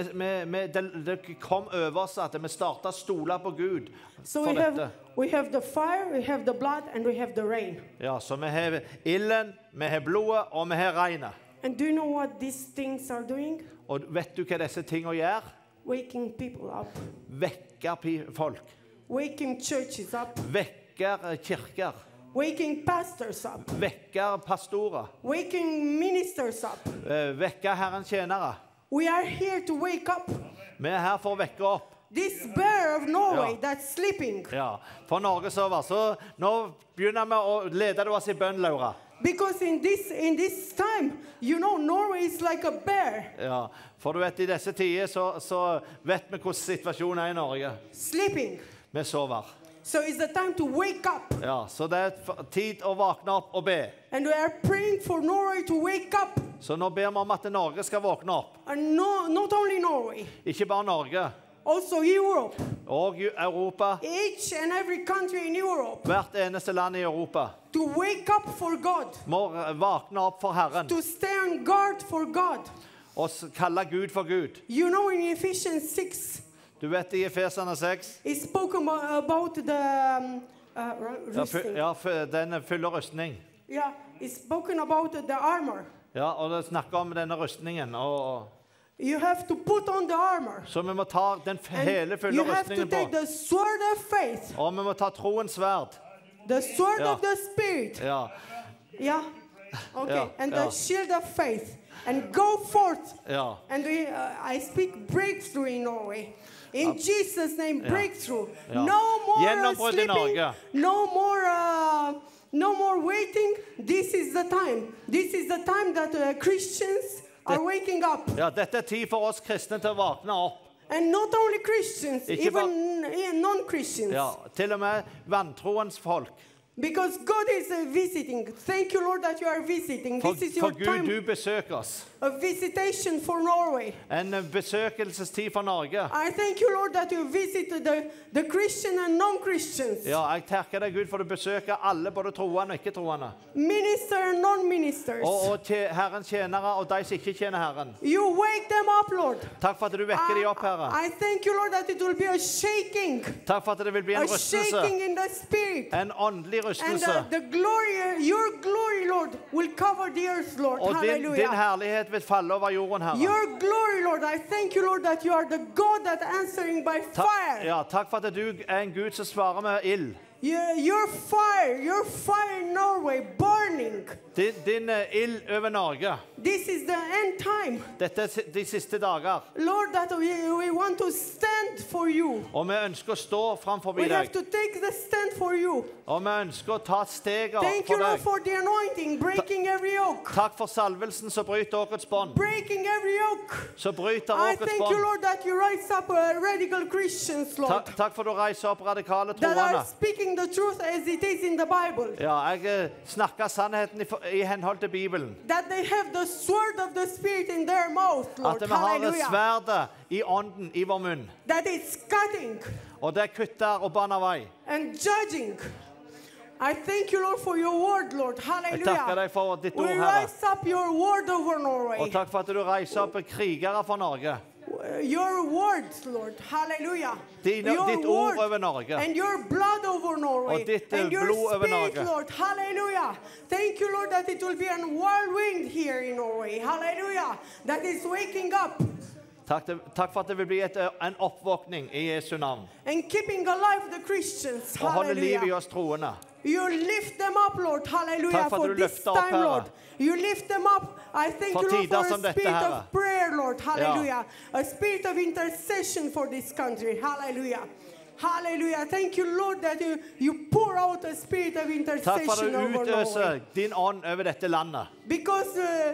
det kom over oss at vi startet å stole på Gud So for dette. we have the fire, we have the blood, and we have the rain. Ja, så vi har ilden, vi har blodet, og vi har regnet. And do you know what these things are doing? Og vet du hva disse tingene gjør? Waking people up. Vekker folk. Waking churches up. Vekker kirker. Waking pastors up. Vekker pastorer. Waking ministers up. Vekker Herrens tjenere. We are here to wake up. Vi er her for å vekke opp. This bear of Norway Ja. that's sleeping. Ja, for Norge sover. Så nå begynner vi å lede oss i bønn, Laura. Because in this time, you know, Norway is like a bear Ja, for du vet, i disse tider så vet vi hvordan situasjonen er i Norge. sleeping. Vi sover. So it's the time to wake up. Ja, så det er tid å våkne opp og be. And we are praying for Norway to wake up. Så nå ber vi om at Norge skal våkne opp. And not only Norway, Ikke bare Norge, also Europe. og Europa. Each and every country in Europe Hvert eneste land i Europa to wake up for God. må våkne opp for Herren To stay on guard for God. og kalle Gud for Gud. You know, in Ephesians 6, Du vet i Efeserne 6, it spoke about the rusting. den fyller rustning. Yeah, it's spoken about the armor. Ja, og det snakker om denne rustningen. You have to put on the armor. Så vi må ta den hele And fylle you have to rustningen take på. the sword of faith, Og vi må ta troens sverd. the sword Ja. of the Spirit. Ja, Yeah. Okay. Ja, And ja. the shield of faith. And go forth. ja. And I speak breakthrough in Norway. In Jesus' name, breakthrough. Ja. No more Gjennombrudd i sleeping. Norge. No more waiting. This is the time. This is the time that Christians are waking up. Ja, dette er tid for oss kristne til å våkne opp. And not only Christians, Ikke even non-Christians. Ja, til og med vantroens folk. Because God is visiting. Thank you, Lord, that you are visiting. For, This is for your Gud, time du besøker oss. of visitation for Norway. En besøkelsestid for Norge. I thank you, Lord, that you visit the Christian and non-Christians. Ja, jeg takker deg, Gud, for du besøker alle, både troende og ikke-troende. Minister and non-ministers. Og Herrens tjenere og de som ikke tjener Herren. You wake them up, Lord. Takk for at du vekker de opp, Herre. I thank you, Lord, that it will be a shaking. Takk for at det vil bli en A shaking rystelse. in the spirit. En åndelig And rystelse. the glory, your glory, Lord, will cover the earth, Lord. Og din Hallelujah. herlighet vil falle over jorden, Herre. Your glory, Lord, I thank you, Lord, that you are the God that answering by fire. Ja, takk for at du er en Gud som svarer med ild. Your fire in Norway burning. Din ild over Norge. This is the end time. Dette de siste dager. Lord, that we want to stand for you. Og vi ønsker å stå framfor We have deg. to take the stand for you. Og vi ønsker å ta steger Thank you, for Lord, deg. for the anointing, breaking every yoke. Takk for salvelsen som bryter åkets bånd. Breaking every yoke. Så bryter I åkets thank you, bånd. Lord, that you rise up radical Christians, Lord, Takk for du reiser opp radikale that are troende. speaking the truth as it is in the Bible. Ja, jeg snakker sannheten i henhold til Bibelen. That they have the sword of the Spirit in their mouth, Lord. At vi har Hallelujah. sverdet i ånden i vår munn. That it's cutting Og det kutter og baner vei. and judging. I thank you, Lord, for your word, Lord. Jeg takker Hallelujah. deg for ditt We ord, Herre. rise up your word over Norway. Og takk for at du reiser opp krigere for Norge. Your words, Lord. Hallelujah. Ditt Your ord word over Norge. and your blood over Norway. Og ditt, And your blod over spirit, Norge. Lord. Hallelujah. Thank you, Lord, that it will be a whirlwind here in Norway. Hallelujah. That is waking up Takk for at det vil bli en oppvåkning i Jesu navn. and keeping alive the Christians. Og holde liv i Hallelujah. oss troende. You lift them up, Lord. Hallelujah. Takk for at For du this løfter opp, time, Herre. Lord. You lift them up. I thank For you, Lord, tider for som a dette, spirit Herre. of prayer, Lord. Hallelujah. A spirit of intercession for this country. Hallelujah. Hallelujah. Thank you, Lord, that you pour out a spirit of Takk for intercession at du over Norway. utøser din ånd over dette landet. Because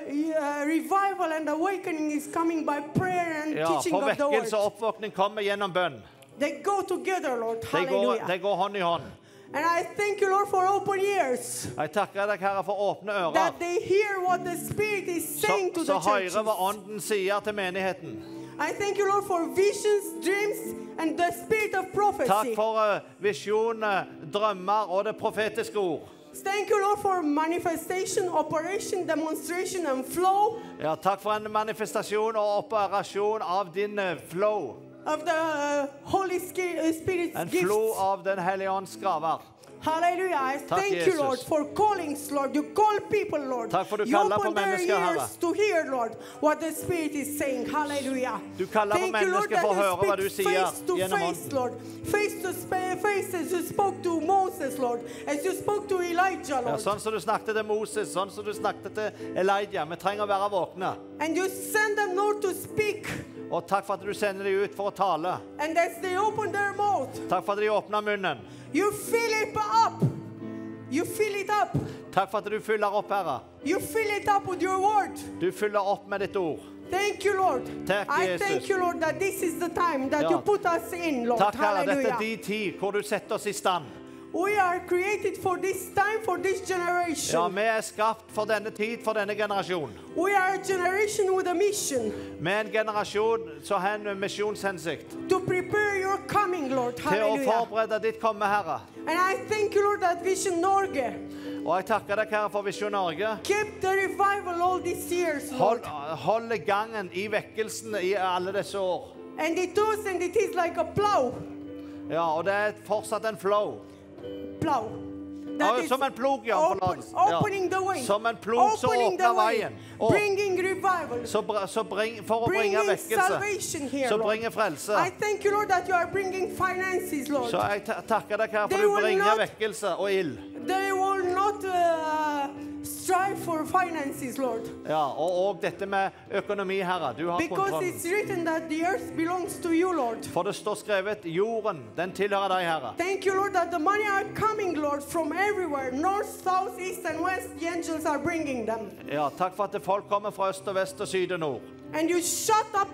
revival and awakening is coming by prayer and Ja, teaching for of the vekkelse og word. oppvåkning kommer gjennom bønn. They go together, Lord. De Hallelujah. går hånd i hånd. And I thank you, Lord, for open ears. Jeg takker deg, Herre, for åpne ører. That they hear what the Spirit is saying to Så the churches. hører hva ånden sier til menigheten. I thank you, Lord, for visions, dreams, and the spirit of Takk prophecy. for visjoner, drømmer og det profetiske ord. Thank you, Lord, for manifestation, operation, demonstration, and flow Ja, takk for en manifestasjon og operasjon av din flow. of the Holy Spirit's En flow gifts. av den hellige ånds gaver. Hallelujah. I thank you, Jesus. Lord, for callings, Lord. You call people, Lord. Takk for du You kaller på open their mennesker, Herre. ears to hear, Lord, what the Spirit is saying. Hallelujah. Du kaller på Thank you, Lord, mennesker for å that høre hva you du speak sier face to gjennom face, ånden. Lord. Face to face as you spoke to Moses, Lord. As you spoke to Elijah, Ja, Lord. sånn som du snakket til Moses, sånn som du snakket til Elijah. Vi trenger å være våkne. And you send them, Lord, to speak. Og takk for at du sender dem ut for å tale. And as they open their mouth, Takk for at de åpner munnen. you fill it up. You fill it up. Takk for at du fyller opp, Herre. You fill it up with your word. Du fyller opp med ditt ord. Thank you, Lord. Takk, I Jesus. thank you, Lord, that this is the time that Ja. you put us in, Lord. Takk, Herre. Dette Hallelujah. er din tid hvor du setter oss i stand. We are created for this time, for this generation. Ja, vi er skapt for denne tid, for denne generasjon. We are a generation with a mission Vi er en generasjon som har en misjonshensikt. to prepare your coming, Lord. Til å Hallelujah. forberede ditt komme, Herre. And I thank you, Lord, that Vision Norge Og jeg takker deg, Herre, for Visjon Norge. kept the revival all these years, Lord. Holde gangen i vekkelsen i alle disse år. And it was and it is like a plow. Ja, og det er fortsatt en flow. Plow. Ja, That is som en plog, ja, forlatelse. opening the way. Som en plog som Opening the åpner way. veien. Og Bringing revival. for å bringe Bringing vekkelse. salvation here, Så Lord. bringer frelse. I thank you, Lord, that you are bringing finances, Lord. Så jeg takker deg, Herre, for They du will bringer not- vekkelse og ild. They will not strive for finances, Lord. Ja, og dette med økonomi, Herre. Du har Because kontrollen. it's written that the earth belongs to you, Lord. For det står skrevet, jorden, den tilhører deg, Herre. Thank you, Lord, that the money are coming, Lord, from everywhere. North, south, east, and west. The angels are bringing them. Ja, takk for at folk kommer fra øst og vest og syd og nord. And you shut up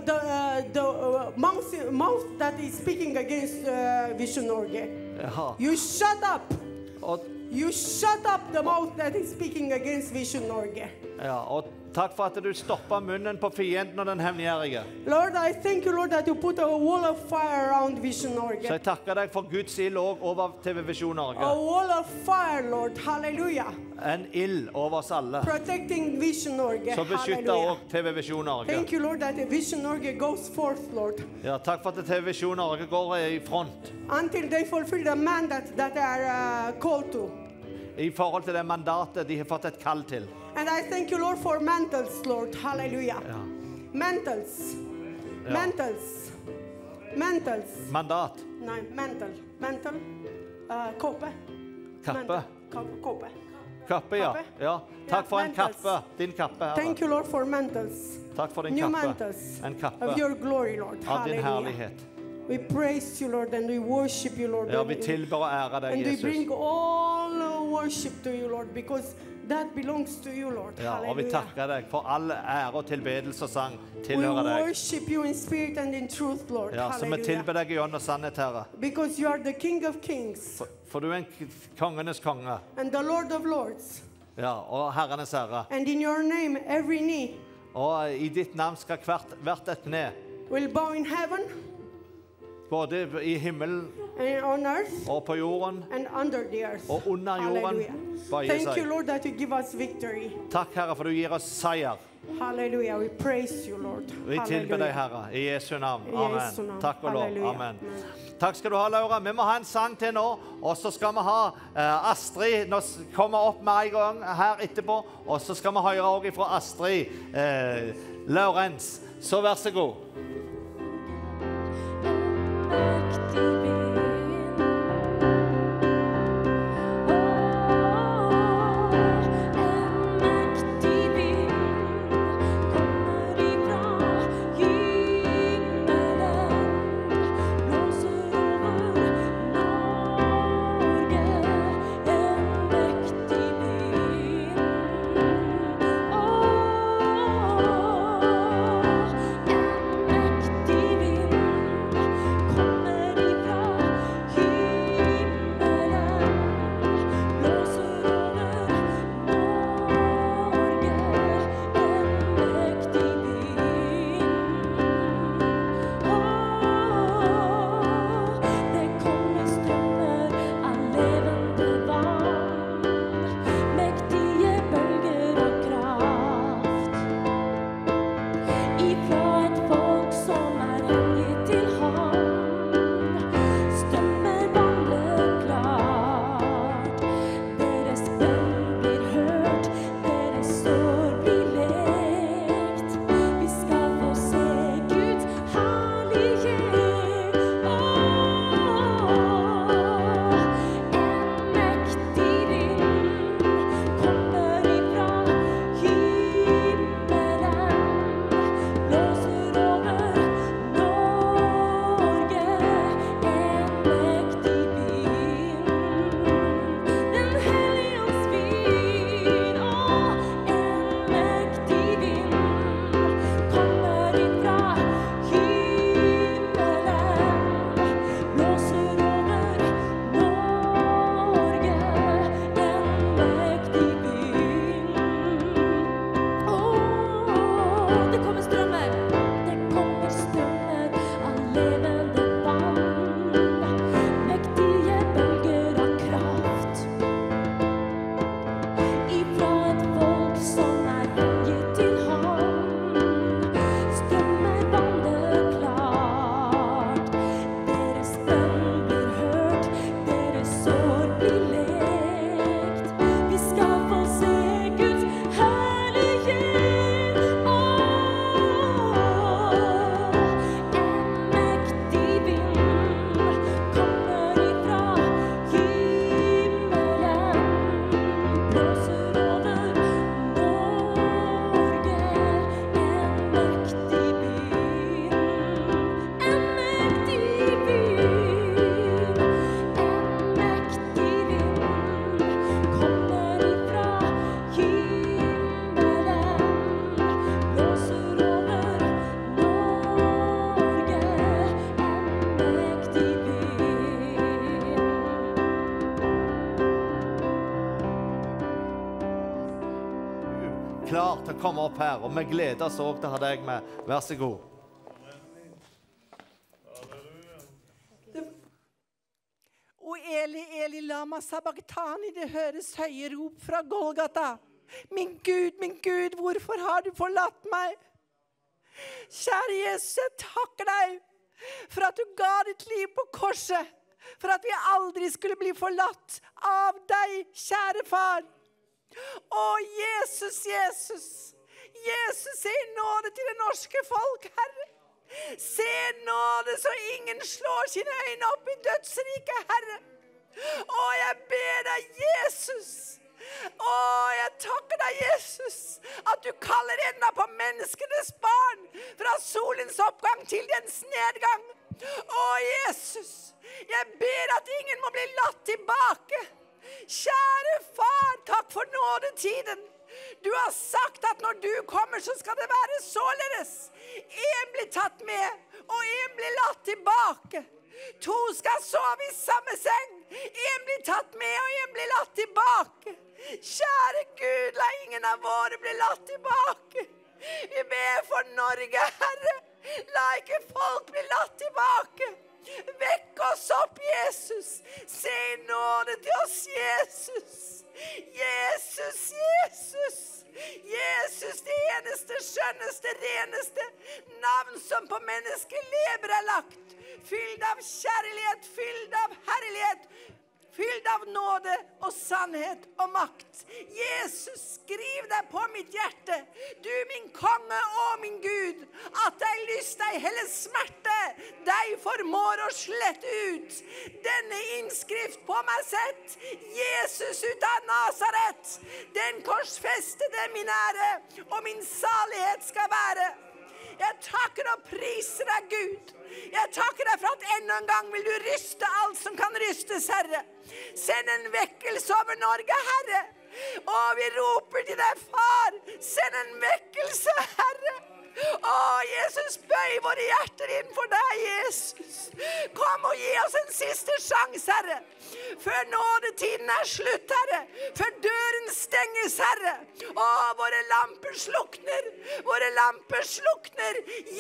the mouth that is speaking against Vision Norge. Ja, You shut up. og, You shut up the mouth that is speaking against Vision Norge. ja, og takk for at du stopper munnen på fienden og den hemmeliggjørige. Lord, I thank you, Lord, that you put a wall of fire around Vision Så Norge. jeg takker deg for Guds ild også over TV Visjon A Norge. wall of fire, Lord. Hallelujah. En ild over oss alle. Protecting Vision Norge. Så beskytter Hallelujah. også TV Visjon Norge. Thank you, Lord, that Vision Norge goes forth, Lord, Ja, takk for at TV Visjon Norge går i front until they fulfill the mandate that they are called to. i forhold til det mandatet de har fått et kall til. And I thank you, Lord, for mantles, Lord. Hallelujah. Ja. Mantles. Ja. Mantles. Mantles. Mandat. No, mantle. Mantle. Kåpe. Kappe. Kåpe. Kappe, ja. Kappe? Ja. Takk for en mantles. kappe. Din kappe, Herre. Thank you, Lord, for mantles. Takk for din New kappe. mantles En kappe of your glory, Lord. av din Hallelujah. herlighet. We praise you, Lord, and we worship you, Lord. Ja, vi tilber og ærer deg, And we Jesus. bring all worship to you, Lord, because that belongs to you, Lord. Ja, og vi Hallelujah. takker deg for all ære og tilbedelse og sang We tilhører deg. worship you in spirit and in truth, Lord. Ja, så vi Hallelujah. tilber deg i ånd og sannhet, Herre. Because you are the King of kings For du er en kongenes konge. and the Lord of lords. Ja, og herrenes herre. And in your name, every knee Og i ditt navn skal hvert et kne, will bow in heaven både i himmelen and on earth og på jorden and under the earth. og under jorden, Hallelujah. bøye Thank you, seg. Lord, that you give us victory. Takk, Herre, for du gir oss seier. Hallelujah. We praise you, Lord. Vi tilber deg, Hallelujah. Herre, i Jesu navn. I Jesu Amen. navn. Takk og lov. Halleluja. Amen. Takk skal du ha, Laura. Vi må ha en sang til nå, og så skal vi ha Astrid nå kommer opp med en gang her etterpå, og så skal vi høre også fra Astrid Laurens. Så vær så god. Klar til å komme opp her, og vi gleder oss også til å ha deg med. Vær så god. O Eli, Eli, lama sabachthani, det høres høye rop fra Golgata. Min Gud, hvorfor har du forlatt meg? Kjære Jesus, jeg takker deg for at du ga ditt liv på korset, for at vi aldri skulle bli forlatt av deg, kjære far. Å, Jesus, se nåde til det norske folk, Herre. Se nåde så ingen slår sine øyne opp i dødsriket, Herre. Å, jeg ber deg, Jesus. Å, jeg takker deg, Jesus, at du kaller enda på menneskenes barn fra solens oppgang til dens nedgang. Å, Jesus, jeg ber at ingen må bli latt tilbake. Kjære far, takk for nådetiden. Du har sagt at når du kommer, så skal det være således. En blir tatt med, og en blir latt tilbake. 2 skal sove i samme seng. En blir tatt med, og en blir latt tilbake. Kjære Gud, la ingen av våre bli latt tilbake. Vi ber for Norge, Herre. La ikke folk bli latt tilbake. Vekk oss opp, Jesus. Se nåde til oss, Jesus. Jesus, Jesus. Jesus, det eneste, skjønneste, reneste navn som på menneskelever er lagt. Fylt av kjærlighet, fylt av herlighet, fylt av nåde og sannhet og makt. Jesus, skriv deg på mitt hjerte, du min konge og min Gud, at deg lyst, deg hele smerte, deg formår å slette ut. Denne innskrift på meg sett, Jesus ut av Nazaret, den korsfestede min ære og min salighet skal være. Jeg takker og priser deg, Gud. Jeg takker deg for at enda en gang vil du ryste alt som kan rystes, Herre. Send en vekkelse over Norge, Herre. Og vi roper til deg, far. Send en vekkelse, Herre. Å, Jesus, bøy våre hjerter inn for deg, Jesus. Kom og gi oss en siste sjans, Herre. Før nådetiden er slutt, Herre. Før døren stenges, Herre. Å, våre lamper slukner. Våre lamper slukner.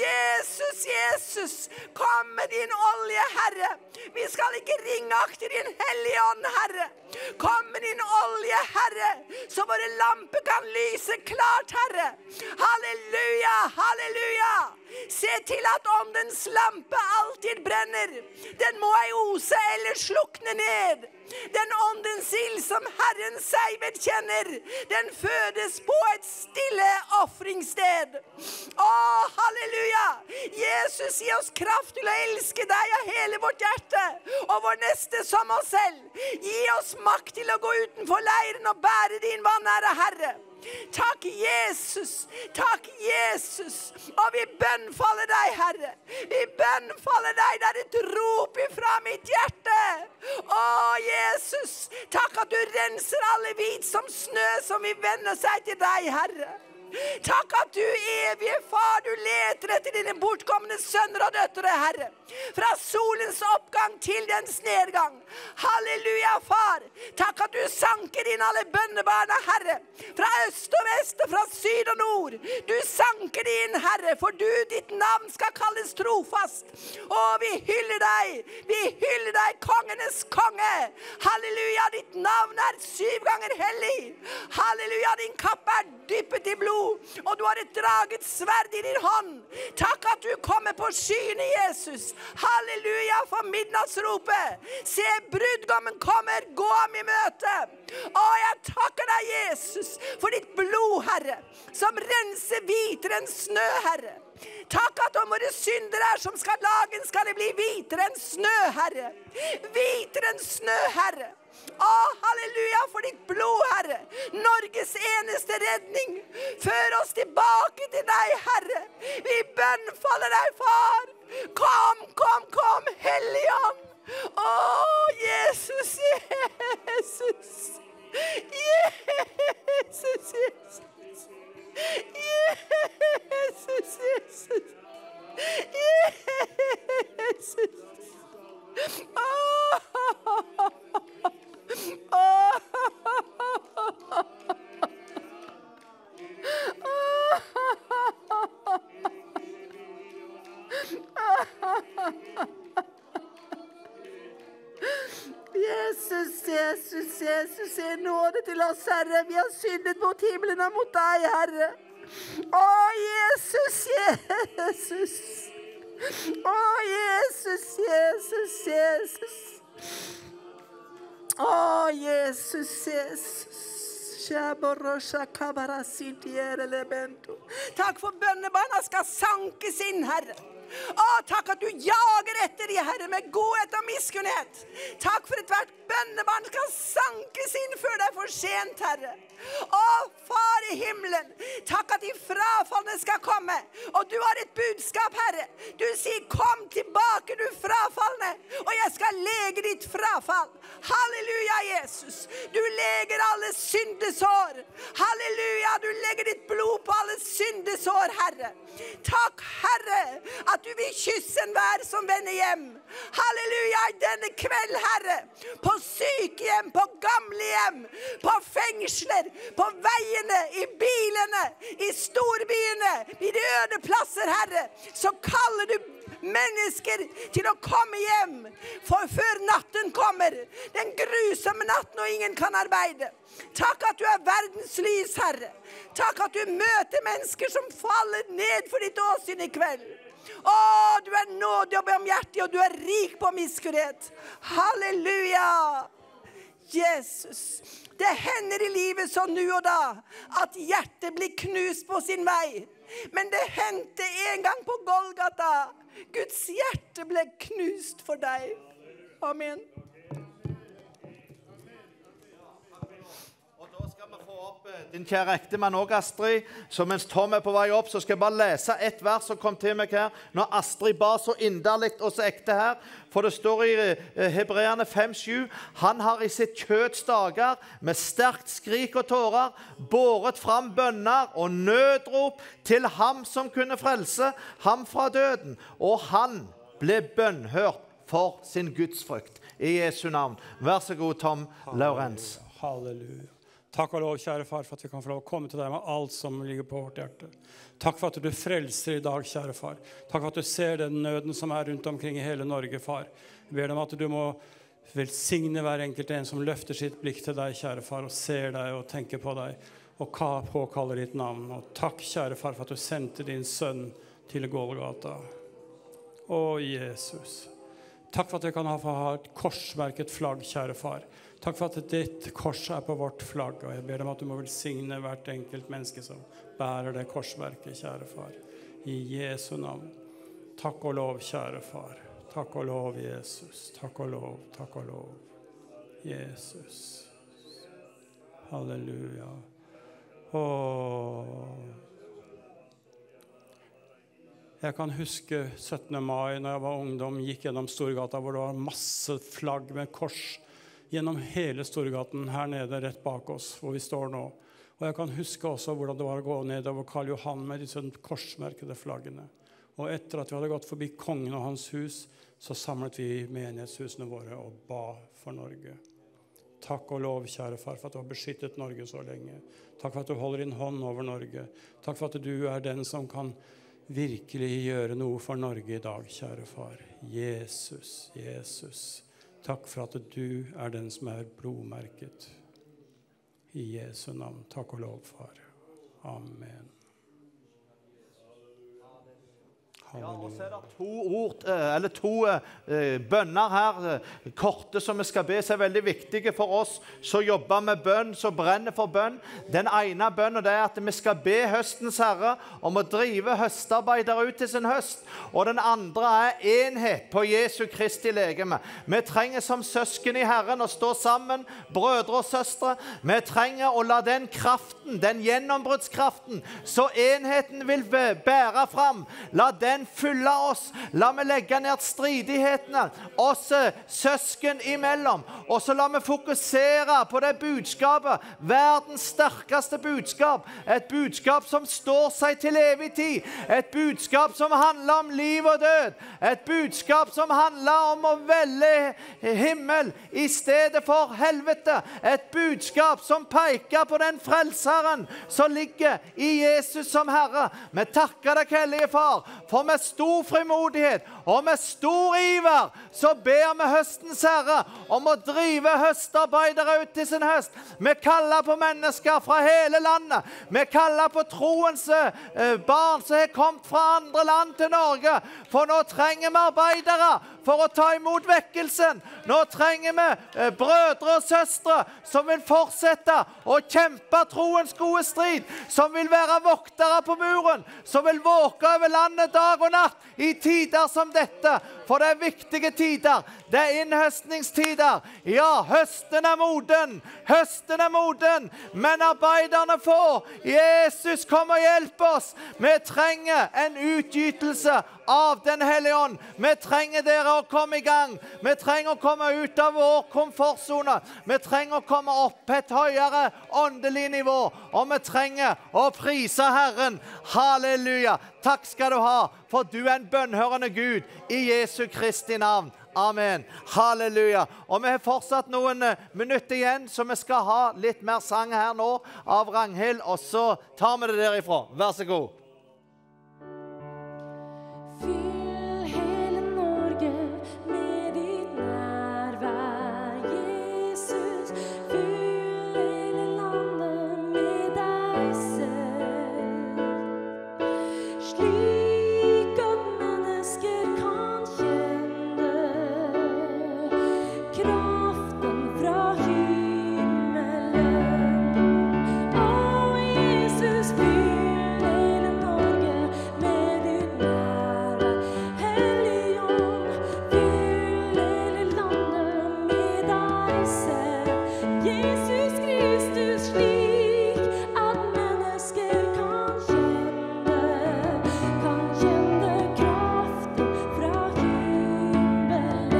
Jesus, Jesus, kom med din olje, Herre. Vi skal ikke ringakte din hellige ånd, Herre. Kom med din olje, Herre, så våre lamper kan lyse klart, Herre. Halleluja, halleluja. Se til at åndens lampe alltid brenner. Den må ei ose eller slukne ned. Den åndens ild som Herren seg vedkjenner, den fødes på et stille offringssted. Å, halleluja! Jesus, gi oss kraft til å elske deg av hele vårt hjerte, og vår neste som oss selv. Gi oss makt til å gå utenfor leiren og bære din vanære, Herre. Takk, Jesus. Takk, Jesus. Og vi bønnfaller deg, Herre. Vi bønnfaller deg. Det er et rop ifra mitt hjerte. Å, Jesus. Takk at du renser alle hvit som snø som vil vende seg til deg, Herre. Takk at du, evige far, du leter etter dine bortkommende sønner og døtre, Herre. Fra solens oppgang til dens nedgang. Halleluja, far. Takk at du sanker inn alle bønnebarna, Herre. Fra øst og vest og fra syd og nord. Du sanker det inn, Herre, for du, ditt navn skal kalles trofast. Og vi hyller deg. Vi hyller deg, kongenes konge. Halleluja, ditt navn er 7 ganger hellig. Halleluja, din kappe er dyppet i blod. Og du har et draget sverd i din hånd. Takk at du kommer på skyene, Jesus. Halleluja for midnattsropet. Se, brudgommen kommer, gå ham i møte. Og jeg takker deg, Jesus, for ditt blod, Herre, som renser hvitere enn snø, Herre. Takk at om våre synder er som skal lagen, skal det bli hvitere enn snø, Herre. Hvitere enn snø, Herre. Å, halleluja for ditt blod, Herre. Norges eneste redning. Før oss tilbake til deg, Herre. Vi bønnfaller deg, far. Kom, kom, kom, Helligånd. Å, Jesus, Jesus. Jesus, Jesus. Jesus, Jesus. Jesus. Jesus, Jesus, Jesus, se nåde til oss, Herre. Vi har syndet mot himmelen og mot deg, Herre. Å, Jesus, Jesus. Å, Jesus, Jesus, Jesus. Å, Jesus, Jesus. Takk for bønnebarna skal sankes inn, Herre. Takk at du jager etter de, Herre, med godhet og miskunnhet. Takk for et hvert bønnebarn skal sankes inn før det for sent, Herre. Far i himmelen, takk at de frafallene skal komme. Og du har et budskap, Herre. Du sier, kom tilbake, du frafallene, og jeg skal lege ditt frafall. Halleluja, Jesus. Du leger alle syndesår. Halleluja, du legger ditt blod på alle syndesår, Herre. Takk, Herre, at du vil kysse enhver som vender hjem. Halleluja, i denne kveld, Herre. På sykehjem, på gamlehjem, på fengsler, på veiene, i bilene, i storbyene, i de øde plasser, Herre. Så kaller du mennesker til å komme hjem, for før natten kommer, den grusomme natten og ingen kan arbeide. Takk at du er verdens lys, Herre. Takk at du møter mennesker som faller ned for ditt åsyn i kveld. Du er nådig og barmhjertig, og du er rik på miskunnhet. Halleluja! Jesus, det hender i livet så nu og da, at hjertet blir knust på sin vei. Men det hendte en gang på Golgata. Guds hjerte ble knust for deg. Amen. Og da skal vi få opp din kjære ektemann og Astrid. Så mens Tom er på vei opp, så skal jeg bare lese et vers som kom til meg her. Når Astrid ba så inderligt og så ekte her. For det står i Hebreerne 5:7, han har i sitt kjøds dager med sterkt skrik og tårer båret fram bønner og nødrop til ham som kunne frelse ham fra døden. Og han ble bønnhørt for sin gudsfrykt. I Jesu navn. Vær så god, Tom Laurens. Halleluja. Takk og lov, kjære far, for at vi kan få lov å komme til deg med alt som ligger på vårt hjerte. Takk for at du frelser i dag, kjære far. Takk for at du ser den nøden som er rundt omkring i hele Norge, far. Jeg ber deg om at du må velsigne hver enkelt en som løfter sitt blikk til deg, kjære far, og ser deg og tenker på deg, og påkaller ditt navn. Og takk, kjære far, for at du sendte din sønn til Golgata. Å, Jesus. Takk for at vi kan ha et korsmerket flagg, kjære far. Takk for at ditt kors er på vårt flagg, og jeg ber deg om at du må velsigne hvert enkelt menneske som bærer det korsverket, kjære far. I Jesu navn. Takk og lov, kjære far. Takk og lov, Jesus. Takk og lov, takk og lov. Jesus. Halleluja. Jeg kan huske 17. mai når jeg var ungdom, gikk gjennom Storgata, hvor det var masse flagg med kors gjennom hele Storgaten her nede rett bak oss, hvor vi står nå. Og jeg kan huske også hvordan det var å gå nedover Karl Johan med disse korsmerkede flaggene. Og etter at vi hadde gått forbi kongen og hans hus, så samlet vi menighetshusene våre og ba for Norge. Takk og lov, kjære far, for at du har beskyttet Norge så lenge. Takk for at du holder din hånd over Norge. Takk for at du er den som kan virkelig gjøre noe for Norge i dag, kjære far. Jesus, Jesus. Takk for at du er den som er blodmerket. I Jesu navn. Takk og lov, far. Amen. Ja, og så er det to bønner her, korte som vi skal be, som er veldig viktige for oss, så jobber med bønn, så brenner for bønn. Den ene bønnen det er at vi skal be høstens herre om å drive høstarbeidere ut til sin høst, og den andre er enhet på Jesu Kristi legeme. Vi trenger som søsken i Herren å stå sammen, brødre og søstre. Vi trenger å la den kraften, den gjennombruddskraften, så enheten vil bære fram, la den fylle oss. La meg legge ned stridighetene oss søsken imellom, og så la meg fokusere på det budskapet, verdens sterkeste budskap, et budskap som står seg til evig tid, et budskap som handler om liv og død, et budskap som handler om å velge himmel i stedet for helvete, et budskap som peker på den frelseren som ligger i Jesus som Herre. Vi takker deg, hellige far, for med stor frimodighet og med stor iver så ber vi høstens herre om å drive høstarbeidere ut til sin høst. Vi kaller på mennesker fra hele landet. Vi kaller på troens barn som har kommet fra andre land til Norge. For nå trenger vi arbeidere. for å ta imot vekkelsen. Nå trenger vi brødre og søstre som vil fortsette å kjempe troens gode strid, som vil være voktere på muren, som vil våke over landet dag og natt i tider som dette. For det er viktige tider. Det er innhøstningstider. Ja, høsten er moden. Høsten er moden. Men arbeiderne får. Jesus, kom og hjelp oss. Vi trenger en utgytelse av Den hellige ånd. Vi trenger dere å komme i gang. Vi trenger å komme ut av vår komfortzone. Vi trenger å komme opp på et høyere åndelig nivå. Og vi trenger å prise Herren. Halleluja. Takk skal du ha, for du er en bønnhørende Gud i Jesu Kristi navn. Amen. Halleluja. Og vi har fortsatt noen minutter igjen, så vi skal ha litt mer sang her nå av Ragnhild, og så tar vi det derifra. Vær så god. Fyll hele Norge med ditt nærvær, Jesus. Fyll hele landet med deg selv. Slik at mennesker kan kjenne kraften fra himmelen. Å, Jesus, fyll hele Norge med ditt nærvær. Hellige ånd, fyll hele landet med deg selv. Jesus Kristus, slik at mennesker kan kjenne kraften fra himmelen.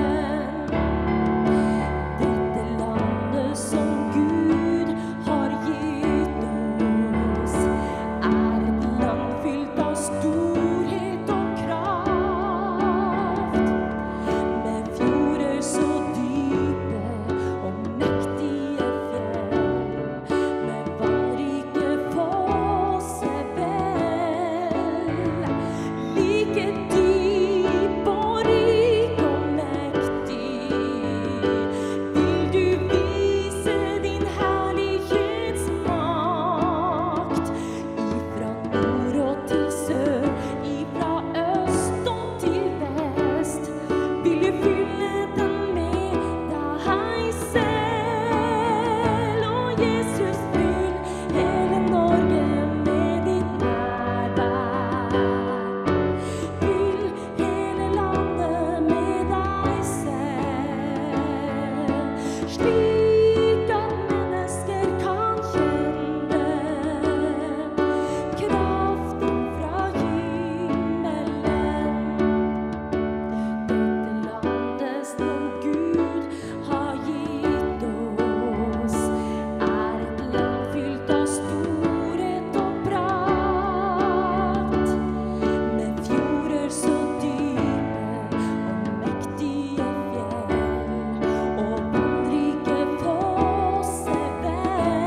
Dette landet som Gud har gitt oss, er et land fylt av storhet og kraft, med fjorder så dype og mektige fjell, med vannrike fossevel. Like dyp og rik og mektig vil du vise din herlighetsmakt. Ifra nord og til sør, ifra øst og til vest, vil du fylle den med deg selv. Og Jesus, fyll hele Norge med ditt nærvær. Fyll hele landet med deg selv, slik at mennesker kan kjenne kraften fra himmelen. Dette landet som Gud har gitt oss, er et land fylt av storhet og prakt, med fjorder så dype og mektige fjell, og vannrike fossevel.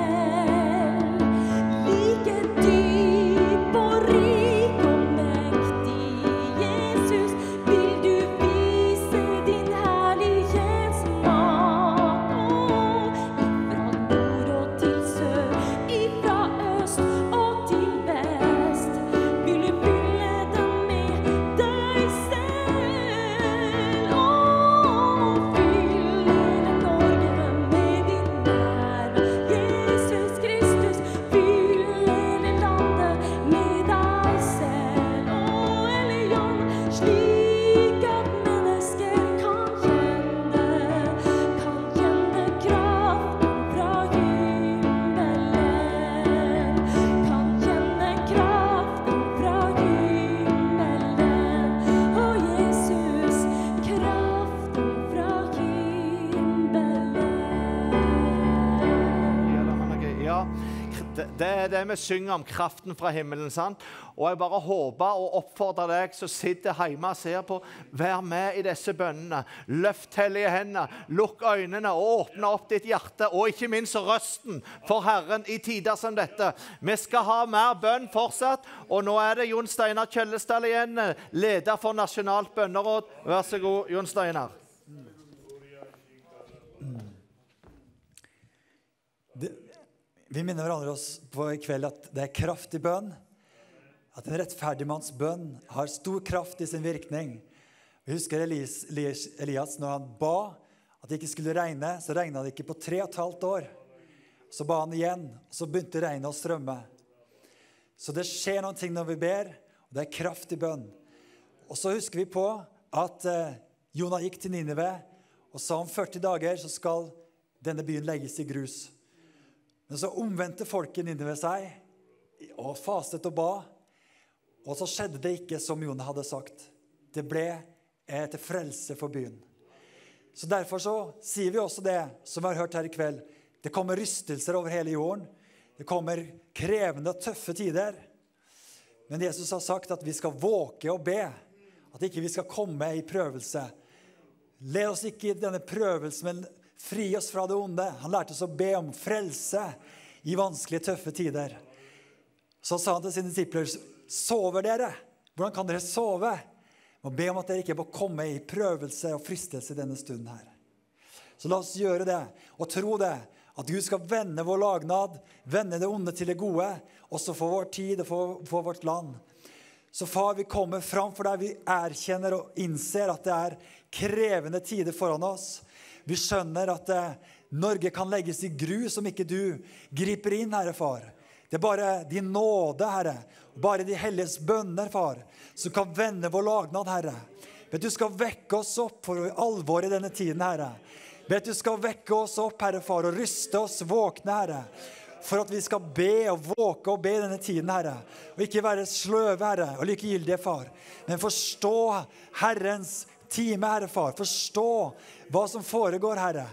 Like dyp og rik og mektig, Jesus, vil du vise din herlighetsmakt. Ifra nord og til sør, ifra øst og til vest, vil du fylle den med deg selv. Fyll hele Norge med ditt nærvær, Jesus Kristus. Fyll hele landet med deg selv. Hellige ånd, slik at mennesker kan kjenne kraften fra himmelen. Kan kjenne kraften fra himmelen. Å, Jesus, kraften fra himmelen. Ja, det er det vi synger om, kraften fra himmelen, sant? Og jeg bare håper og oppfordrer deg som sitter hjemme og ser på, vær med i disse bønnene. Løft hellige hender, lukk øynene og åpne opp ditt hjerte, og ikke minst røsten for Herren i tider som dette. Vi skal ha mer bønn fortsatt, og nå er det Jon Steinar Kjellestad igjen, leder for Nasjonalt bønneråd. Vær så god, Jon Steinar. Vi minner hverandre oss på i kveld at det er kraft i bønn. At en rettferdig manns bønn har stor kraft i sin virkning. Vi husker Elias når han ba at det ikke skulle regne, så regnet det ikke på 3,5 år. Så ba han igjen, og så begynte regnet å strømme. Så det skjer noen ting når vi ber, og det kraft i bønn. Og så husker vi på at Jonah gikk til Nineve, og sa om 40 dager så skal denne byen legges i grus. Men så omvendte folket i Nineve seg, og fastet og ba, og så skjedde det ikke som Jonah hadde sagt. Det ble til frelse for byen. Så derfor så sier vi også det som vi har hørt her i kveld. Det kommer rystelser over hele jorden. Det kommer krevende og tøffe tider. Men Jesus har sagt at vi skal våke og be. At ikke vi skal komme i prøvelse. Led oss ikke i denne prøvelsen, men fri oss fra det onde. Han lærte oss å be om frelse i vanskelige, tøffe tider. Så sa han til sine disipler, sover dere? Hvordan kan dere sove? Og be om at dere ikke må komme i prøvelse og fristelse denne stunden her. Så la oss gjøre det, og tro det, at Gud skal vende vår lagnad, vende det onde til det gode, også for vår tid og for vårt land. Så far, vi kommer fram for deg, vi erkjenner og innser at det er krevende tider foran oss. Vi skjønner at Norge kan legges i grus om ikke du griper inn, Herre far. Det er bare din nåde, Herre, bare de helliges bønner, far, som kan vende vår lagnad, Herre. Vet du skal vekke oss opp for alvor i denne tiden, Herre. Vet du skal vekke oss opp, Herre far, og ryste oss våkne, Herre. For at vi skal be og våke og be denne tiden, Herre. Og ikke være sløve, Herre, og likegyldige, far. Men forstå Herrens time, Herre far. Forstå hva som foregår, Herre.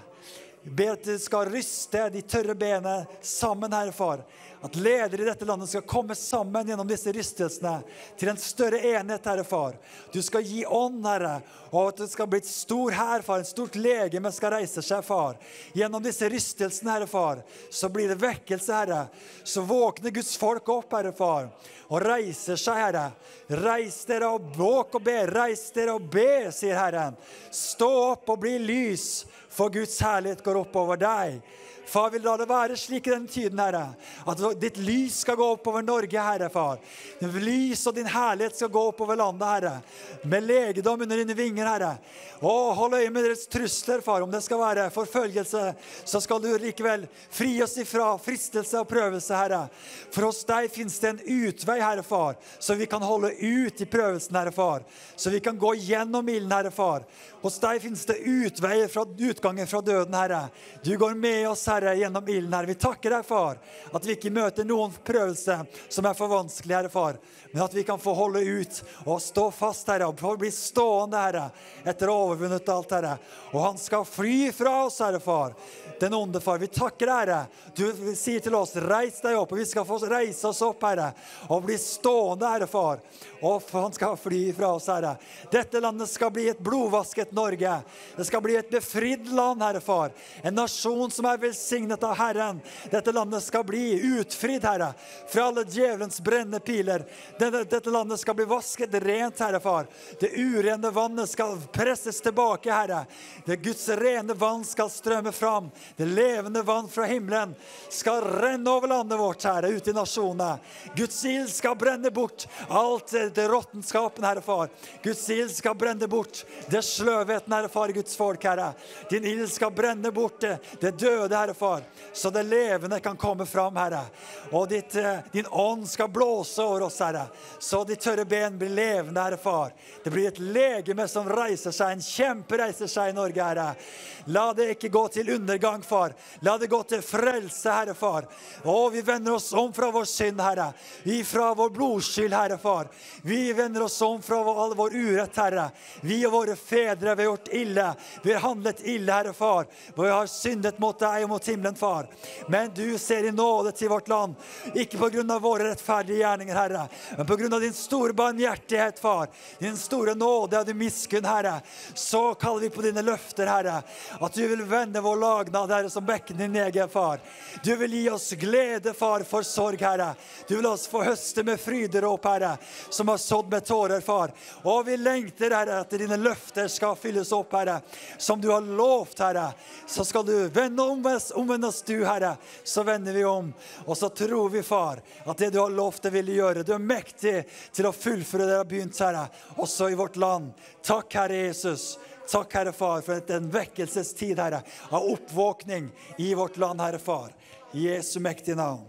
Be at du skal ryste de tørre benene sammen, Herre far. At ledere i dette landet skal komme sammen gjennom disse rystelsene til en større enhet, Herre far. Du skal gi ånd, Herre, og at det skal bli et stor her, far. En stort legeme skal reise seg, far. Gjennom disse rystelsene, Herre far, så blir det vekkelse, Herre. Så våkner Guds folk opp, Herre far, og reiser seg, Herre. Reis dere og våk og be, reis dere og be, sier Herren. Stå opp og bli lys, for Guds herlighet går opp over deg. Far, vil la det være slik i den tiden, Herre, at ditt lys skal gå opp over Norge, Herre, far. Din lys og din herlighet skal gå opp over landet, Herre. Med legedom under dine vinger, Herre. Hold øye med deres trusler, far. Om det skal være forfølgelse, så skal du likevel fri oss ifra fristelse og prøvelse, Herre. For hos deg finnes det en utvei, Herre, far, så vi kan holde ut i prøvelsen, Herre, far. Så vi kan gå gjennom ilden, Herre, far. Hos deg finnes det utveier fra utgangen fra døden, Herre. Du går med oss, Herre, gjennom ilden, Herre. Vi takker deg, far, at vi ikke møter noen prøvelse som er for vanskelig, Herre, far. Men at vi kan få holde ut og stå fast, Herre, og få bli stående, Herre, etter å ha overvunnet alt, Herre. Og han skal fly fra oss, Herre, far. Den onde, far. Vi takker deg, Herre. Du sier til oss, reis deg opp, og vi skal få reise oss opp, Herre, og bli stående, Herre, far. Og han skal fly fra oss, Herre. Dette landet skal bli et blodvasket Norge. Det skal bli et befridd land, Herre far. En nasjon som er velsignet av Herren. Dette landet skal bli utfridd, Herre, fra alle djevelens brennende piler. Dette landet skal bli vasket rent, Herre far. Det urene vannet skal presses tilbake, Herre. Det Guds rene vann skal strømme fram. Det levende vann fra himmelen skal renne over landet vårt, Herre, ut i nasjonene. Guds ild skal brenne bort alt det råttenskapen, Herre far. Guds ild skal brenne bort det sløvheten, Herre far, Guds folk, Herre. Din ild skal brenne bort det døde, Herre far, så det levende kan komme fram, Herre. Og din ånd skal blåse over oss, Herre, så de tørre ben blir levende, Herre far. Det blir et legeme som reiser seg, en kjempe reiser seg i Norge, Herre. La det ikke gå til undergang, far. La det gå til frelse, Herre far. Vi vender oss om fra vår synd, Herre. Vi fra vår blodskyld, Herre far. Vi vender oss om fra all vår urett, Herre. Vi og våre fedre, vi har gjort ille. Vi har handlet ille, Herre far. Vi har syndet mot deg og mot himmelen, far. Men du ser i nåde til vårt land. Ikke på grunn av våre rettferdige gjerninger, Herre, men på grunn av din store barmhjertighet, far. Din store nåde og din miskunn, Herre. Så kaller vi på dine løfter, Herre, at du vil vende vår lagnad, Herre, som bekken din egen, far. Du vil gi oss glede, far, for sorg, Herre. Du vil oss få høste med fryderåp, Herre, som har sådd med tårer, far. Og vi lengter, Herre, at dine løfter skal fylles opp, Herre, som du har lovt, Herre. Så skal du vende om oss omvendes du, Herre, så vender vi om. Og så tror vi, far, at det du har lovt det vil du gjøre. Du mektig til å fullføre det du har begynt, Herre, også i vårt land. Takk, Herre Jesus. Takk, Herre far, for en vekkelsestid, Herre, av oppvåkning i vårt land, Herre far. I Jesu mektige navn.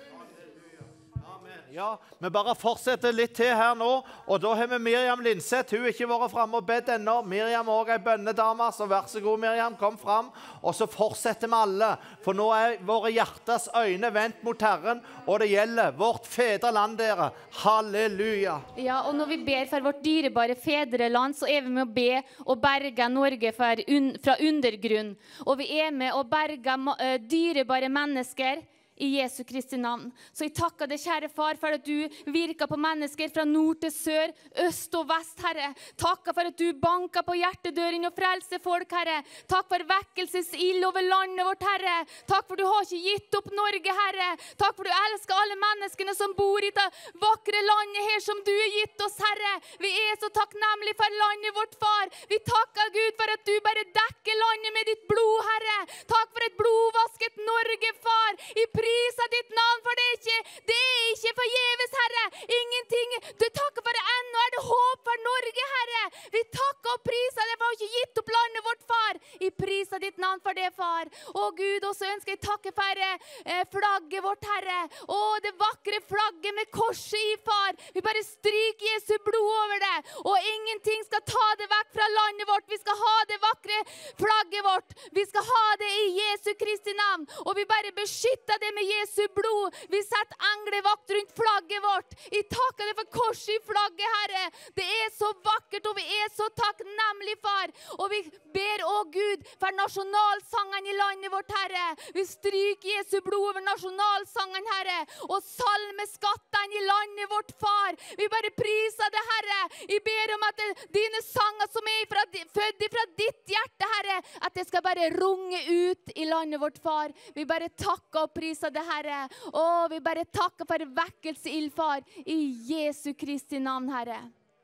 Ja, vi bare fortsetter litt til her nå, og da har vi Miriam Lindseth. Hun har ikke vært fremme og bedt ennå. Miriam er også en bønnedame, så vær så god, Miriam, kom frem. Og så fortsetter vi alle, for nå er våre hjertes øyne vendt mot Herren, og det gjelder vårt fedreland, dere. Halleluja. Ja, og når vi ber for vårt dyrebare fedreland, så er vi med å be og berge Norge fra undergrunn. Og vi er med å berge dyrebare mennesker i Jesu Kristi navn. Så jeg takker deg, kjære far, for at du virker på mennesker fra nord til sør, øst og vest, Herre. Takker for at du banker på hjertedøren og frelser folk, Herre. Takk for vekkelsesild over landet vårt, Herre. Takk for du har ikke gitt opp Norge, Herre. Takk for du elsker alle menneskene som bor i det vakre landet her som du har gitt oss, Herre. Vi er så takknemlige for landet vårt, far. Vi takker Gud for at du bare dekker landet med ditt blod, Herre. Takk for et blodvasket Norge, far. I prisa ditt navn, for det er ikke forgjeves, Herre. Ingenting. Du takker for det ennå. Er det håp for Norge, Herre? Vi takker og priser deg for å ikke gitt opp landet vårt, far. I prisa ditt navn for det, far. Å Gud, og så ønsker jeg takke for flagget vårt, Herre. Å, det vakre flagget med korset i, far. Vi bare stryker Jesu blod over det. Og ingenting skal ta det vekk fra landet vårt. Vi skal ha det vakre flagget vårt. Vi skal ha det i Jesu Kristi navn. Og vi bare beskytter det med Jesu blod. Vi setter englevakt rundt flagget vårt. Jeg takker deg for korset i flagget, Herre. Det er så vakkert, og vi er så takknemlige, far. Og vi ber, å Gud, for nasjonalsangen i landet vårt, Herre. Vi stryker Jesu blod over nasjonalsangen, Herre. Og salmeskatten i landet vårt, far. Vi bare priser det, Herre. Jeg ber om at dine sanger som er født fra ditt hjerte, Herre, at det skal bare runge ut i landet vårt, far. Vi bare takker og priser det, Herre. Og vi bare takker for vekkelseild, far, i Jesu Kristi navn, Herre.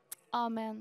Amen.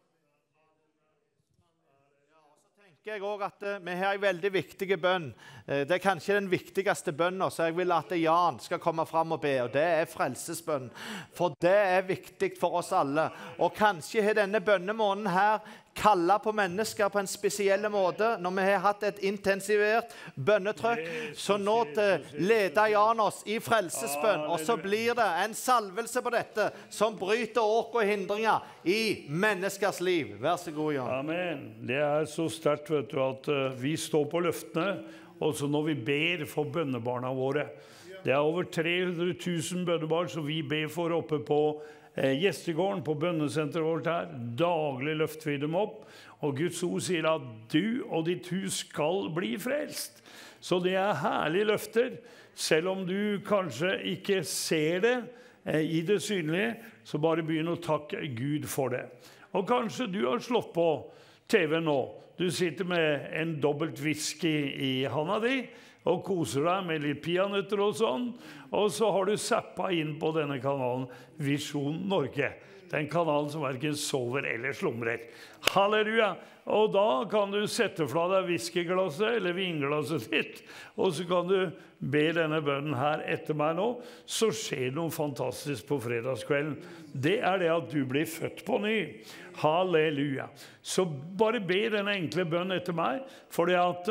Jeg også at vi har en veldig viktig bønn. Det er kanskje den viktigste bønnen, så jeg vil at Jan skal komme frem og be, og det er frelsesbønn. For det er viktig for oss alle. Og kanskje har denne bønnemåneden her kallet på mennesker på en spesiell måte, når vi har hatt et intensivert bønnetrykk. Så nå leder Jan oss i frelsesbønn, og så blir det en salvelse på dette, som bryter åk og hindringer i menneskers liv. Vær så god, Jan. Amen. Det er så sterkt, vet du, at vi står på løftene, også når vi ber for bønnebarna våre. Det er over 300 000 bønnebarn som vi ber for oppe på gjestegården på bønnesenteret vårt her. Daglig løfter vi dem opp, og Guds ord sier at du og ditt hus skal bli frelst. Så det er herlige løfter, selv om du kanskje ikke ser det i det synlige, så bare begynn å takke Gud for det. Og kanskje du har slått på TV nå. Du sitter med en dobbelt whisky i handa di, og koser deg med litt peanøtter og sånn, og så har du zappet inn på denne kanalen Visjon Norge. Den kanalen som hverken sover eller slumrer. Halleluja! Og da kan du sette fra deg whiskyglasset eller vinglasset ditt, og så kan du be denne bønnen her etter meg nå, så skjer noe fantastisk på fredagskvelden. Det er det at du blir født på ny. Halleluja! Så bare be denne enkle bønnen etter meg, for det at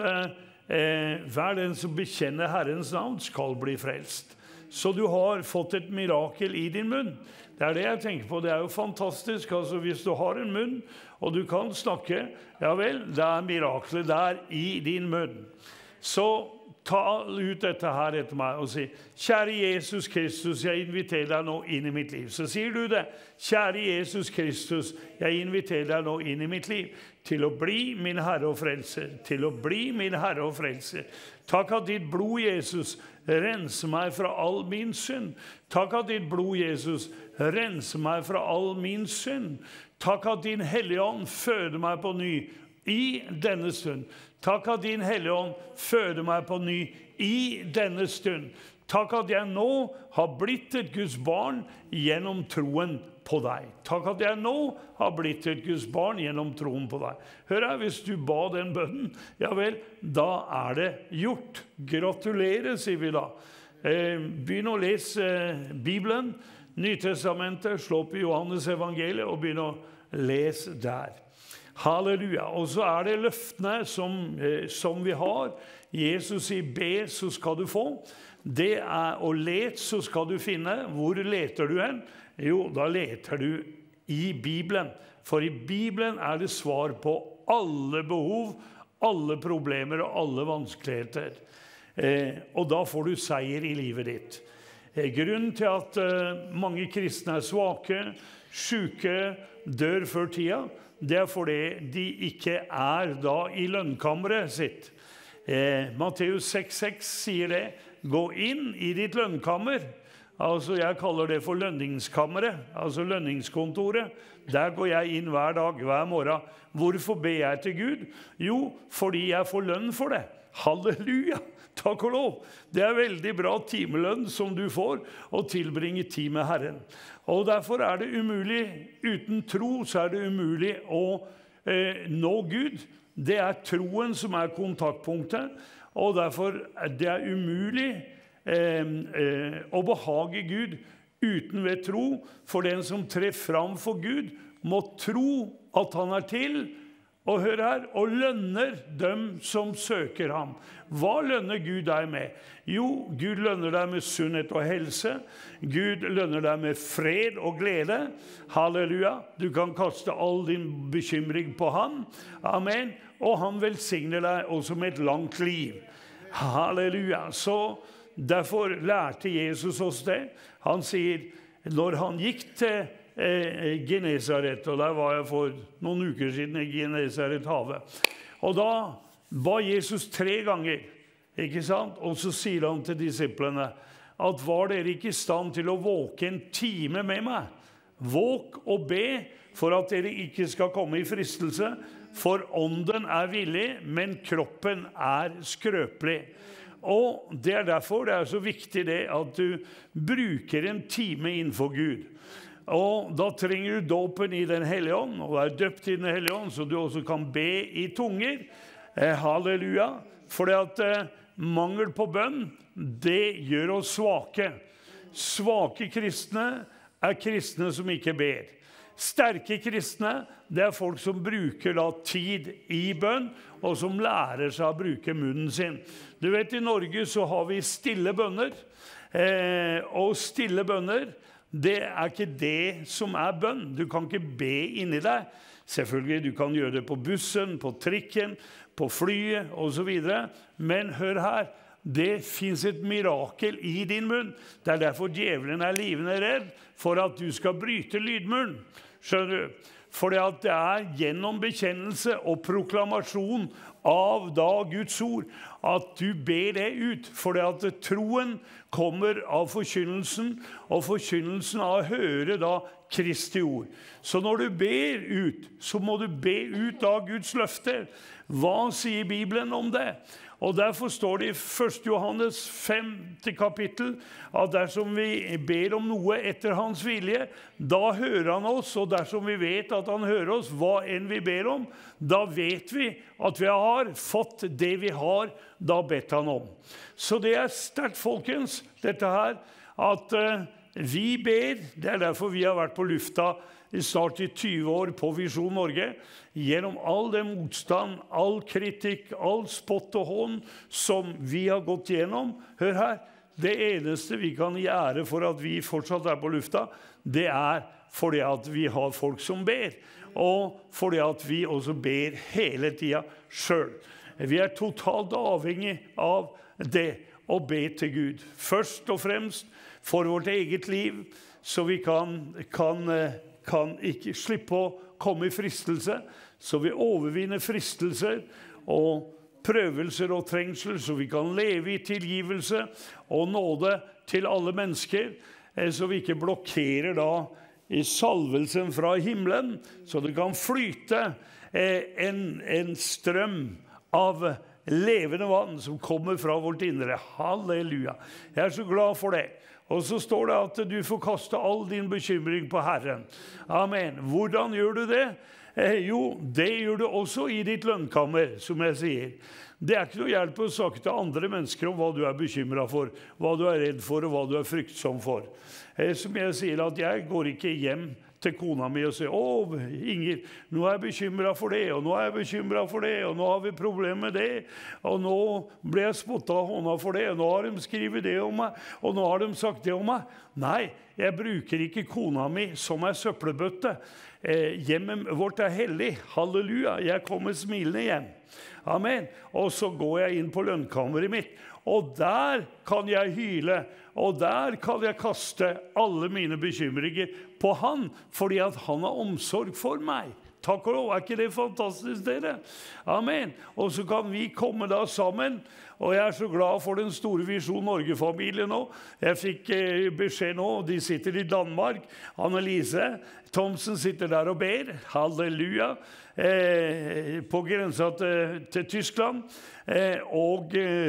hver den som bekjenner Herrens navn skal bli frelst. Så du har fått et mirakel i din munn. Det er det jeg tenker på. Det er jo fantastisk. Altså, hvis du har en munn, og du kan snakke, ja vel, det er mirakler der i din munn. Så ta ut dette her etter meg og si, kjære Jesus Kristus, jeg inviterer deg nå inn i mitt liv. Så sier du det, kjære Jesus Kristus, jeg inviterer deg nå inn i mitt liv, til å bli min Herre og Frelser, til å bli min Herre og Frelser. Takk at ditt blod, Jesus, renser meg fra all min synd. Takk at ditt blod, Jesus, renser meg fra all min synd. Takk at din Hellige Ånd føder meg på ny i denne stund. Takk at din Hellige Ånd føder meg på ny i denne stund. Takk at jeg nå har blitt et Guds barn gjennom troen på deg. Takk at jeg nå har blitt et Guds barn gjennom troen på deg. Hør her, hvis du ba den bønnen, ja vel, da er det gjort. Gratulerer, sier vi da. Begynn å lese Bibelen, Nytestamentet, slå opp i Johannes evangeliet og begynn å lese der. Halleluja. Og så er det løftene som vi har. Jesus sier, be, så skal du få. Det er å lete, så skal du finne. Hvor leter du hen? Jo, da leter du i Bibelen. For i Bibelen er det svar på alle behov, alle problemer og alle vanskeligheter. Og da får du seier i livet ditt. Grunnen til at mange kristne er svake, syke, dør før tida, det er fordi de ikke er da i lønnkammeret sitt. Matteus 6,6 sier det. Gå inn i ditt lønnkammer. Altså jeg kaller det for lønningskammeret, altså lønningskontoret. Der går jeg inn hver dag, hver morgen. Hvorfor ber jeg til Gud? Jo, fordi jeg får lønn for det. Halleluja! Takk og lov. Det er veldig bra timelønn som du får å tilbringe tid med Herren. Og derfor er det umulig, uten tro så er det umulig å nå Gud. Det er troen som er kontaktpunktet, og derfor det er umulig å behage Gud uten ved tro, for den som trer fram for Gud må tro at han er til, og hør her, og lønner dem som søker ham. Hva lønner Gud deg med? Jo, Gud lønner deg med sunnhet og helse. Gud lønner deg med fred og glede. Halleluja. Du kan kaste all din bekymring på han. Amen. Og han velsigner deg også med et langt liv. Halleluja. Så derfor lærte Jesus oss det. Han sier, når han gikk til Genesaret, og der var jeg for noen uker siden i Genesaret-havet. Og da ba Jesus 3 ganger, ikke sant? Og så sier han til disiplene, at var dere ikke i stand til å våke en time med meg? Våk og be for at dere ikke skal komme i fristelse, for ånden er villig, men kroppen er skrøpelig. Og det er derfor det er så viktig det at du bruker en time innenfor Gud. Og da trenger du dåpen i den hellige ånd, og er døpt i den hellige ånd, så du også kan be i tunger. Halleluja. For det at mangel på bønn, det gjør oss svake. Svake kristne er kristne som ikke ber. Sterke kristne, det er folk som bruker da tid i bønn, og som lærer seg å bruke munnen sin. Du vet, i Norge så har vi stille bønner, og stille bønner, det er ikke det som er bønn. Du kan ikke be inni deg. Selvfølgelig, du kan gjøre det på bussen, på trikken, på flyet, og så videre. Men hør her, det finnes et mirakel i din munn. Det er derfor djevelen er livende redd, for at du skal bryte lydmuren. Skjønner du? Fordi at det er gjennom bekjennelse og proklamasjon av da Guds ord, at du ber det ut. Fordi at troen kommer av forkynnelsen, og forkynnelsen av å høre da Kristi ord. Så når du ber ut, så må du be ut av Guds løfter. Hva sier Bibelen om det? Og derfor står det i 1. Johannes 5. kapittel, at dersom vi ber om noe etter hans vilje, da hører han oss, og dersom vi vet at han hører oss, hva enn vi ber om, da vet vi at vi har fått det vi har da bedt han om. Så det er sterkt, folkens, dette her, at vi ber, det er derfor vi har vært på lufta i snart i 20 år på Visjon Norge, gjennom all den motstand, all kritikk, all spott og hån som vi har gått gjennom. Hør her, det eneste vi kan gjøre for at vi fortsatt er på lufta, det er fordi at vi har folk som ber, og fordi at vi også ber hele tiden selv. Vi er totalt avhengig av det å be til Gud. Først og fremst for vårt eget liv, så vi kan ikke slippe å komme i fristelse, så vi overvinner fristelser og prøvelser og trengsler, så vi kan leve i tilgivelse og nåde til alle mennesker, så vi ikke blokkerer da i salvelsen fra himmelen, så det kan flyte en strøm av levende vann som kommer fra vårt indre. Halleluja. Jeg er så glad for det. Og så står det at du får kaste all din bekymring på Herren. Amen. Hvordan gjør du det? Jo, det gjør du også i ditt lønnkammer, som jeg sier. Det er ikke noe hjelp å snakke til andre mennesker om hva du er bekymret for, hva du er redd for og hva du er fryktsom for. Som jeg sier, at jeg går ikke hjem til kona mi og sier, Inger, nå er jeg bekymret for det, og nå er jeg bekymret for det, og nå har vi problemer med det, og nå ble jeg spottet av hånda for det, og nå har de skrevet det om meg, og nå har de sagt det om meg. Nei, jeg bruker ikke kona mi som en søppelbøtte. Hjemmet vårt er hellig. Halleluja, jeg kommer smilende hjem. Amen. Og så går jeg inn på lønnkammeret mitt, og der kan jeg hyle, og der kan jeg kaste alle mine bekymringer på han, fordi at han har omsorg for meg. Takk og lov, er ikke det fantastisk, dere? Amen. Og så kan vi komme da sammen, og jeg er så glad for den store Visjon Norge-familien nå. Jeg fikk beskjed nå, de sitter i Danmark. Annelise Thomsen sitter der og ber. Halleluja. På grensa til Tyskland. Og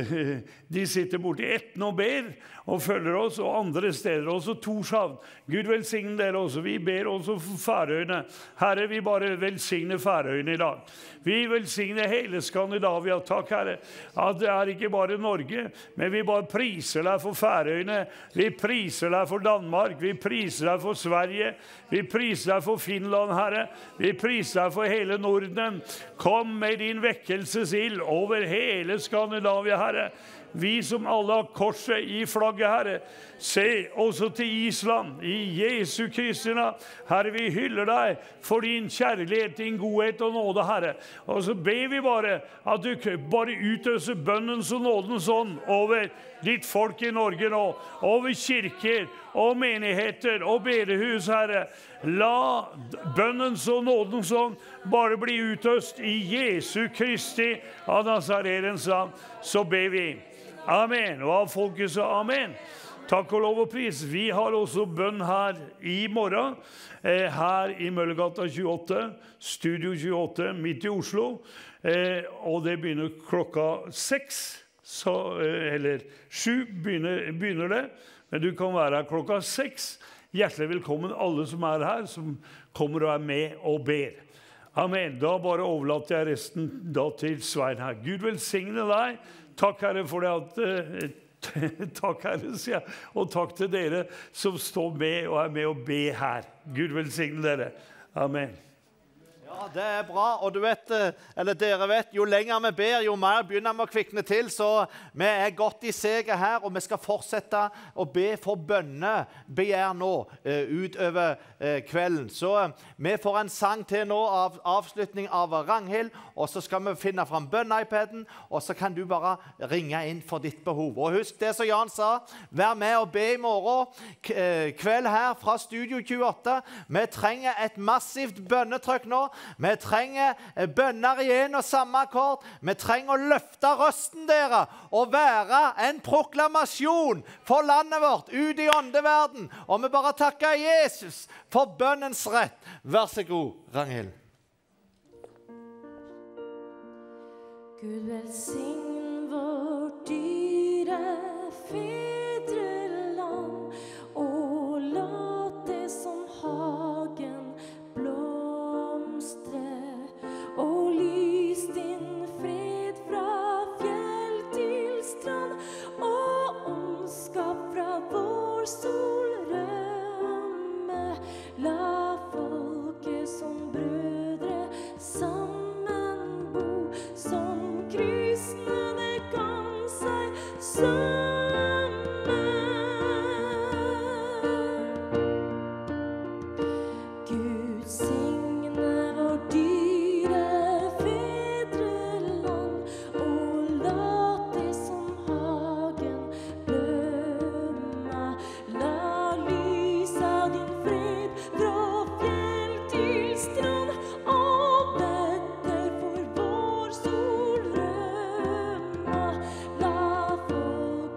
de sitter borte i Etne og ber og følger oss, og andre steder også Torshavn. Gud velsigne dere også. Vi ber også for Færøyene. Herre, vi bare velsigner Færøyene i dag. Vi velsigner hele Skandinavia. Takk, Herre, at det er ikke bare Norge, men vi bare priser deg for Færøyene. Vi priser deg for Danmark. Vi priser deg for Sverige. Vi priser deg for Finland, Herre. Vi priser deg for hele Norden. Kom med din vekkelsesild over hele Skandinavia, Herre. Vi som alle har korset i flagget, Herre. Se også til Island, i Jesu Kristi navn. Herre, vi hyller deg for din kjærlighet, din godhet og nåde, Herre. Og så ber vi bare at du bare utøser bønnens og nådens ånd over ditt folk i Norge nå, over kirker og menigheter og bedehus, Herre. La bønnens og nådens ånd bare bli utøst i Jesu Kristi av Nazarens navn. Så ber vi. Amen. Og av folket så amen. Takk og lov og pris. Vi har også bønn her i morgen, her i Møllergata 28, Studio 28, midt i Oslo. Og det begynner klokka 6, eller 7 begynner det. Men du kan være her klokka 6. Hjertelig velkommen alle som er her, som kommer og er med og ber. Amen. Da bare overlater jeg resten da til Svein her. Gud velsigne deg. Takk, Herre, for det at... Takk, Herre, sier jeg. Og takk til dere som står med og er med og be her. Gud velsigne dere. Amen. Ja, det er bra, og du vet, eller dere vet, jo lenger vi ber, jo mer begynner vi å kvikne til, så vi er godt i seget her, og vi skal fortsette å be for bønnebegjær nå, utover kvelden. Så vi får en sang til nå av avslutning av Ragnhild, og så skal vi finne frem bønne-iPaden, og så kan du bare ringe inn for ditt behov. Og husk det som Jan sa, vær med og be i morgen kveld her fra Studio 28. Vi trenger et massivt bønnetrykk nå. Vi trenger bønner i en og samme akkord. Vi trenger å løfte røsten dere og være en proklamasjon for landet vårt ut i åndeverden. Og vi bare takker Jesus for bønnens rett. Vær så god, Ragnhild. Gud velsign vårt dyre fedreland, og la det som hagen blomstre, og lys din fred fra fjell til strand, og ondskap fra vår sol rømme. La folket som brødre sammen bo, som kristne kan seg sammen. Gud signe vårt dyre fedreland, og la det som hagen blømme. La lys av din fred fra fjell til strand, og vetter for vår sol rømme. La folket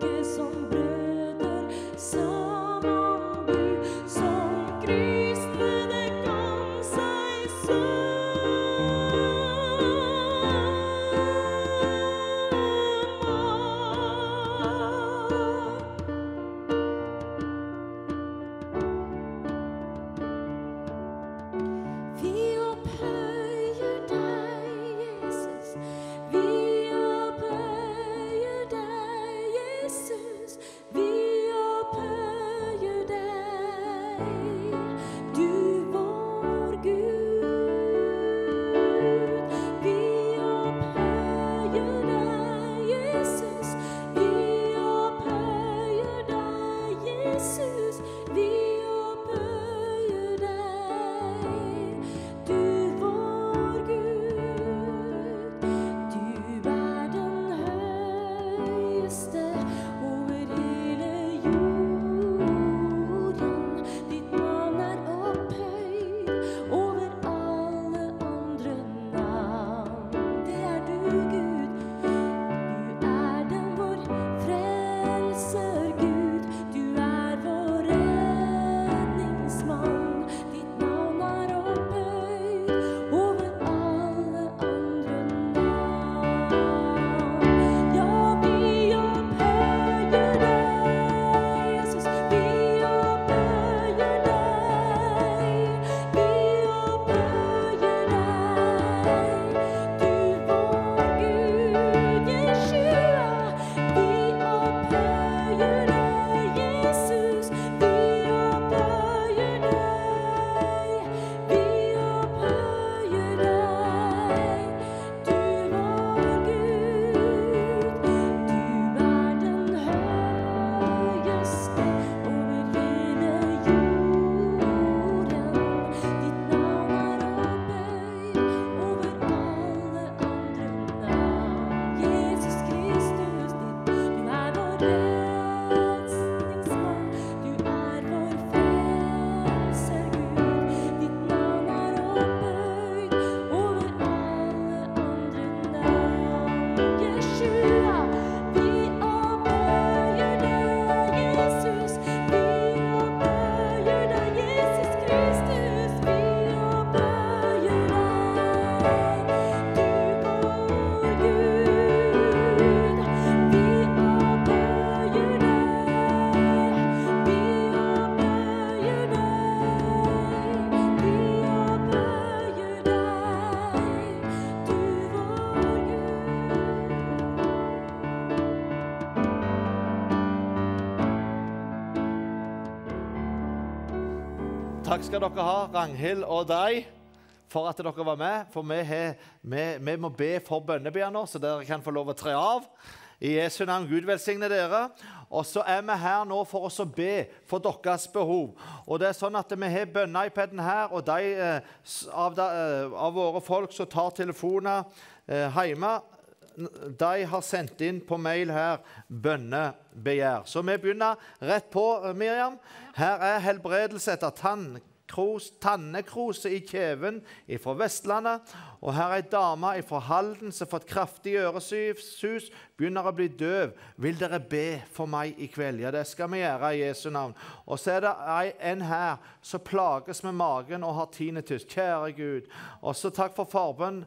Takk skal dere ha, Ragnhild og deg, for at dere var med. For vi må be for bønneber nå, så dere kan få lov å tre av. I Jesu navn, Gud velsigne dere. Og så vi her nå for oss å be for deres behov. Og det sånn at vi har bønne-iPaden her, og de av våre folk som tar telefoner hjemme, de har sendt inn på mail her bønnebegjær. Så vi begynner rett på, Miriam. Her helbredelse etter tannekrose i kjeven fra Vestlandet. Og her en dame fra Halden som har fått kraftig øresus, begynner å bli døv. Vil dere be for meg i kveld? Ja, det skal vi gjøre i Jesu navn. Og så det en her som plages med magen og har tinnitus. Kjære Gud. Og så takk for forbønn.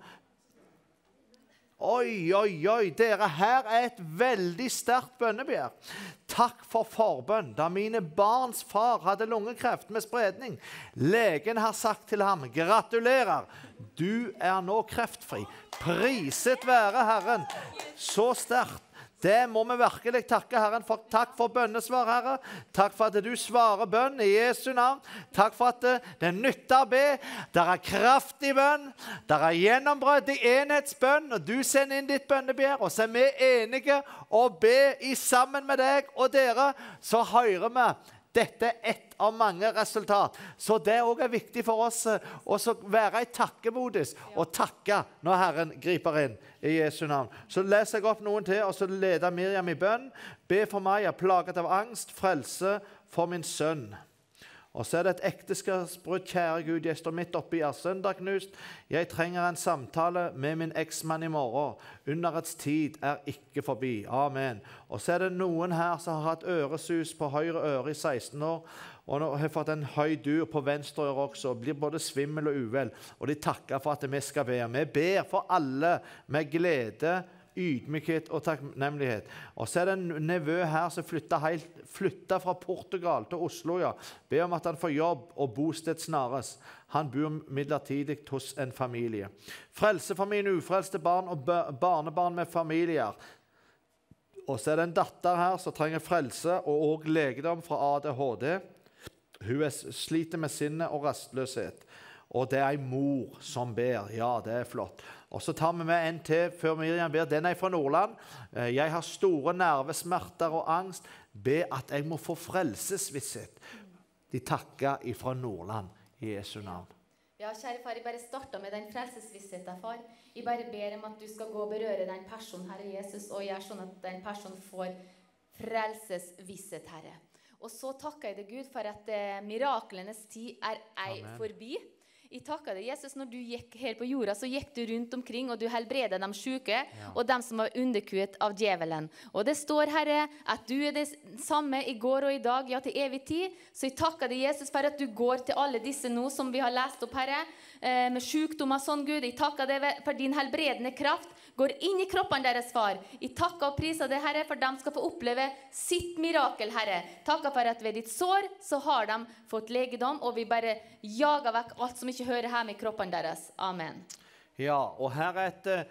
Oi, dere, her et veldig sterkt bønnebegjær. Takk for forbønn. Da mine barns far hadde lungekreft med spredning, legen har sagt til ham, gratulerer, du nå kreftfri. Priset være Herren. Så sterkt. Det må vi virkelig takke Herren for. Takk for bønnesvar, Herre. Takk for at du svarer bønn i Jesu navn. Takk for at det nytter å be. Der kraft i bønn. Der gjennombrød i enhetsbønn. Og du sender inn ditt bønnebegjær. Og så vi enige og be sammen med deg og dere. Så hører vi. Dette ett av mange resultat. Så det også viktig for oss å være i takkemodus og takke når Herren griper inn i Jesu navn. Så leser jeg opp noen til, og så leder Miriam i bønn. Be for meg, jeg er plaget av angst, frelse for min sønn. Og så det et ekteskapsbrudd, kjære Gud, jeg står midt oppe i søndagknust. Jeg trenger en samtale med min eksmann i morgen. Underets tid ikke forbi. Amen. Og så det noen her som har hatt øresus på høyre øre i 16 år, og nå har fått en høy dur på venstre øre også, blir både svimmel og uvel. Og de takker for at vi skal be. Vi ber for alle med glede, ydmykhet og takknemlighet. Og så det en nevø her som flyttet fra Portugal til Oslo. Ja. Be om at han får jobb og bosted snarest. Han bor midlertidig hos en familie. Frelse for mine ufrelste barn og barnebarn med familier. Og så det en datter her som trenger frelse og også legedom fra ADHD. Hun sliter med sinne og rastløshet. Og det en mor som ber. Ja, det flott. Og så tar vi med en til før Miriam ber. Den fra Nordland. Jeg har store nervesmerter og angst. Be at jeg må få frelsesvisshet. De takker fra Nordland i Jesu navn. Ja, kjære far, jeg bare starter med den frelsesvissheten, far. Jeg bare ber om at du skal gå og berøre den personen, Herre Jesus, og gjøre sånn at den personen får frelsesvisshet, Herre. Og så takker jeg deg, Gud, for at miraklenes tid ei forbi. Jeg takker deg, Jesus, når du gikk her på jorda, så gikk du rundt omkring, og du helbredet de syke, og de som var underkuet av djevelen. Og det står, Herre, at du det samme i går og i dag, ja, til evig tid. Så jeg takker deg, Jesus, for at du går til alle disse nå, som vi har lest opp, Herre, med sykdommer sånn, Gud. Jeg takker deg for din helbredende kraft, går inn i kroppen deres, far. Jeg takker og priser deg, Herre, for de skal få oppleve sitt mirakel, Herre. Takker for at ved ditt sår, så har de fått legedom, og vi bare jager vekk alt som ikke hører hjemme i kroppen deres. Amen. Ja, og her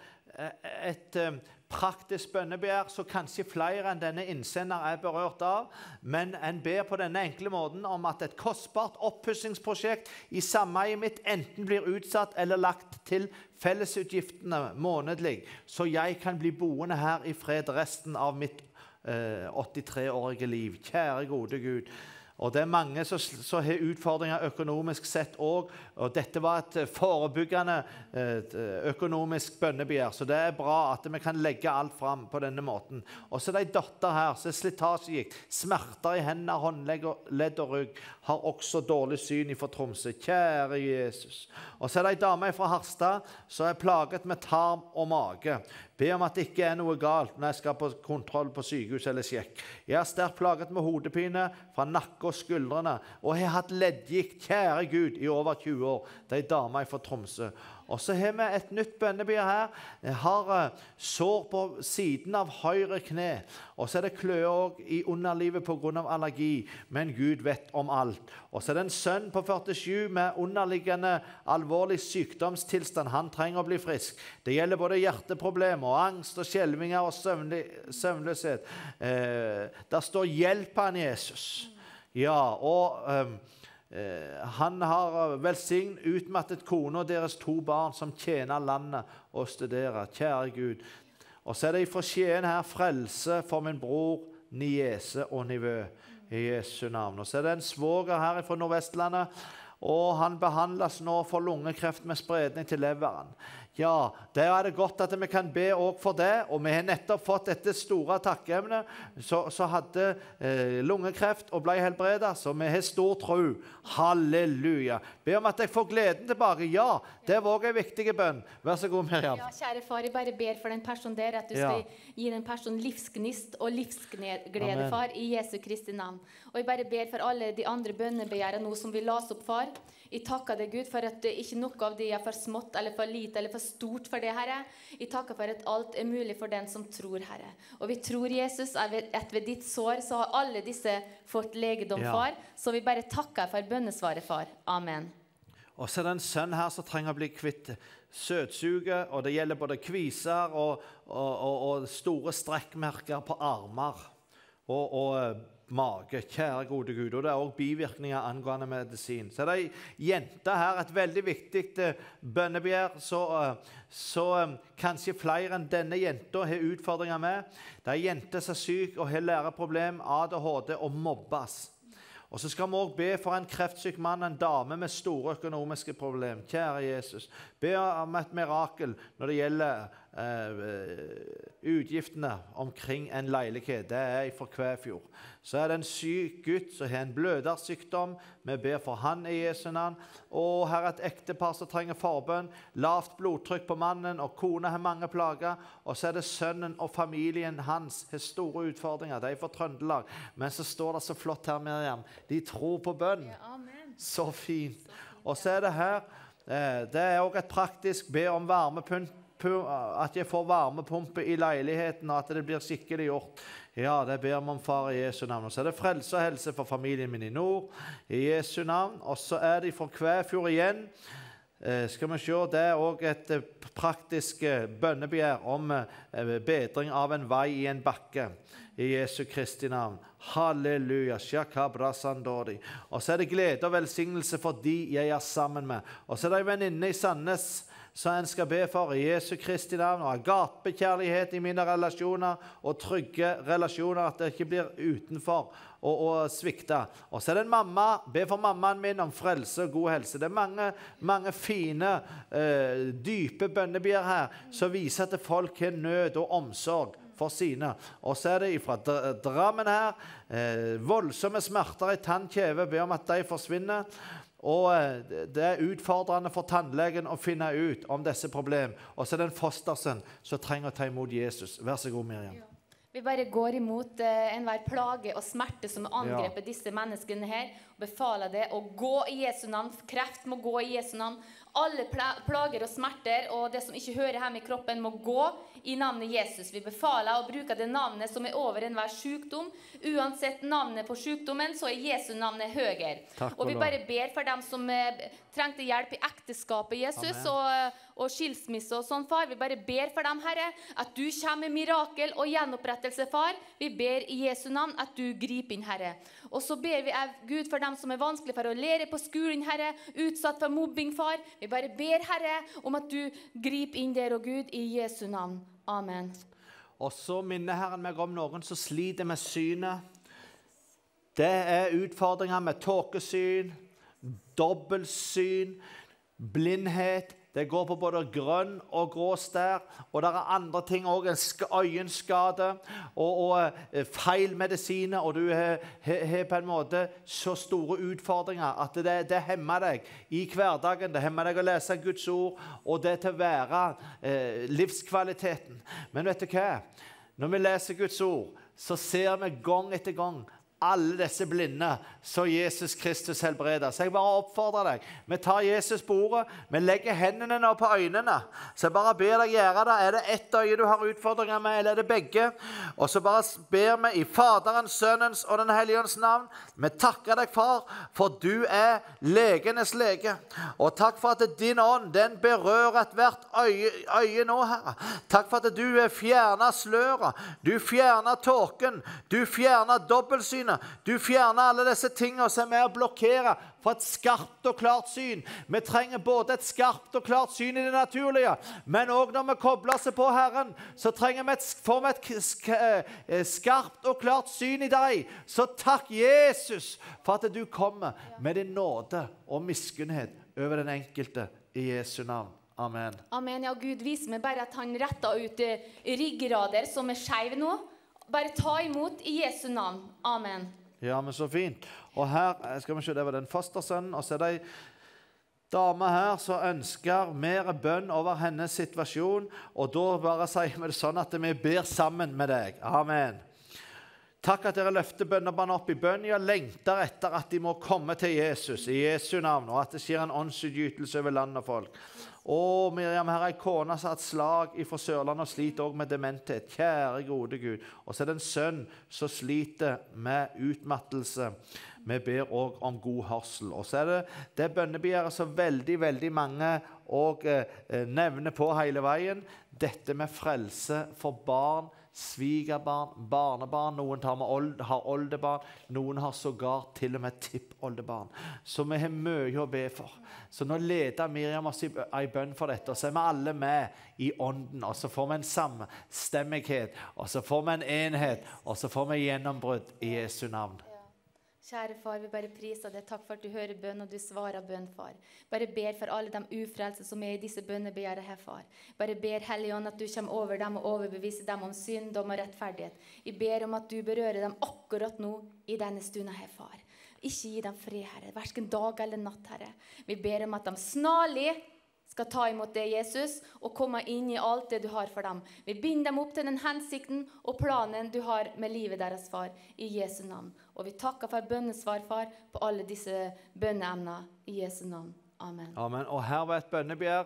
et praktisk bønnebegjær, så kanskje flere enn denne innsender berørt av, men en ber på denne enkle måten om at et kostbart oppussingsprosjekt i sameiet mitt enten blir utsatt eller lagt til fellesutgiftene månedlig, så jeg kan bli boende her i fred resten av mitt 83-årige liv. Kjære gode Gud. Og det mange som har utfordringer økonomisk sett også, og dette var et forebyggende økonomisk bønnebegjær, så det bra at vi kan legge alt frem på denne måten. Og så det en datter her, så slitasjegikt, smerter i hendene, håndlegg, ledd og rygg, har også dårlig syn fra Tromsø. Kjære Jesus. Og så det en dame fra Harstad, som plaget med tarm og mage. Be om at det ikke noe galt når jeg skal på kontroll på sykehus eller sjekk. Jeg sterkt plaget med hodepine fra nakke og skuldrene, og jeg har hatt leddgikt, kjære Gud, i over 20 år. Det er en dame fra Tromsø. Og så har vi et nytt bønnebegjær her. Jeg har sår på siden av høyre kne. Og så det kløe også i underlivet på grunn av allergi. Men Gud vet om alt. Og så det en sønn på 47 med underliggende alvorlig sykdomstilstand. Han trenger å bli frisk. Det gjelder både hjerteproblemer og angst og skjelvinger og søvnløshet. Der står hjelp han Jesus. Ja, og han har velsignet utmattet kone og deres 2 barn som tjener landet og studerer. Kjære Gud. Og så det fra Skien her frelse for min bror, niese og nivø i Jesu navn. Og så det en svoger her fra Nordvestlandet, og han behandles nå for lungekreft med spredning til leveren. Ja, det det godt at vi kan be også for det, og vi har nettopp fått dette store takkemne, så hadde lungekreft og ble helbredet, så vi har stor tro. Halleluja. Be om at jeg får gleden tilbake. Ja, det var også en viktig bønn. Vær så god, Miriam. Ja, kjære far, jeg bare ber for den personen der, at du skal gi den personen livsgnist og livsglede, far, i Jesu Kristi navn. Og jeg bare ber for alle de andre bønnebegjærer nå som vi las opp, far. Jeg takker deg, Gud, for at ikke noe av det er for smått, eller for lite, eller for stort for det, Herre. Jeg takker for at alt er mulig for den som tror, Herre. Og vi tror, Jesus, at ved ditt sår så har alle disse fått legedom, far. Så vi bare takker for bønnesvaret, far. Amen. Og så det en sønn her som trenger å bli kvitt søtsuget, og det gjelder både kviser og store strekkmerker på armer og mage. Kjære gode Gud. Og det også bivirkninger angående medisin. Så det jente her, et veldig viktig bønnebegjær, så kanskje flere enn denne jenta har utfordringer med. Det jente som er syk og har læreproblem, ADHD og mobbes. Og så skal vi også be for en kreftsyk mann, en dame med store økonomiske problemer. Kjære Jesus, be om et mirakel når det gjelder utgiftene omkring en leilighet. Det i for Kvæfjord. Så det en syk gutt som har en blødersykdom. Vi ber for han i Jesu navn. Og her et ektepar som trenger forbønn. Lavt blodtrykk på mannen, og kona har mange plager. Og så det sønnen og familien hans har store utfordringer. De fra Trøndelag. Men så står det så flott her, Miriam. De tror på bønn. Ja, amen. Så fint. Og så det her, det også et praktisk be om varmepumpe, at jeg får varmepumpe i leiligheten, og at det blir skikkelig gjort. Ja, det ber vi om, far, i Jesu navn. Og så det frelse og helse for familien min i nord, i Jesu navn. Og så det for Kvæfjord igjen. Skal vi se, det også et praktisk bønnebegjær om bedring av en vei i en bakke, i Jesu Kristi navn. Halleluja. Og så det glede og velsignelse for de jeg sammen med. Og så det en venninne i Sandnes, så en skal be for i Jesu Kristi navn, og agapekjærlighet i mine relasjoner, og trygge relasjoner, at det ikke blir utenfor og svikte. Og så det en mamma, be for mammaen min om frelse og god helse. Det mange fine, dype bønnebegjær her, som viser at folk har nød og omsorg for sine. Og så det fra Drammen her, voldsomme smerter i tannkjeve, be om at de forsvinner. Og det utfordrende for tannlegen å finne ut om disse problemene. Og så den fostersen som trenger å ta imot Jesus. Vær så god, Miriam. Ja. Vi bare går imot enhver plage og smerte som angreper disse menneskene her, og befaler det å gå i Jesu navn. Kreft må gå i Jesu navn. Alle plager og smerter og det som ikke hører hjemme i kroppen må gå i navnet Jesus. Vi befaler å bruke det navnet som over enhver sykdom. Uansett navnet på sykdommen, så Jesu navnet høyere. Og vi bare ber for dem som trengte hjelp i ekteskapet, Jesus, og skilsmisse og sånn, far. Vi bare ber for dem, Herre, at du kommer med mirakel og gjenopprettelse, far. Vi ber i Jesu navn at du griper inn, Herre. Og så ber vi, Gud, for dem som vanskelig for å lære på skolen, Herre, utsatt for mobbing, far. Vi bare ber, Herre, om at du griper inn der, og Gud, i Jesu navn. Amen. Og så minner Herren meg om noen som sliter med synet. Det utfordringer med tåkesyn, dobbeltsyn, blindhet. Det går på både grønn og grå stær, og det andre ting også, en øyenskade og feil medisiner, og du har på en måte så store utfordringer at det hemmer deg i hverdagen, det hemmer deg å lese Guds ord, og det til å være livskvaliteten. Men vet du hva? Når vi leser Guds ord, så ser vi gang etter gang alle disse blinde, så Jesus Kristus helbreder. Så jeg bare oppfordrer deg. Vi tar Jesus på ordet, vi legger hendene nå på øynene. Så jeg bare ber deg gjøre det. Det ett øye du har utfordringer med, eller det begge? Og så bare ber vi i Faderens, Sønnens og Den helligens navn. Vi takker deg, far, for du legenes lege. Og takk for at din ånd, den berører et hvert øye nå, Herre. Takk for at du fjerner sløret, du fjerner tåken, du fjerner dobbeltsynet. synet. Du fjerner alle disse tingene som er med å blokkere for et skarpt og klart syn. Vi trenger både et skarpt og klart syn i det naturlige, men også når vi kobler oss på Herren, så trenger vi et skarpt og klart syn i deg. Så takk Jesus for at du kommer med din nåde og miskunnhet over den enkelte i Jesu navn. Amen. Amen. Ja, Gud viser meg bare at han retter ut ryggrader som er skeive nå. Bare ta imot i Jesu navn. Amen. Ja, men så fint. Og her skal vi se, det var den fostersønnen, og så er det en dame her som ønsker mer bønn over hennes situasjon, og da bare sier vi det sånn at vi ber sammen med deg. Amen. Takk at dere løfter bønnebarn opp i bønn. Jeg lengter etter at de må komme til Jesus i Jesu navn, og at det skjer en åndsutgytelse over land og folk. Miriam, her er en kone som har et slag fra Sørlandet og sliter også med dementhet. Kjære gode Gud. Og så er det en sønn som sliter med utmattelse. Vi ber også om god hørsel. Og så er det bønnebegjæret som veldig mange også nevner på hele veien. Dette med frelse for barn, svigerbarn, barnebarn. Noen har oldebarn, noen har sågar til og med tippoldebarn. Så vi har mye å be for. Så nå leder Miriam oss i bønn for dette, og så er vi alle med i ånden, og så får vi en samstemmighet, og så får vi en enhet, og så får vi gjennombrudd i Jesu navn. Kjære far, vi bare priser deg. Takk for at du hører bønn, og du svarer bønn, far. Bare ber for alle de ufrelse som er i disse bønnebegjæret her, far. Bare ber Hellige Ånd at du kommer over dem og overbeviser dem om synd, dom og rettferdighet. Jeg ber om at du berører dem akkurat nå i denne stunden her, far. Ikke gi dem fred, Herre, hverken dag eller natt, Herre. Vi ber om at de snarlig skal ta imot det, Jesus, og komme inn i alt det du har for dem. Vi binder dem opp til den hensikten og planen du har med livet deres, far, i Jesu navn. Og vi takker for bønnesvar, far, på alle disse bønneemner i Jesu navn. Amen. Amen. Og her var et bønnebegjær.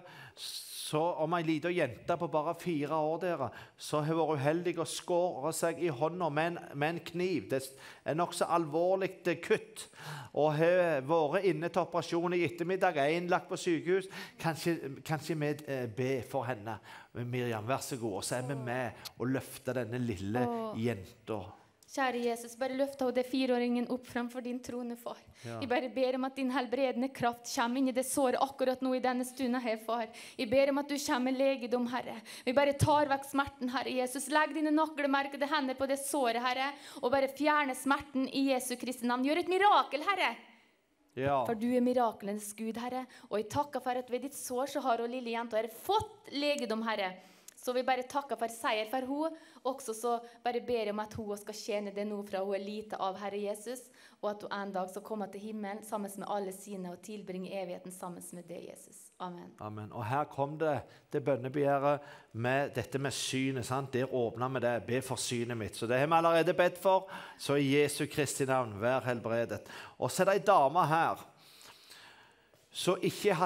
Så om en liten jente på bare 4 år dere, så har vært uheldig og skåret seg i hånda med en kniv. Det er nok så alvorlig kutt. Og har vært inne til operasjon i ettermiddag, er innlagt på sykehus. Kanskje vi be for henne. Miriam, vær så god. Og så er vi med og løfter denne lille jenta. Kjære Jesus, bare løft av det 4-åringen opp framfor din trone, far. Ja. Jeg bare ber om at din helbredende kraft kommer inn i det såret akkurat nå i denne stunden her, far. Jeg ber om at du kommer med legedom, Herre. Vi bare tar vekk smerten, Herre Jesus. Legg dine naglemerkede hender på det såret, Herre, og bare fjerne smerten i Jesu Kristi navn. Gjør et mirakel, Herre. Ja. For du er mirakelens Gud, Herre. Og jeg takker for at ved ditt sår så har hun lille jenta her fått legedom, Herre. Så vi bare takker for seier for henne. Også så bare ber om at hun skal tjene det nå fra hun er lite av Herre Jesus, og at hun en dag skal komme til himmelen sammen med alle sine og tilbringe evigheten sammen med det, Jesus. Amen. Amen. Og her kom det bønnebegjæret med dette med synet, sant? Der åpner vi det, be for synet mitt. Så det har vi allerede bedt for, så i Jesu Kristi navn, vær helbredet. Og så er det en dame her, som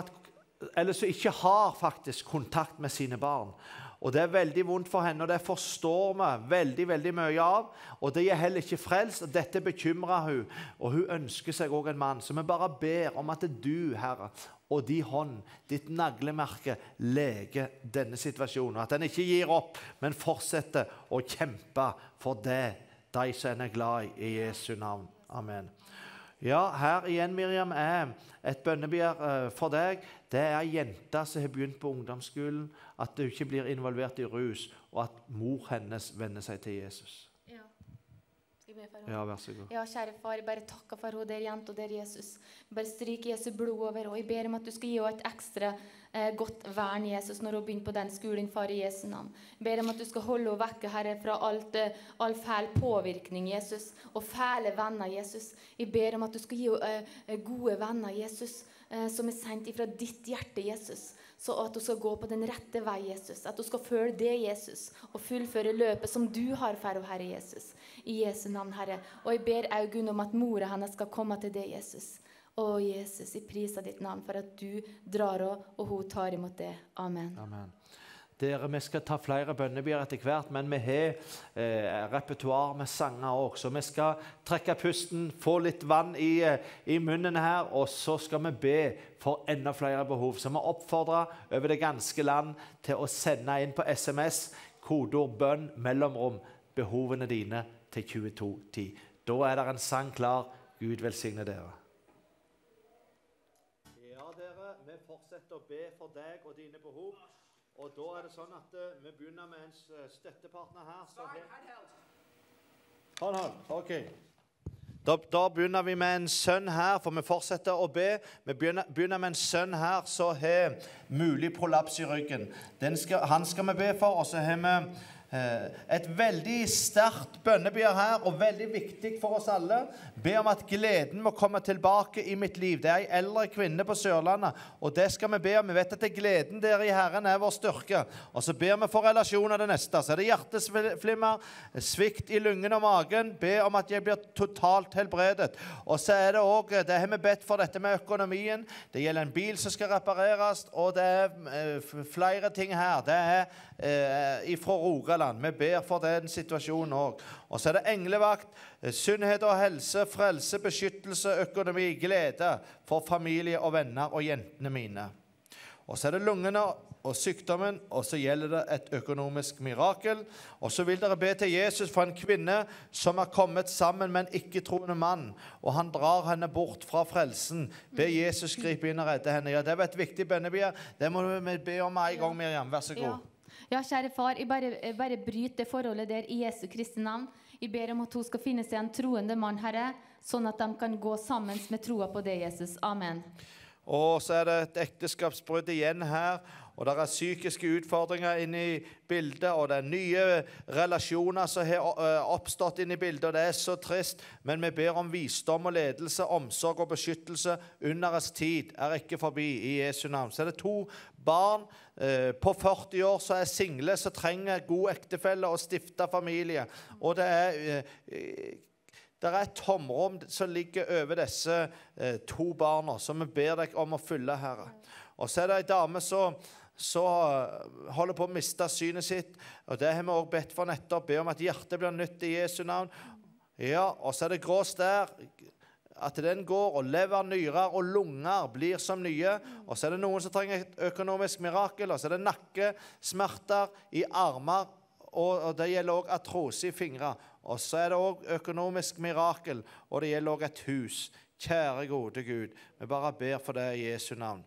ikke har faktisk kontakt med sine barn. Og det er veldig vondt for henne, og det forstår vi veldig mye av. Og det er heller ikke frelst, og dette bekymrer hun. Og hun ønsker seg også en mann. Så vi bare ber om at du, Herre, og din hånd, ditt naglemerke, leger denne situasjonen. At den ikke gir opp, men fortsetter å kjempe for det, de som er glad i Jesu navn. Amen. Ja, her igjen, Miriam, er et bønnebegjær for deg. Det er en jente som har begynt på ungdomsskolen, at du ikke blir involvert i rus, og at mor hennes vender seg til Jesus. Ja. Skal jeg be for henne? Ja, vær så god. Ja, kjære far, jeg bare takker for henne, der jente og der Jesus. Bare stryk Jesu blod over, og jeg ber om at du skal gi henne et ekstra godt vern, Jesus, når hun begynner på den skolen, far, i Jesu navn. Jeg ber om at du skal holde henne vekke, Herre, fra all fæl påvirkning, Jesus, og fæle venner, Jesus. Jeg ber om at du skal gi henne gode venner, Jesus, som er sendt fra ditt hjerte, Jesus. Så at du skal gå på den rette vei, Jesus. At du skal følge det, Jesus, og fullføre løpet som du har for henne, Herre Jesus. I Jesu navn, Herre. Og jeg ber Augun om at mora hennes skal komme til det, Jesus. Å, Jesus, jeg priser ditt navn for at du drar henne, og hun tar imot det. Amen. Amen. Dere, vi skal ta flere bønnebegjær etter hvert, men vi har repertoar med sanger også. Så vi skal trekke pusten, få litt vann i munnen her, og så skal vi be for enda flere behov. Så vi oppfordrer over det ganske land til å sende inn på SMS, kodeord bønn, mellomrom, behovene dine til 2210. Da det en sang klar. Gud velsigne dere. Ja, dere, vi fortsetter å be for deg og dine behov. Og da det sånn at vi begynner med en støttepartner her. Hånd, ok. Da begynner vi med en sønn her, for vi fortsetter å be. Vi begynner med en sønn her, så har mulig prolaps i ryggen. Han skal vi be for, og så har vi et veldig sterkt bønnebier her, og veldig viktig for oss alle. Be om at gleden må komme tilbake i mitt liv. Det en eldre kvinne på Sørlandet, og det skal vi be om. Vi vet at det gleden der i Herren vår styrke. Og så ber vi for relasjoner det neste. Så det hjertesflimmer, svikt i lungen og magen. Be om at jeg blir totalt helbredet. Og så det også, det har vi bedt for dette med økonomien. Det gjelder en bil som skal repareres, og det flere ting her. Det ifra Rogaland. Vi ber for den situasjonen også. Og så det englevakt, sunnhet og helse, frelse, beskyttelse, økonomi, glede for familie og venner og jentene mine. Og så det lungene og sykdommen, og så gjelder det et økonomisk mirakel. Og så vil dere be til Jesus for en kvinne som har kommet sammen med en ikke-troende mann, og han drar henne bort fra frelsen. Be Jesus gripe inn og redde henne. Ja, det var et viktig bønnebier. Det må vi be om en gang, Miriam. Vær så god. Ja, kjære far, jeg bare bryter det forholdet der i Jesu Kristi navn. Jeg ber om at hun skal finne seg en troende mann, Herre, sånn at de kan gå sammen med troa på det, Jesus. Amen. Og så det et ekteskapsbrudd igjen her, og det psykiske utfordringer inne i bildet, og det nye relasjoner som har oppstått inne i bildet, og det så trist, men vi ber om visdom og ledelse, omsorg og beskyttelse. Underets tid ikke forbi i Jesu navn. Så det 2 barn på 40 år som single, som trenger god ektefelle og stifte familie. Og det et tomrom som ligger over disse 2 barna, som vi ber deg om å fylle, Herre. Og så det en dame som holder på å miste synet sitt, og det har vi også bedt for nettopp. Be om at hjertet blir nytt i Jesu navn. Ja, og så det grå stær, at den går, og lever, nyrer og lunger blir som nye. Og så det noen som trenger et økonomisk mirakel, og så det nakkesmerter i armer, og det gjelder også artrose i fingre. Og så det også økonomisk mirakel, og det gjelder også et hus. Kjære gode Gud, vi bare ber for det i Jesu navn.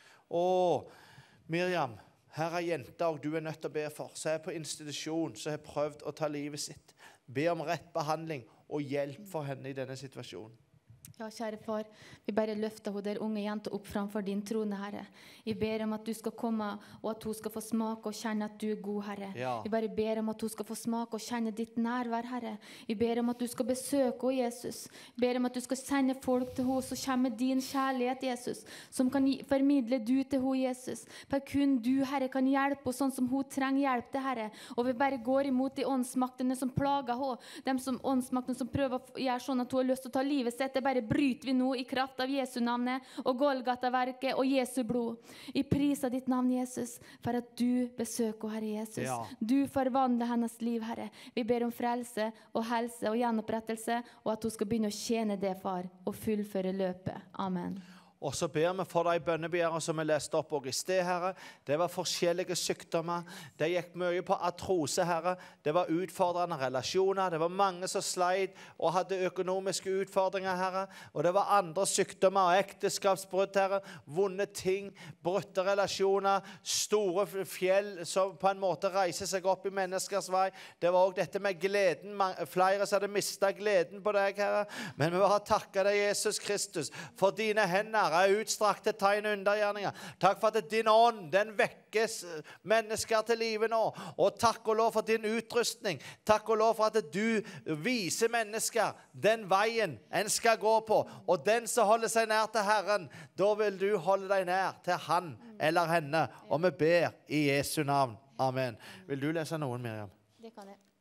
Og Miriam, her jenta, og du nødt til å be for, så på institusjon, så har prøvd å ta livet sitt. Be om rett behandling og hjelp for henne i denne situasjonen. Ja, kjære far, vi bare løfter hun der unge jente opp framfor din trone, Herre. Jeg ber om at du skal komme, og at hun skal få smake og kjenne at du god, Herre. Ja. Jeg bare ber om at hun skal få smake og kjenne ditt nærvær, Herre. Jeg ber om at du skal besøke henne, Jesus. Jeg ber om at du skal sende folk til henne, så kommer din kjærlighet, Jesus, som kan formidle du til henne, Jesus. For kun du, Herre, kan hjelpe henne sånn som hun trenger hjelp til, Herre. Og vi bare går imot de åndsmaktene som plager henne, de åndsmaktene som prøver å gjøre sånn at hun har lyst til å ta livet sitt. Det bare bryter vi nå i kraft av Jesu navnet og Golgata-verket og Jesu blod. I pris av ditt navn, Jesus, for at du besøker, Herre Jesus. Ja. Du forvandler hennes liv, Herre. Vi ber om frelse og helse og gjenopprettelse, og at hun skal begynne å tjene det, far, og fullføre løpet. Amen. Og så ber vi for de bønnebjerene som vi leste opp også i sted, Herre. Det var forskjellige sykdommer. Det gikk mye på artrose, Herre. Det var utfordrende relasjoner. Det var mange som sleit og hadde økonomiske utfordringer, Herre. Og det var andre sykdommer, ekteskapsbrudd, Herre. Vonde ting, brutte relasjoner, store fjell som på en måte reiser seg opp i menneskers vei. Det var også dette med gleden. Flere som hadde mistet gleden på deg, Herre. Men vi vil ha takket deg, Jesus Kristus, for dine hender utstrakte tegn og undergjerninger. Takk for at din ånd, den vekkes mennesker til livet nå. Og takk og lov for din utrustning. Takk og lov for at du viser mennesker den veien en skal gå på. Og den som holder seg nær til Herren, da vil du holde deg nær til han eller henne. Og vi ber i Jesu navn. Amen. Vil du lese noen, Miriam? Det kan jeg.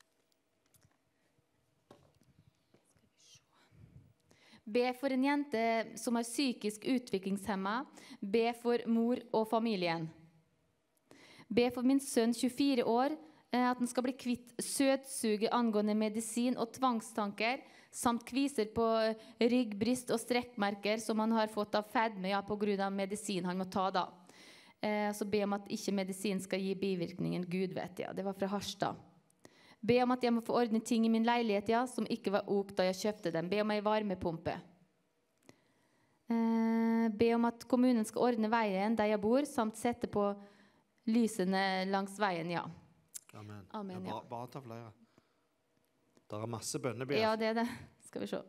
Be for en jente som er psykisk utviklingshemmet. Be for mor og familien. Be for min sønn 24 år, at han skal bli kvitt søtsuget angående medisin og tvangstanker, samt kviser på rygg, bryst og strekkmerker som han har fått av fedme, på grunn av medisin han må ta da. Så be om at ikke medisin skal gi bivirkningen, Gud vet, ja. Det var fra Harstad. Be om at jeg må få ordne ting i min leilighet, ja, som ikke var ok da jeg kjøpte dem. Be om en varmepumpe. Be om at kommunen skal ordne veien der jeg bor, samt sette på lysene langs veien, ja. Amen. Amen, ja. Bare ta flere. Det masse bønneber. Ja, det det. Skal vi se.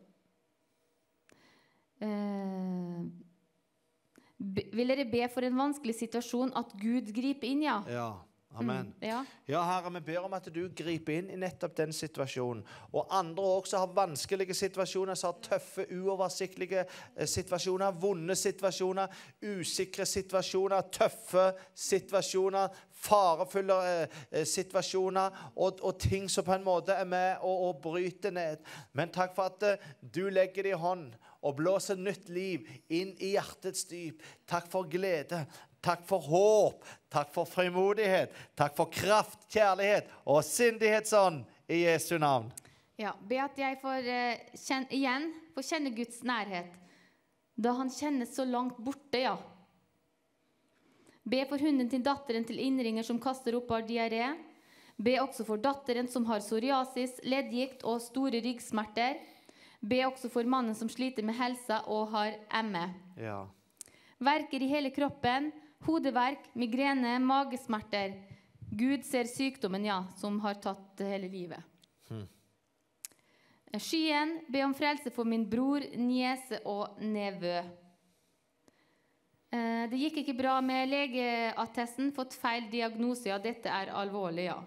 Vil dere be for en vanskelig situasjon at Gud griper inn, ja? Ja. Amen. Ja. Ja, Herre, vi ber om at du griper inn i nettopp den situasjonen. Og andre også har vanskelige situasjoner, som har tøffe, uoversiktlige situasjoner, vonde situasjoner, usikre situasjoner, tøffe situasjoner, farefulle situasjoner, og ting som på en måte er med og bryter ned. Men takk for at du legger det i hånd, og blåser nytt liv inn i hjertets dyp. Takk for glede. Takk for håp, takk for frimodighet, takk for kraft, kjærlighet og sindighetsånd i Jesu navn. Ja, be at jeg får kjenne Guds nærhet, da han kjennes så langt borte, ja. Be for hunden til datteren til innringer som kaster opp av diaré. Be også for datteren som har psoriasis, leddgikt og store ryggsmerter. Be også for mannen som sliter med helsa og har ME. Ja. Verker i hele kroppen, hodeverk, migrene, magesmerter. Gud ser sykdommen, ja, som har tatt hele livet. Skyen, be om frelse for min bror, niese og nevø. Det gikk ikke bra med legeattesten, fått feil diagnose, ja, dette er alvorlig, ja.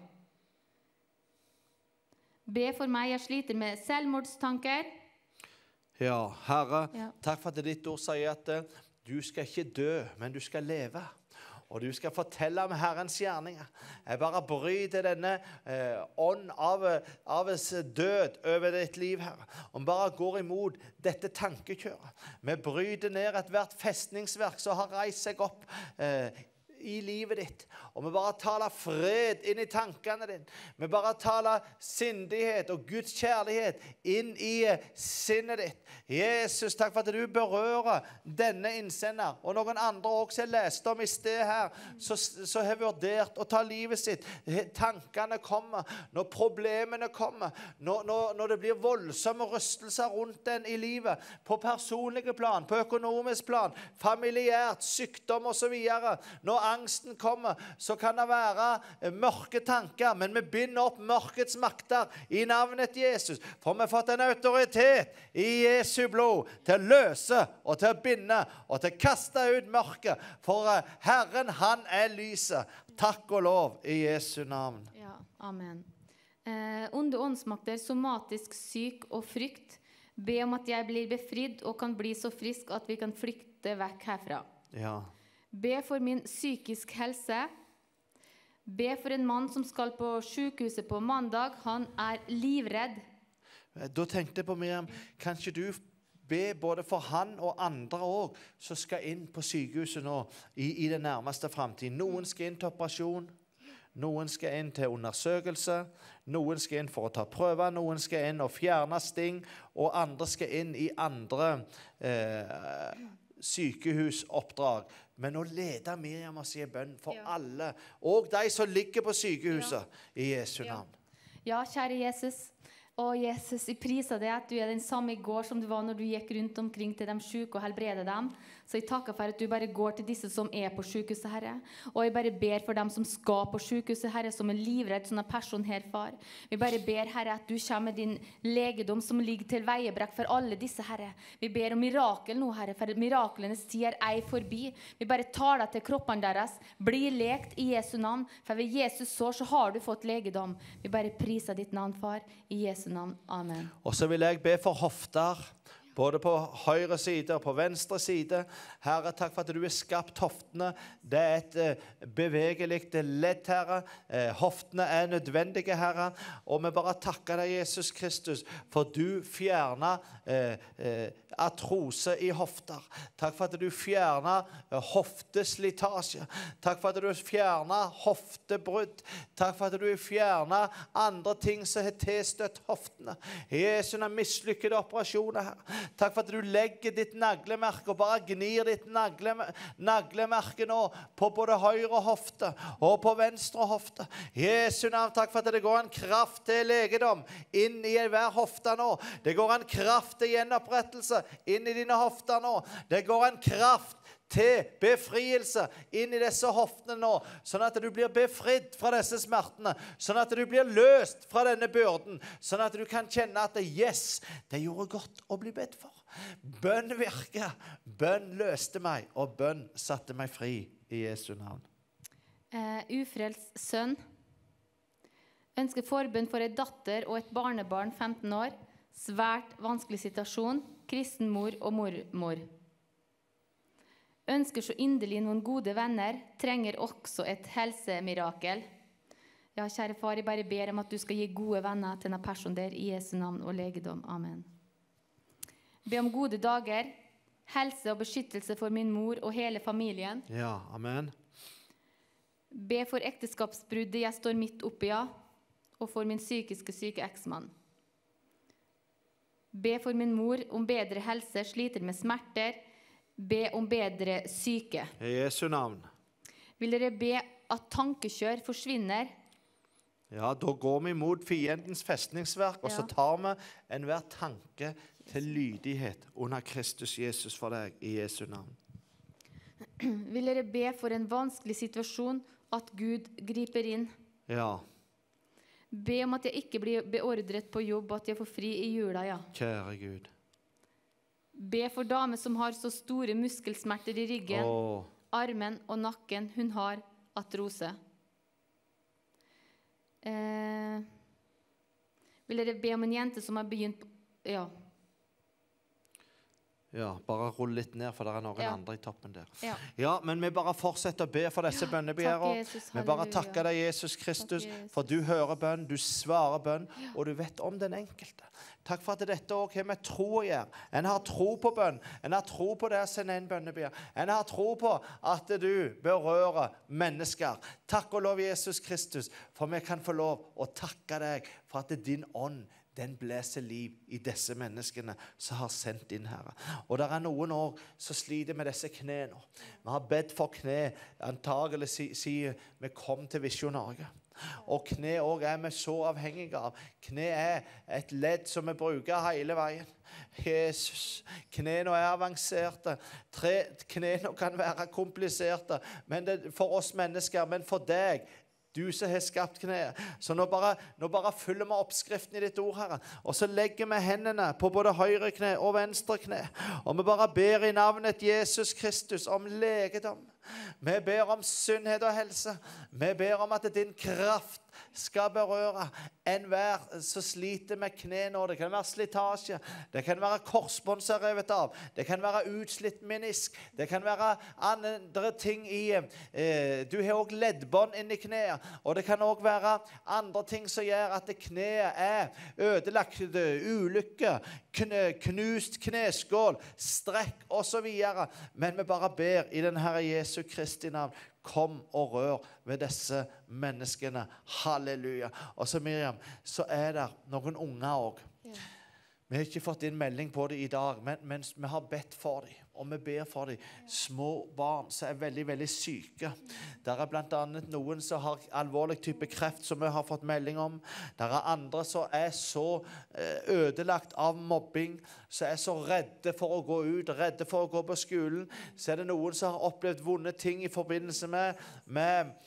Be for meg, jeg sliter med selvmordstanker. Ja, Herre, Ja. takk for at ditt ord sier at du skal ikke dø, men du skal leve. Og du skal fortelle om Herrens gjerninger. Jeg bare bryter denne ånd av død over ditt liv, Herre. Og bare går imot dette tankekjøret. Vi bryter ned et hvert festningsverk som har reist seg opp i livet ditt. Og vi bare taler fred inn i tankene dine. Vi bare taler sindighet og Guds kjærlighet inn i sinnet ditt. Jesus, takk for at du berører denne innsender. Og noen andre også jeg leste om i sted her, så har vurdert å ta livet sitt. Tankene kommer, når problemene kommer, når det blir voldsomme rystelser rundt den i livet, på personlige plan, på økonomisk plan, familiært, sykdom og så videre. Når angsten kommer, så kan det være mørke tanker, men vi binder opp mørkets makter i navnet Jesus, for vi har fått en autoritet i Jesu blod til å løse og til å binde og til å kaste ut mørket, for Herren, han er lyset. Takk og lov i Jesu navn. Ja, amen. Onde åndsmakter, somatisk syk og frykt. Be om at jeg blir befridd og kan bli så frisk at vi kan flykte vekk herfra. Ja. Be for min psykisk helse. Be for en mann som skal på sykehuset på mandag. Han er livredd. Da tenkte jeg på Miriam, kan ikke du be både for han og andre også, som skal inn på sykehuset nå i den nærmeste fremtiden. Noen skal inn til operasjon, noen skal inn til undersøkelse, noen skal inn for å ta prøver, noen skal inn og fjerne sting, og andre skal inn i andre sykehusoppdrag. Men å lede Miriam og si bønn for alle, og de som ligger på sykehuset, i Jesu navn. Ja, kjære Jesus. Å, Jesus, jeg priser deg at du er den samme i går som du var når du gikk rundt omkring til de syke og helbreder dem. Så jeg takker for at du bare går til disse som er på sykehuset, Herre. Og jeg bare ber for dem som skal på sykehuset, Herre, som er livredd, sånn person her, far. Vi bare ber, Herre, at du kommer med din legedom som ligger til veiebrekk for alle disse, Herre. Vi ber om mirakel nå, Herre, for miraklenes tid er ei forbi. Vi bare tar deg til kroppen deres, blir lekt i Jesu navn, for ved Jesus sår så har du fått legedom. Vi bare priser ditt navn, far, i Jesu navn. Amen. Og så vil jeg be for hofter, både på høyre side og på venstre side. Herre, takk for at du har skapt hoftene. Det er et bevegelig ledd, Herre. Hoftene er nødvendige, Herre. Og vi bare takker deg, Jesus Kristus, for du fjerner artrose i hofter. Takk for at du fjerner hofteslitasje. Takk for at du fjerner hoftebrudd. Takk for at du fjerner andre ting som har tilstøtt hoftene. Jesus har mislykkede operasjoner her. Takk for at du legger ditt naglemerke og bare gnir ditt naglemerke nå på både høyre hofte og på venstre hofte. Jesu navn, takk for at det går en kraft til legedom inn i hver hofte nå. Det går en kraft til gjenopprettelse inn i dine hofter nå. Det går en kraft til befrielse inn i disse hoftene nå, sånn at du blir befridd fra disse smertene, sånn at du blir løst fra denne byrden, sånn at du kan kjenne at yes, det gjorde godt å bli bedt for. Bønn virker, bønn løste meg, og bønn satte meg fri i Jesu navn. Ufrelst sønn. Ønsker forbønn for en datter og et barnebarn 15 år. Svært vanskelig situasjon. Kristen mor og mormor. Ønsker så inderlig noen gode venner, trenger også et helsemirakel. Ja, kjære far, jeg bare ber om at du skal gi gode venner til denne personen der i Jesu navn og legedom. Amen. Be om gode dager, helse og beskyttelse for min mor og hele familien. Ja, amen. Be for ekteskapsbruddet jeg står midt oppi, ja, og for min psykiske syke eksmann. Be for min mor om bedre helse, sliter med smerter. Be om bedre syke. I Jesu navn. Vil dere be at tankekjør forsvinner? Ja, da går vi mot fiendens festningsverk, og så tar vi enhver tanke til lydighet under Kristus Jesus for deg, i Jesu navn. Vil dere be for en vanskelig situasjon, at Gud griper inn? Ja. Be om at jeg ikke blir beordret på jobb, at jeg får fri i jula, ja. Kjære Gud. Be for damer som har så store muskelsmerter i ryggen, armen og nakken. Hun har artrose. Vil dere be om en jente som har begynt på... Ja. Ja, bare rull litt ned, for det er noen andre i toppen der. Ja, men vi bare fortsetter å be for disse bønnebegjærer. Vi bare takker deg, Jesus Kristus, for du hører bønn, du svarer bønn, og du vet om den enkelte. Takk for at dette også har med tro å gjøre. En har tro på bønn. En har tro på det å sende en bønnebegjær. En har tro på at du berører mennesker. Takk og lov, Jesus Kristus, for vi kan få lov å takke deg for at din ånd, den blæser liv i disse menneskene som har sendt inn, Herre. Og det er noen år som sliter med disse knene. Vi har bedt for kne, antagelig sier vi kom til Visjon Norge. Og kne også er vi så avhengige av. Kne er et ledd som vi bruker hele veien. Jesus, knene er avanserte. Knene kan være kompliserte for oss mennesker, men for deg, du som har skapt kneet. Så nå bare følger vi oppskriften i ditt ord, Herre. Og så legger vi hendene på både høyre kne og venstre kne. Og vi bare ber i navnet Jesus Kristus om legedom. Vi ber om sunnhet og helse. Vi ber om at din kraft skal berøre enhver som sliter med kne nå. Det kan være slitasje, det kan være korsbånd som er revet av, det kan være utslitt menisk, det kan være andre ting du har også leddbånd inni kneet, og det kan også være andre ting som gjør at kneet er ødelagt, ulykke, knust kneskål, strekk og så videre. Men vi bare ber i den Herre Jesu Kristi navn, kom og rør ved disse menneskene. Halleluja. Og så Miriam, så er det noen unger også. Vi har ikke fått inn melding på det i dag, men vi har bedt for dem. Og vi ber for dem. Små barn som er veldig, veldig syke. Der er blant annet noen som har alvorlig type kreft som vi har fått melding om. Der er andre som er så ødelagt av mobbing, som er så redde for å gå ut, redde for å gå på skolen. Så er det noen som har opplevd vonde ting i forbindelse med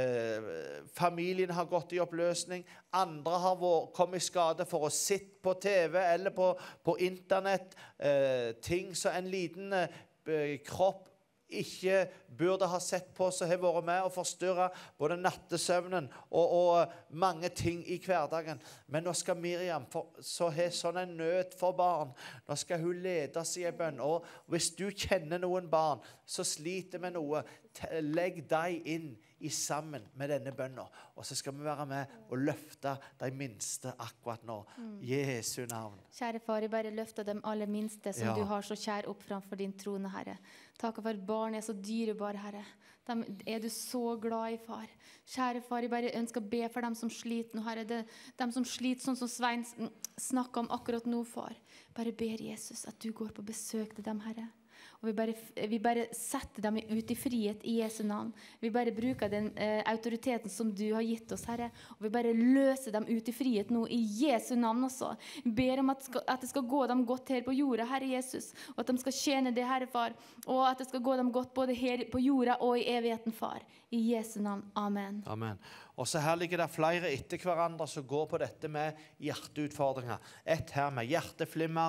familien har gått i oppløsning. Andre har kommet i skade for å sitte på TV eller på internett. Ting som en liten kropp ikke burde ha sett på, som har vært med og forstyrret både nattesøvnen og mange ting i hverdagen. Men nå skal Miriam, så har sånn en nød for barn, nå skal hun ledes i en bønn. Og hvis du kjenner noen barn som sliter med noe, legg deg inn i sammen med denne bønnen. Og så skal vi være med og løfte de minste akkurat nå. Jesu navn. Kjære far, jeg bare løfter de aller minste som du har så kjær opp framfor din trone, Herre. Takk for at barn så dyrebare, Herre. Dem du så glad i, far. Kjære far, jeg bare ønsker å be for dem som sliter nå, Herre. Dem som sliter sånn som Svein snakker om akkurat nå, far. Bare ber Jesus at du går på besøk til dem, Herre. Og vi bare setter dem ut i frihet i Jesu navn. Vi bare bruker den autoriteten som du har gitt oss, Herre. Og vi bare løser dem ut i frihet nå i Jesu navn også. Vi ber om at det skal gå dem godt her på jorda, Herre Jesus. Og at de skal tjene det, Herre far. Og at det skal gå dem godt både her på jorda og i evigheten, far. I Jesu navn. Amen. Amen. Og så her ligger det flere etter hverandre som går på dette med hjerteutfordringer. Et her med hjerteflimmer.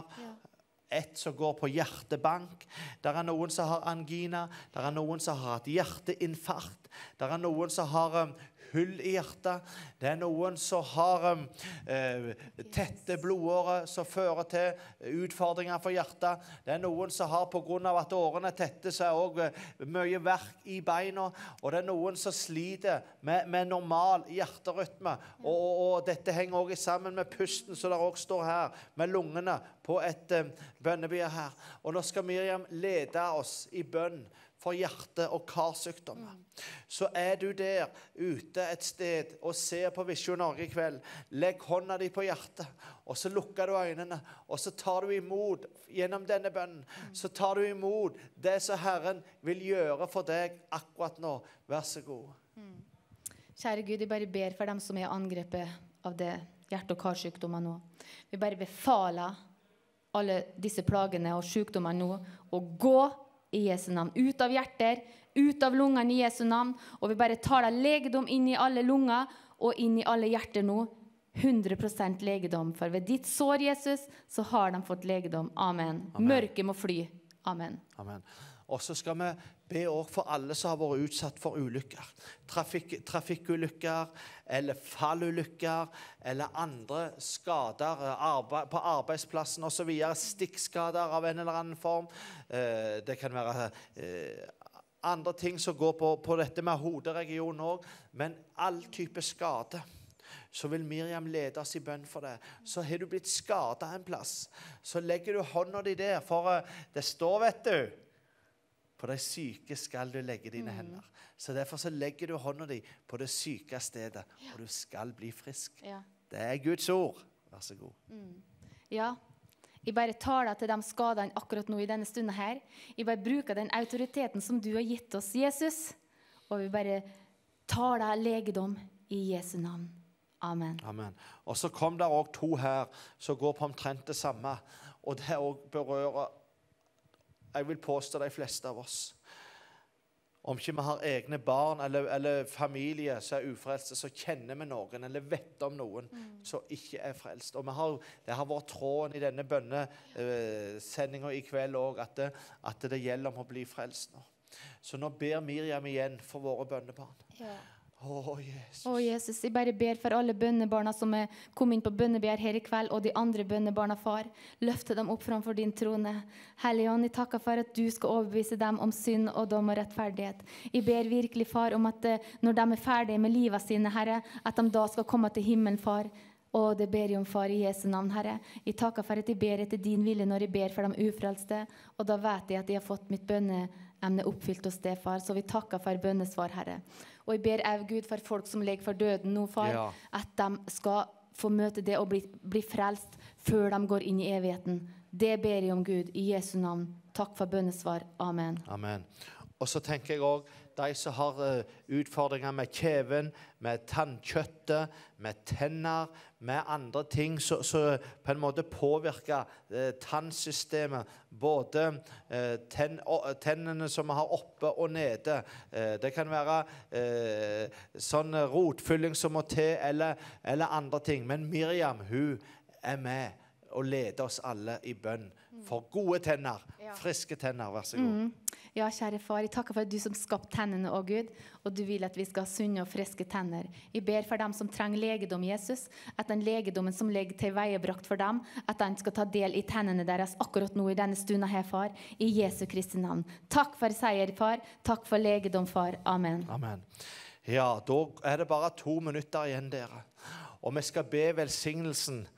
Et som går på hjertebank. Der noen som har angina. Der noen som har hatt hjerteinfarkt. Der noen som har hull i hjertet. Det noen som har tette blodårer som fører til utfordringer for hjertet. Det noen som har på grunn av at årene tette seg også mye verk i beina. Og det noen som sliter med normal hjerterytme. Og dette henger også sammen med pusten, så det også står her med lungene på et bønnebier her. Og nå skal Miriam lede oss i bønn for hjerte- og karsykdommer. Så du der ute et sted og ser på Visjon Norge i kveld, legg hånda di på hjertet, og så lukker du øynene, og så tar du imot gjennom denne bønnen, så tar du imot det som Herren vil gjøre for deg akkurat nå. Vær så god. Kjære Gud, jeg bare ber for dem som angrepet av det hjerte- og karsykdommer nå. Vi bare befaler alle disse plagene og sykdommene nå å gå i Jesu navn. Ut av hjerter, ut av lungene i Jesu navn. Og vi bare tar deg legedom inn i alle lunger og inn i alle hjerter nå. 100% legedom. For ved ditt sår, Jesus, så har de fått legedom. Amen. Mørket må fly. Amen. Amen. Og så skal vi be også for alle som har vært utsatt for ulykker. Trafikkulykker, eller fallulykker, eller andre skader på arbeidsplassen og så videre. Stikkskader av en eller annen form. Det kan være andre ting som går på dette med hoderegionen også. Men all type skade. Så vil Miriam lede oss i bønn for det. Så har du blitt skadet en plass. Så legger du hånda di der, for det står, vet du, på de syke skal du legge dine hender. Så derfor så legger du hånda di på det syke stedet, og du skal bli frisk. Ja. Det Guds ord. Vær så god. Ja, jeg bare tar deg til de skadene akkurat nå i denne stunden her. Jeg bare bruker den autoriteten som du har gitt oss, Jesus. Og vi bare tar deg legedom i Jesu navn. Amen. Amen. Og så kom der også to her som går på omtrent det samme. Og det også berører, jeg vil påstå, de fleste av oss. Om ikke vi har egne barn eller familie som ufrelste, så kjenner vi noen, eller vet om noen som ikke frelst. Og det har vært tråden i denne bønnesendingen i kveld også, at det gjelder om å bli frelst nå. Så nå ber Miriam igjen for våre bønnebarn. Ja. Jesus. Jesus, jeg bare ber for alle bønnebarna som kom inn på bønnebegjær her i kveld, og de andre bønnebarna, far. Løfte dem opp framfor din trone. Hellige Ånd, jeg takker for at du skal overbevise dem om synd og dom og rettferdighet. Jeg ber virkelig, far, om at når de ferdige med livet sine, Herre, at de da skal komme til himmelen, far. Og det ber jeg om, far, i Jesu navn, Herre. Jeg takker for at jeg ber etter din vilje når jeg ber for de ufrelste, og da vet jeg at jeg har fått mitt bønneemne oppfylt hos deg, far. Så vi takker for bønnesvar, Herre. Og jeg ber av Gud for folk som ligger for døden nå, far, at de skal få møte det og bli frelst før de går inn i evigheten. Det ber jeg om, Gud, i Jesu navn. Takk for bønnesvar. Amen. Amen. Og så tenker jeg også, de som har utfordringer med kjeven, med tannkjøttet, med tenner, med andre ting som på en måte påvirker tannsystemet, både tennene som vi har oppe og nede. Det kan være sånn rotfylling som må til, eller andre ting. Men Miriam, hun med og leder oss alle i bønn for gode tenner, friske tenner. Vær så god. Ja, kjære far, jeg takker for at du som skapte tennene, å Gud, og du vil at vi skal ha sunne og friske tenner. Jeg ber for dem som trenger legedom, Jesus, at den legedommen som ligger til veiebrakt for dem, at den skal ta del i tennene deres akkurat nå i denne stunden her, far, i Jesu Kristi navn. Takk for seier, far. Takk for legedom, far. Amen. Amen. Ja, da det bare 2 minutter igjen, dere. Og vi skal be velsignelsen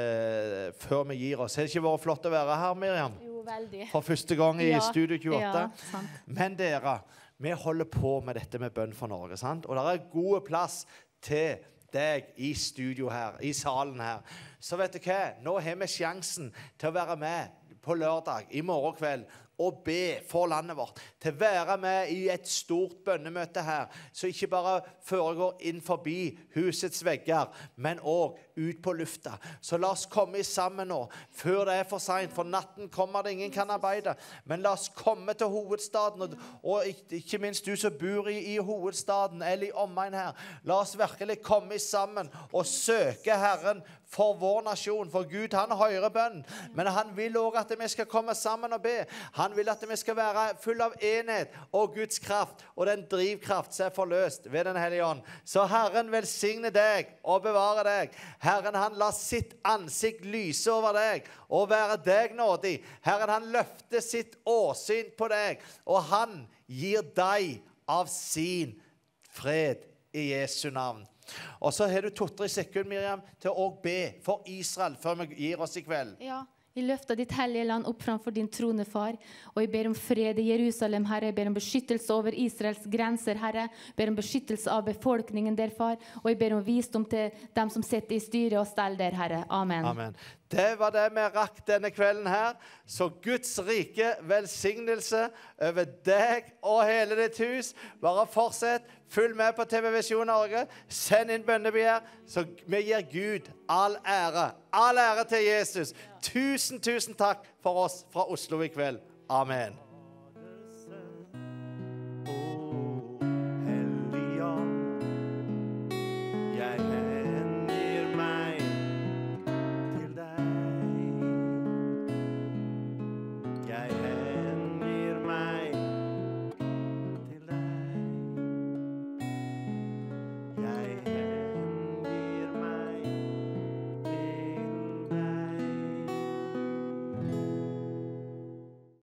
før vi gir oss. Det ikke vært flott å være her, Miriam? Jo, veldig. For første gang i Studio 28. Ja, sant. Men dere, vi holder på med dette med bønn for Norge, sant? Og det god plass til deg i studio her, i salen her. Så vet du hva? Nå har vi sjansen til å være med på lørdag, i morgen kveld, og be for landet vårt, til å være med i et stort bønnemøte her, så ikke bare foregår inn forbi husets vegger, men også ut på lufta. Så la oss komme sammen nå, før det for sent, for natten kommer det, ingen kan arbeide, men la oss komme til hovedstaden, og ikke minst du som bor i hovedstaden, eller i omegn her, la oss virkelig komme sammen og søke Herren for vår nasjon, for Gud han hører bønn, men han vil også at vi skal komme sammen og be. Han vil at vi skal være full av enhet og Guds kraft, og den drivkraft som forløst ved den hellige ånd. Så Herren velsigne deg og bevare deg. Herren han la sitt ansikt lyse over deg og være deg nådig. Herren han løfter sitt åsyn på deg, og han gir deg av sin fred i Jesu navn. Og så har du 2-3 sekunder, Miriam, til å be for Israel før vi gir oss i kveld. Ja, jeg løfter ditt hellige land opp framfor din trone, far, og jeg ber om fred i Jerusalem, Herre. Jeg ber om beskyttelse over Israels grenser, Herre. Jeg ber om beskyttelse av befolkningen der, far, og jeg ber om visdom til dem som sitter i styret og steller der, Herre. Amen. Amen. Det var det vi rakk denne kvelden her. Så Guds rike velsignelse over deg og hele ditt hus. Bare fortsett. Følg med på TV Visjon Norge. Send inn bønnebegjær. Så vi gir Gud all ære. All ære til Jesus. Tusen takk for oss fra Oslo i kveld. Amen.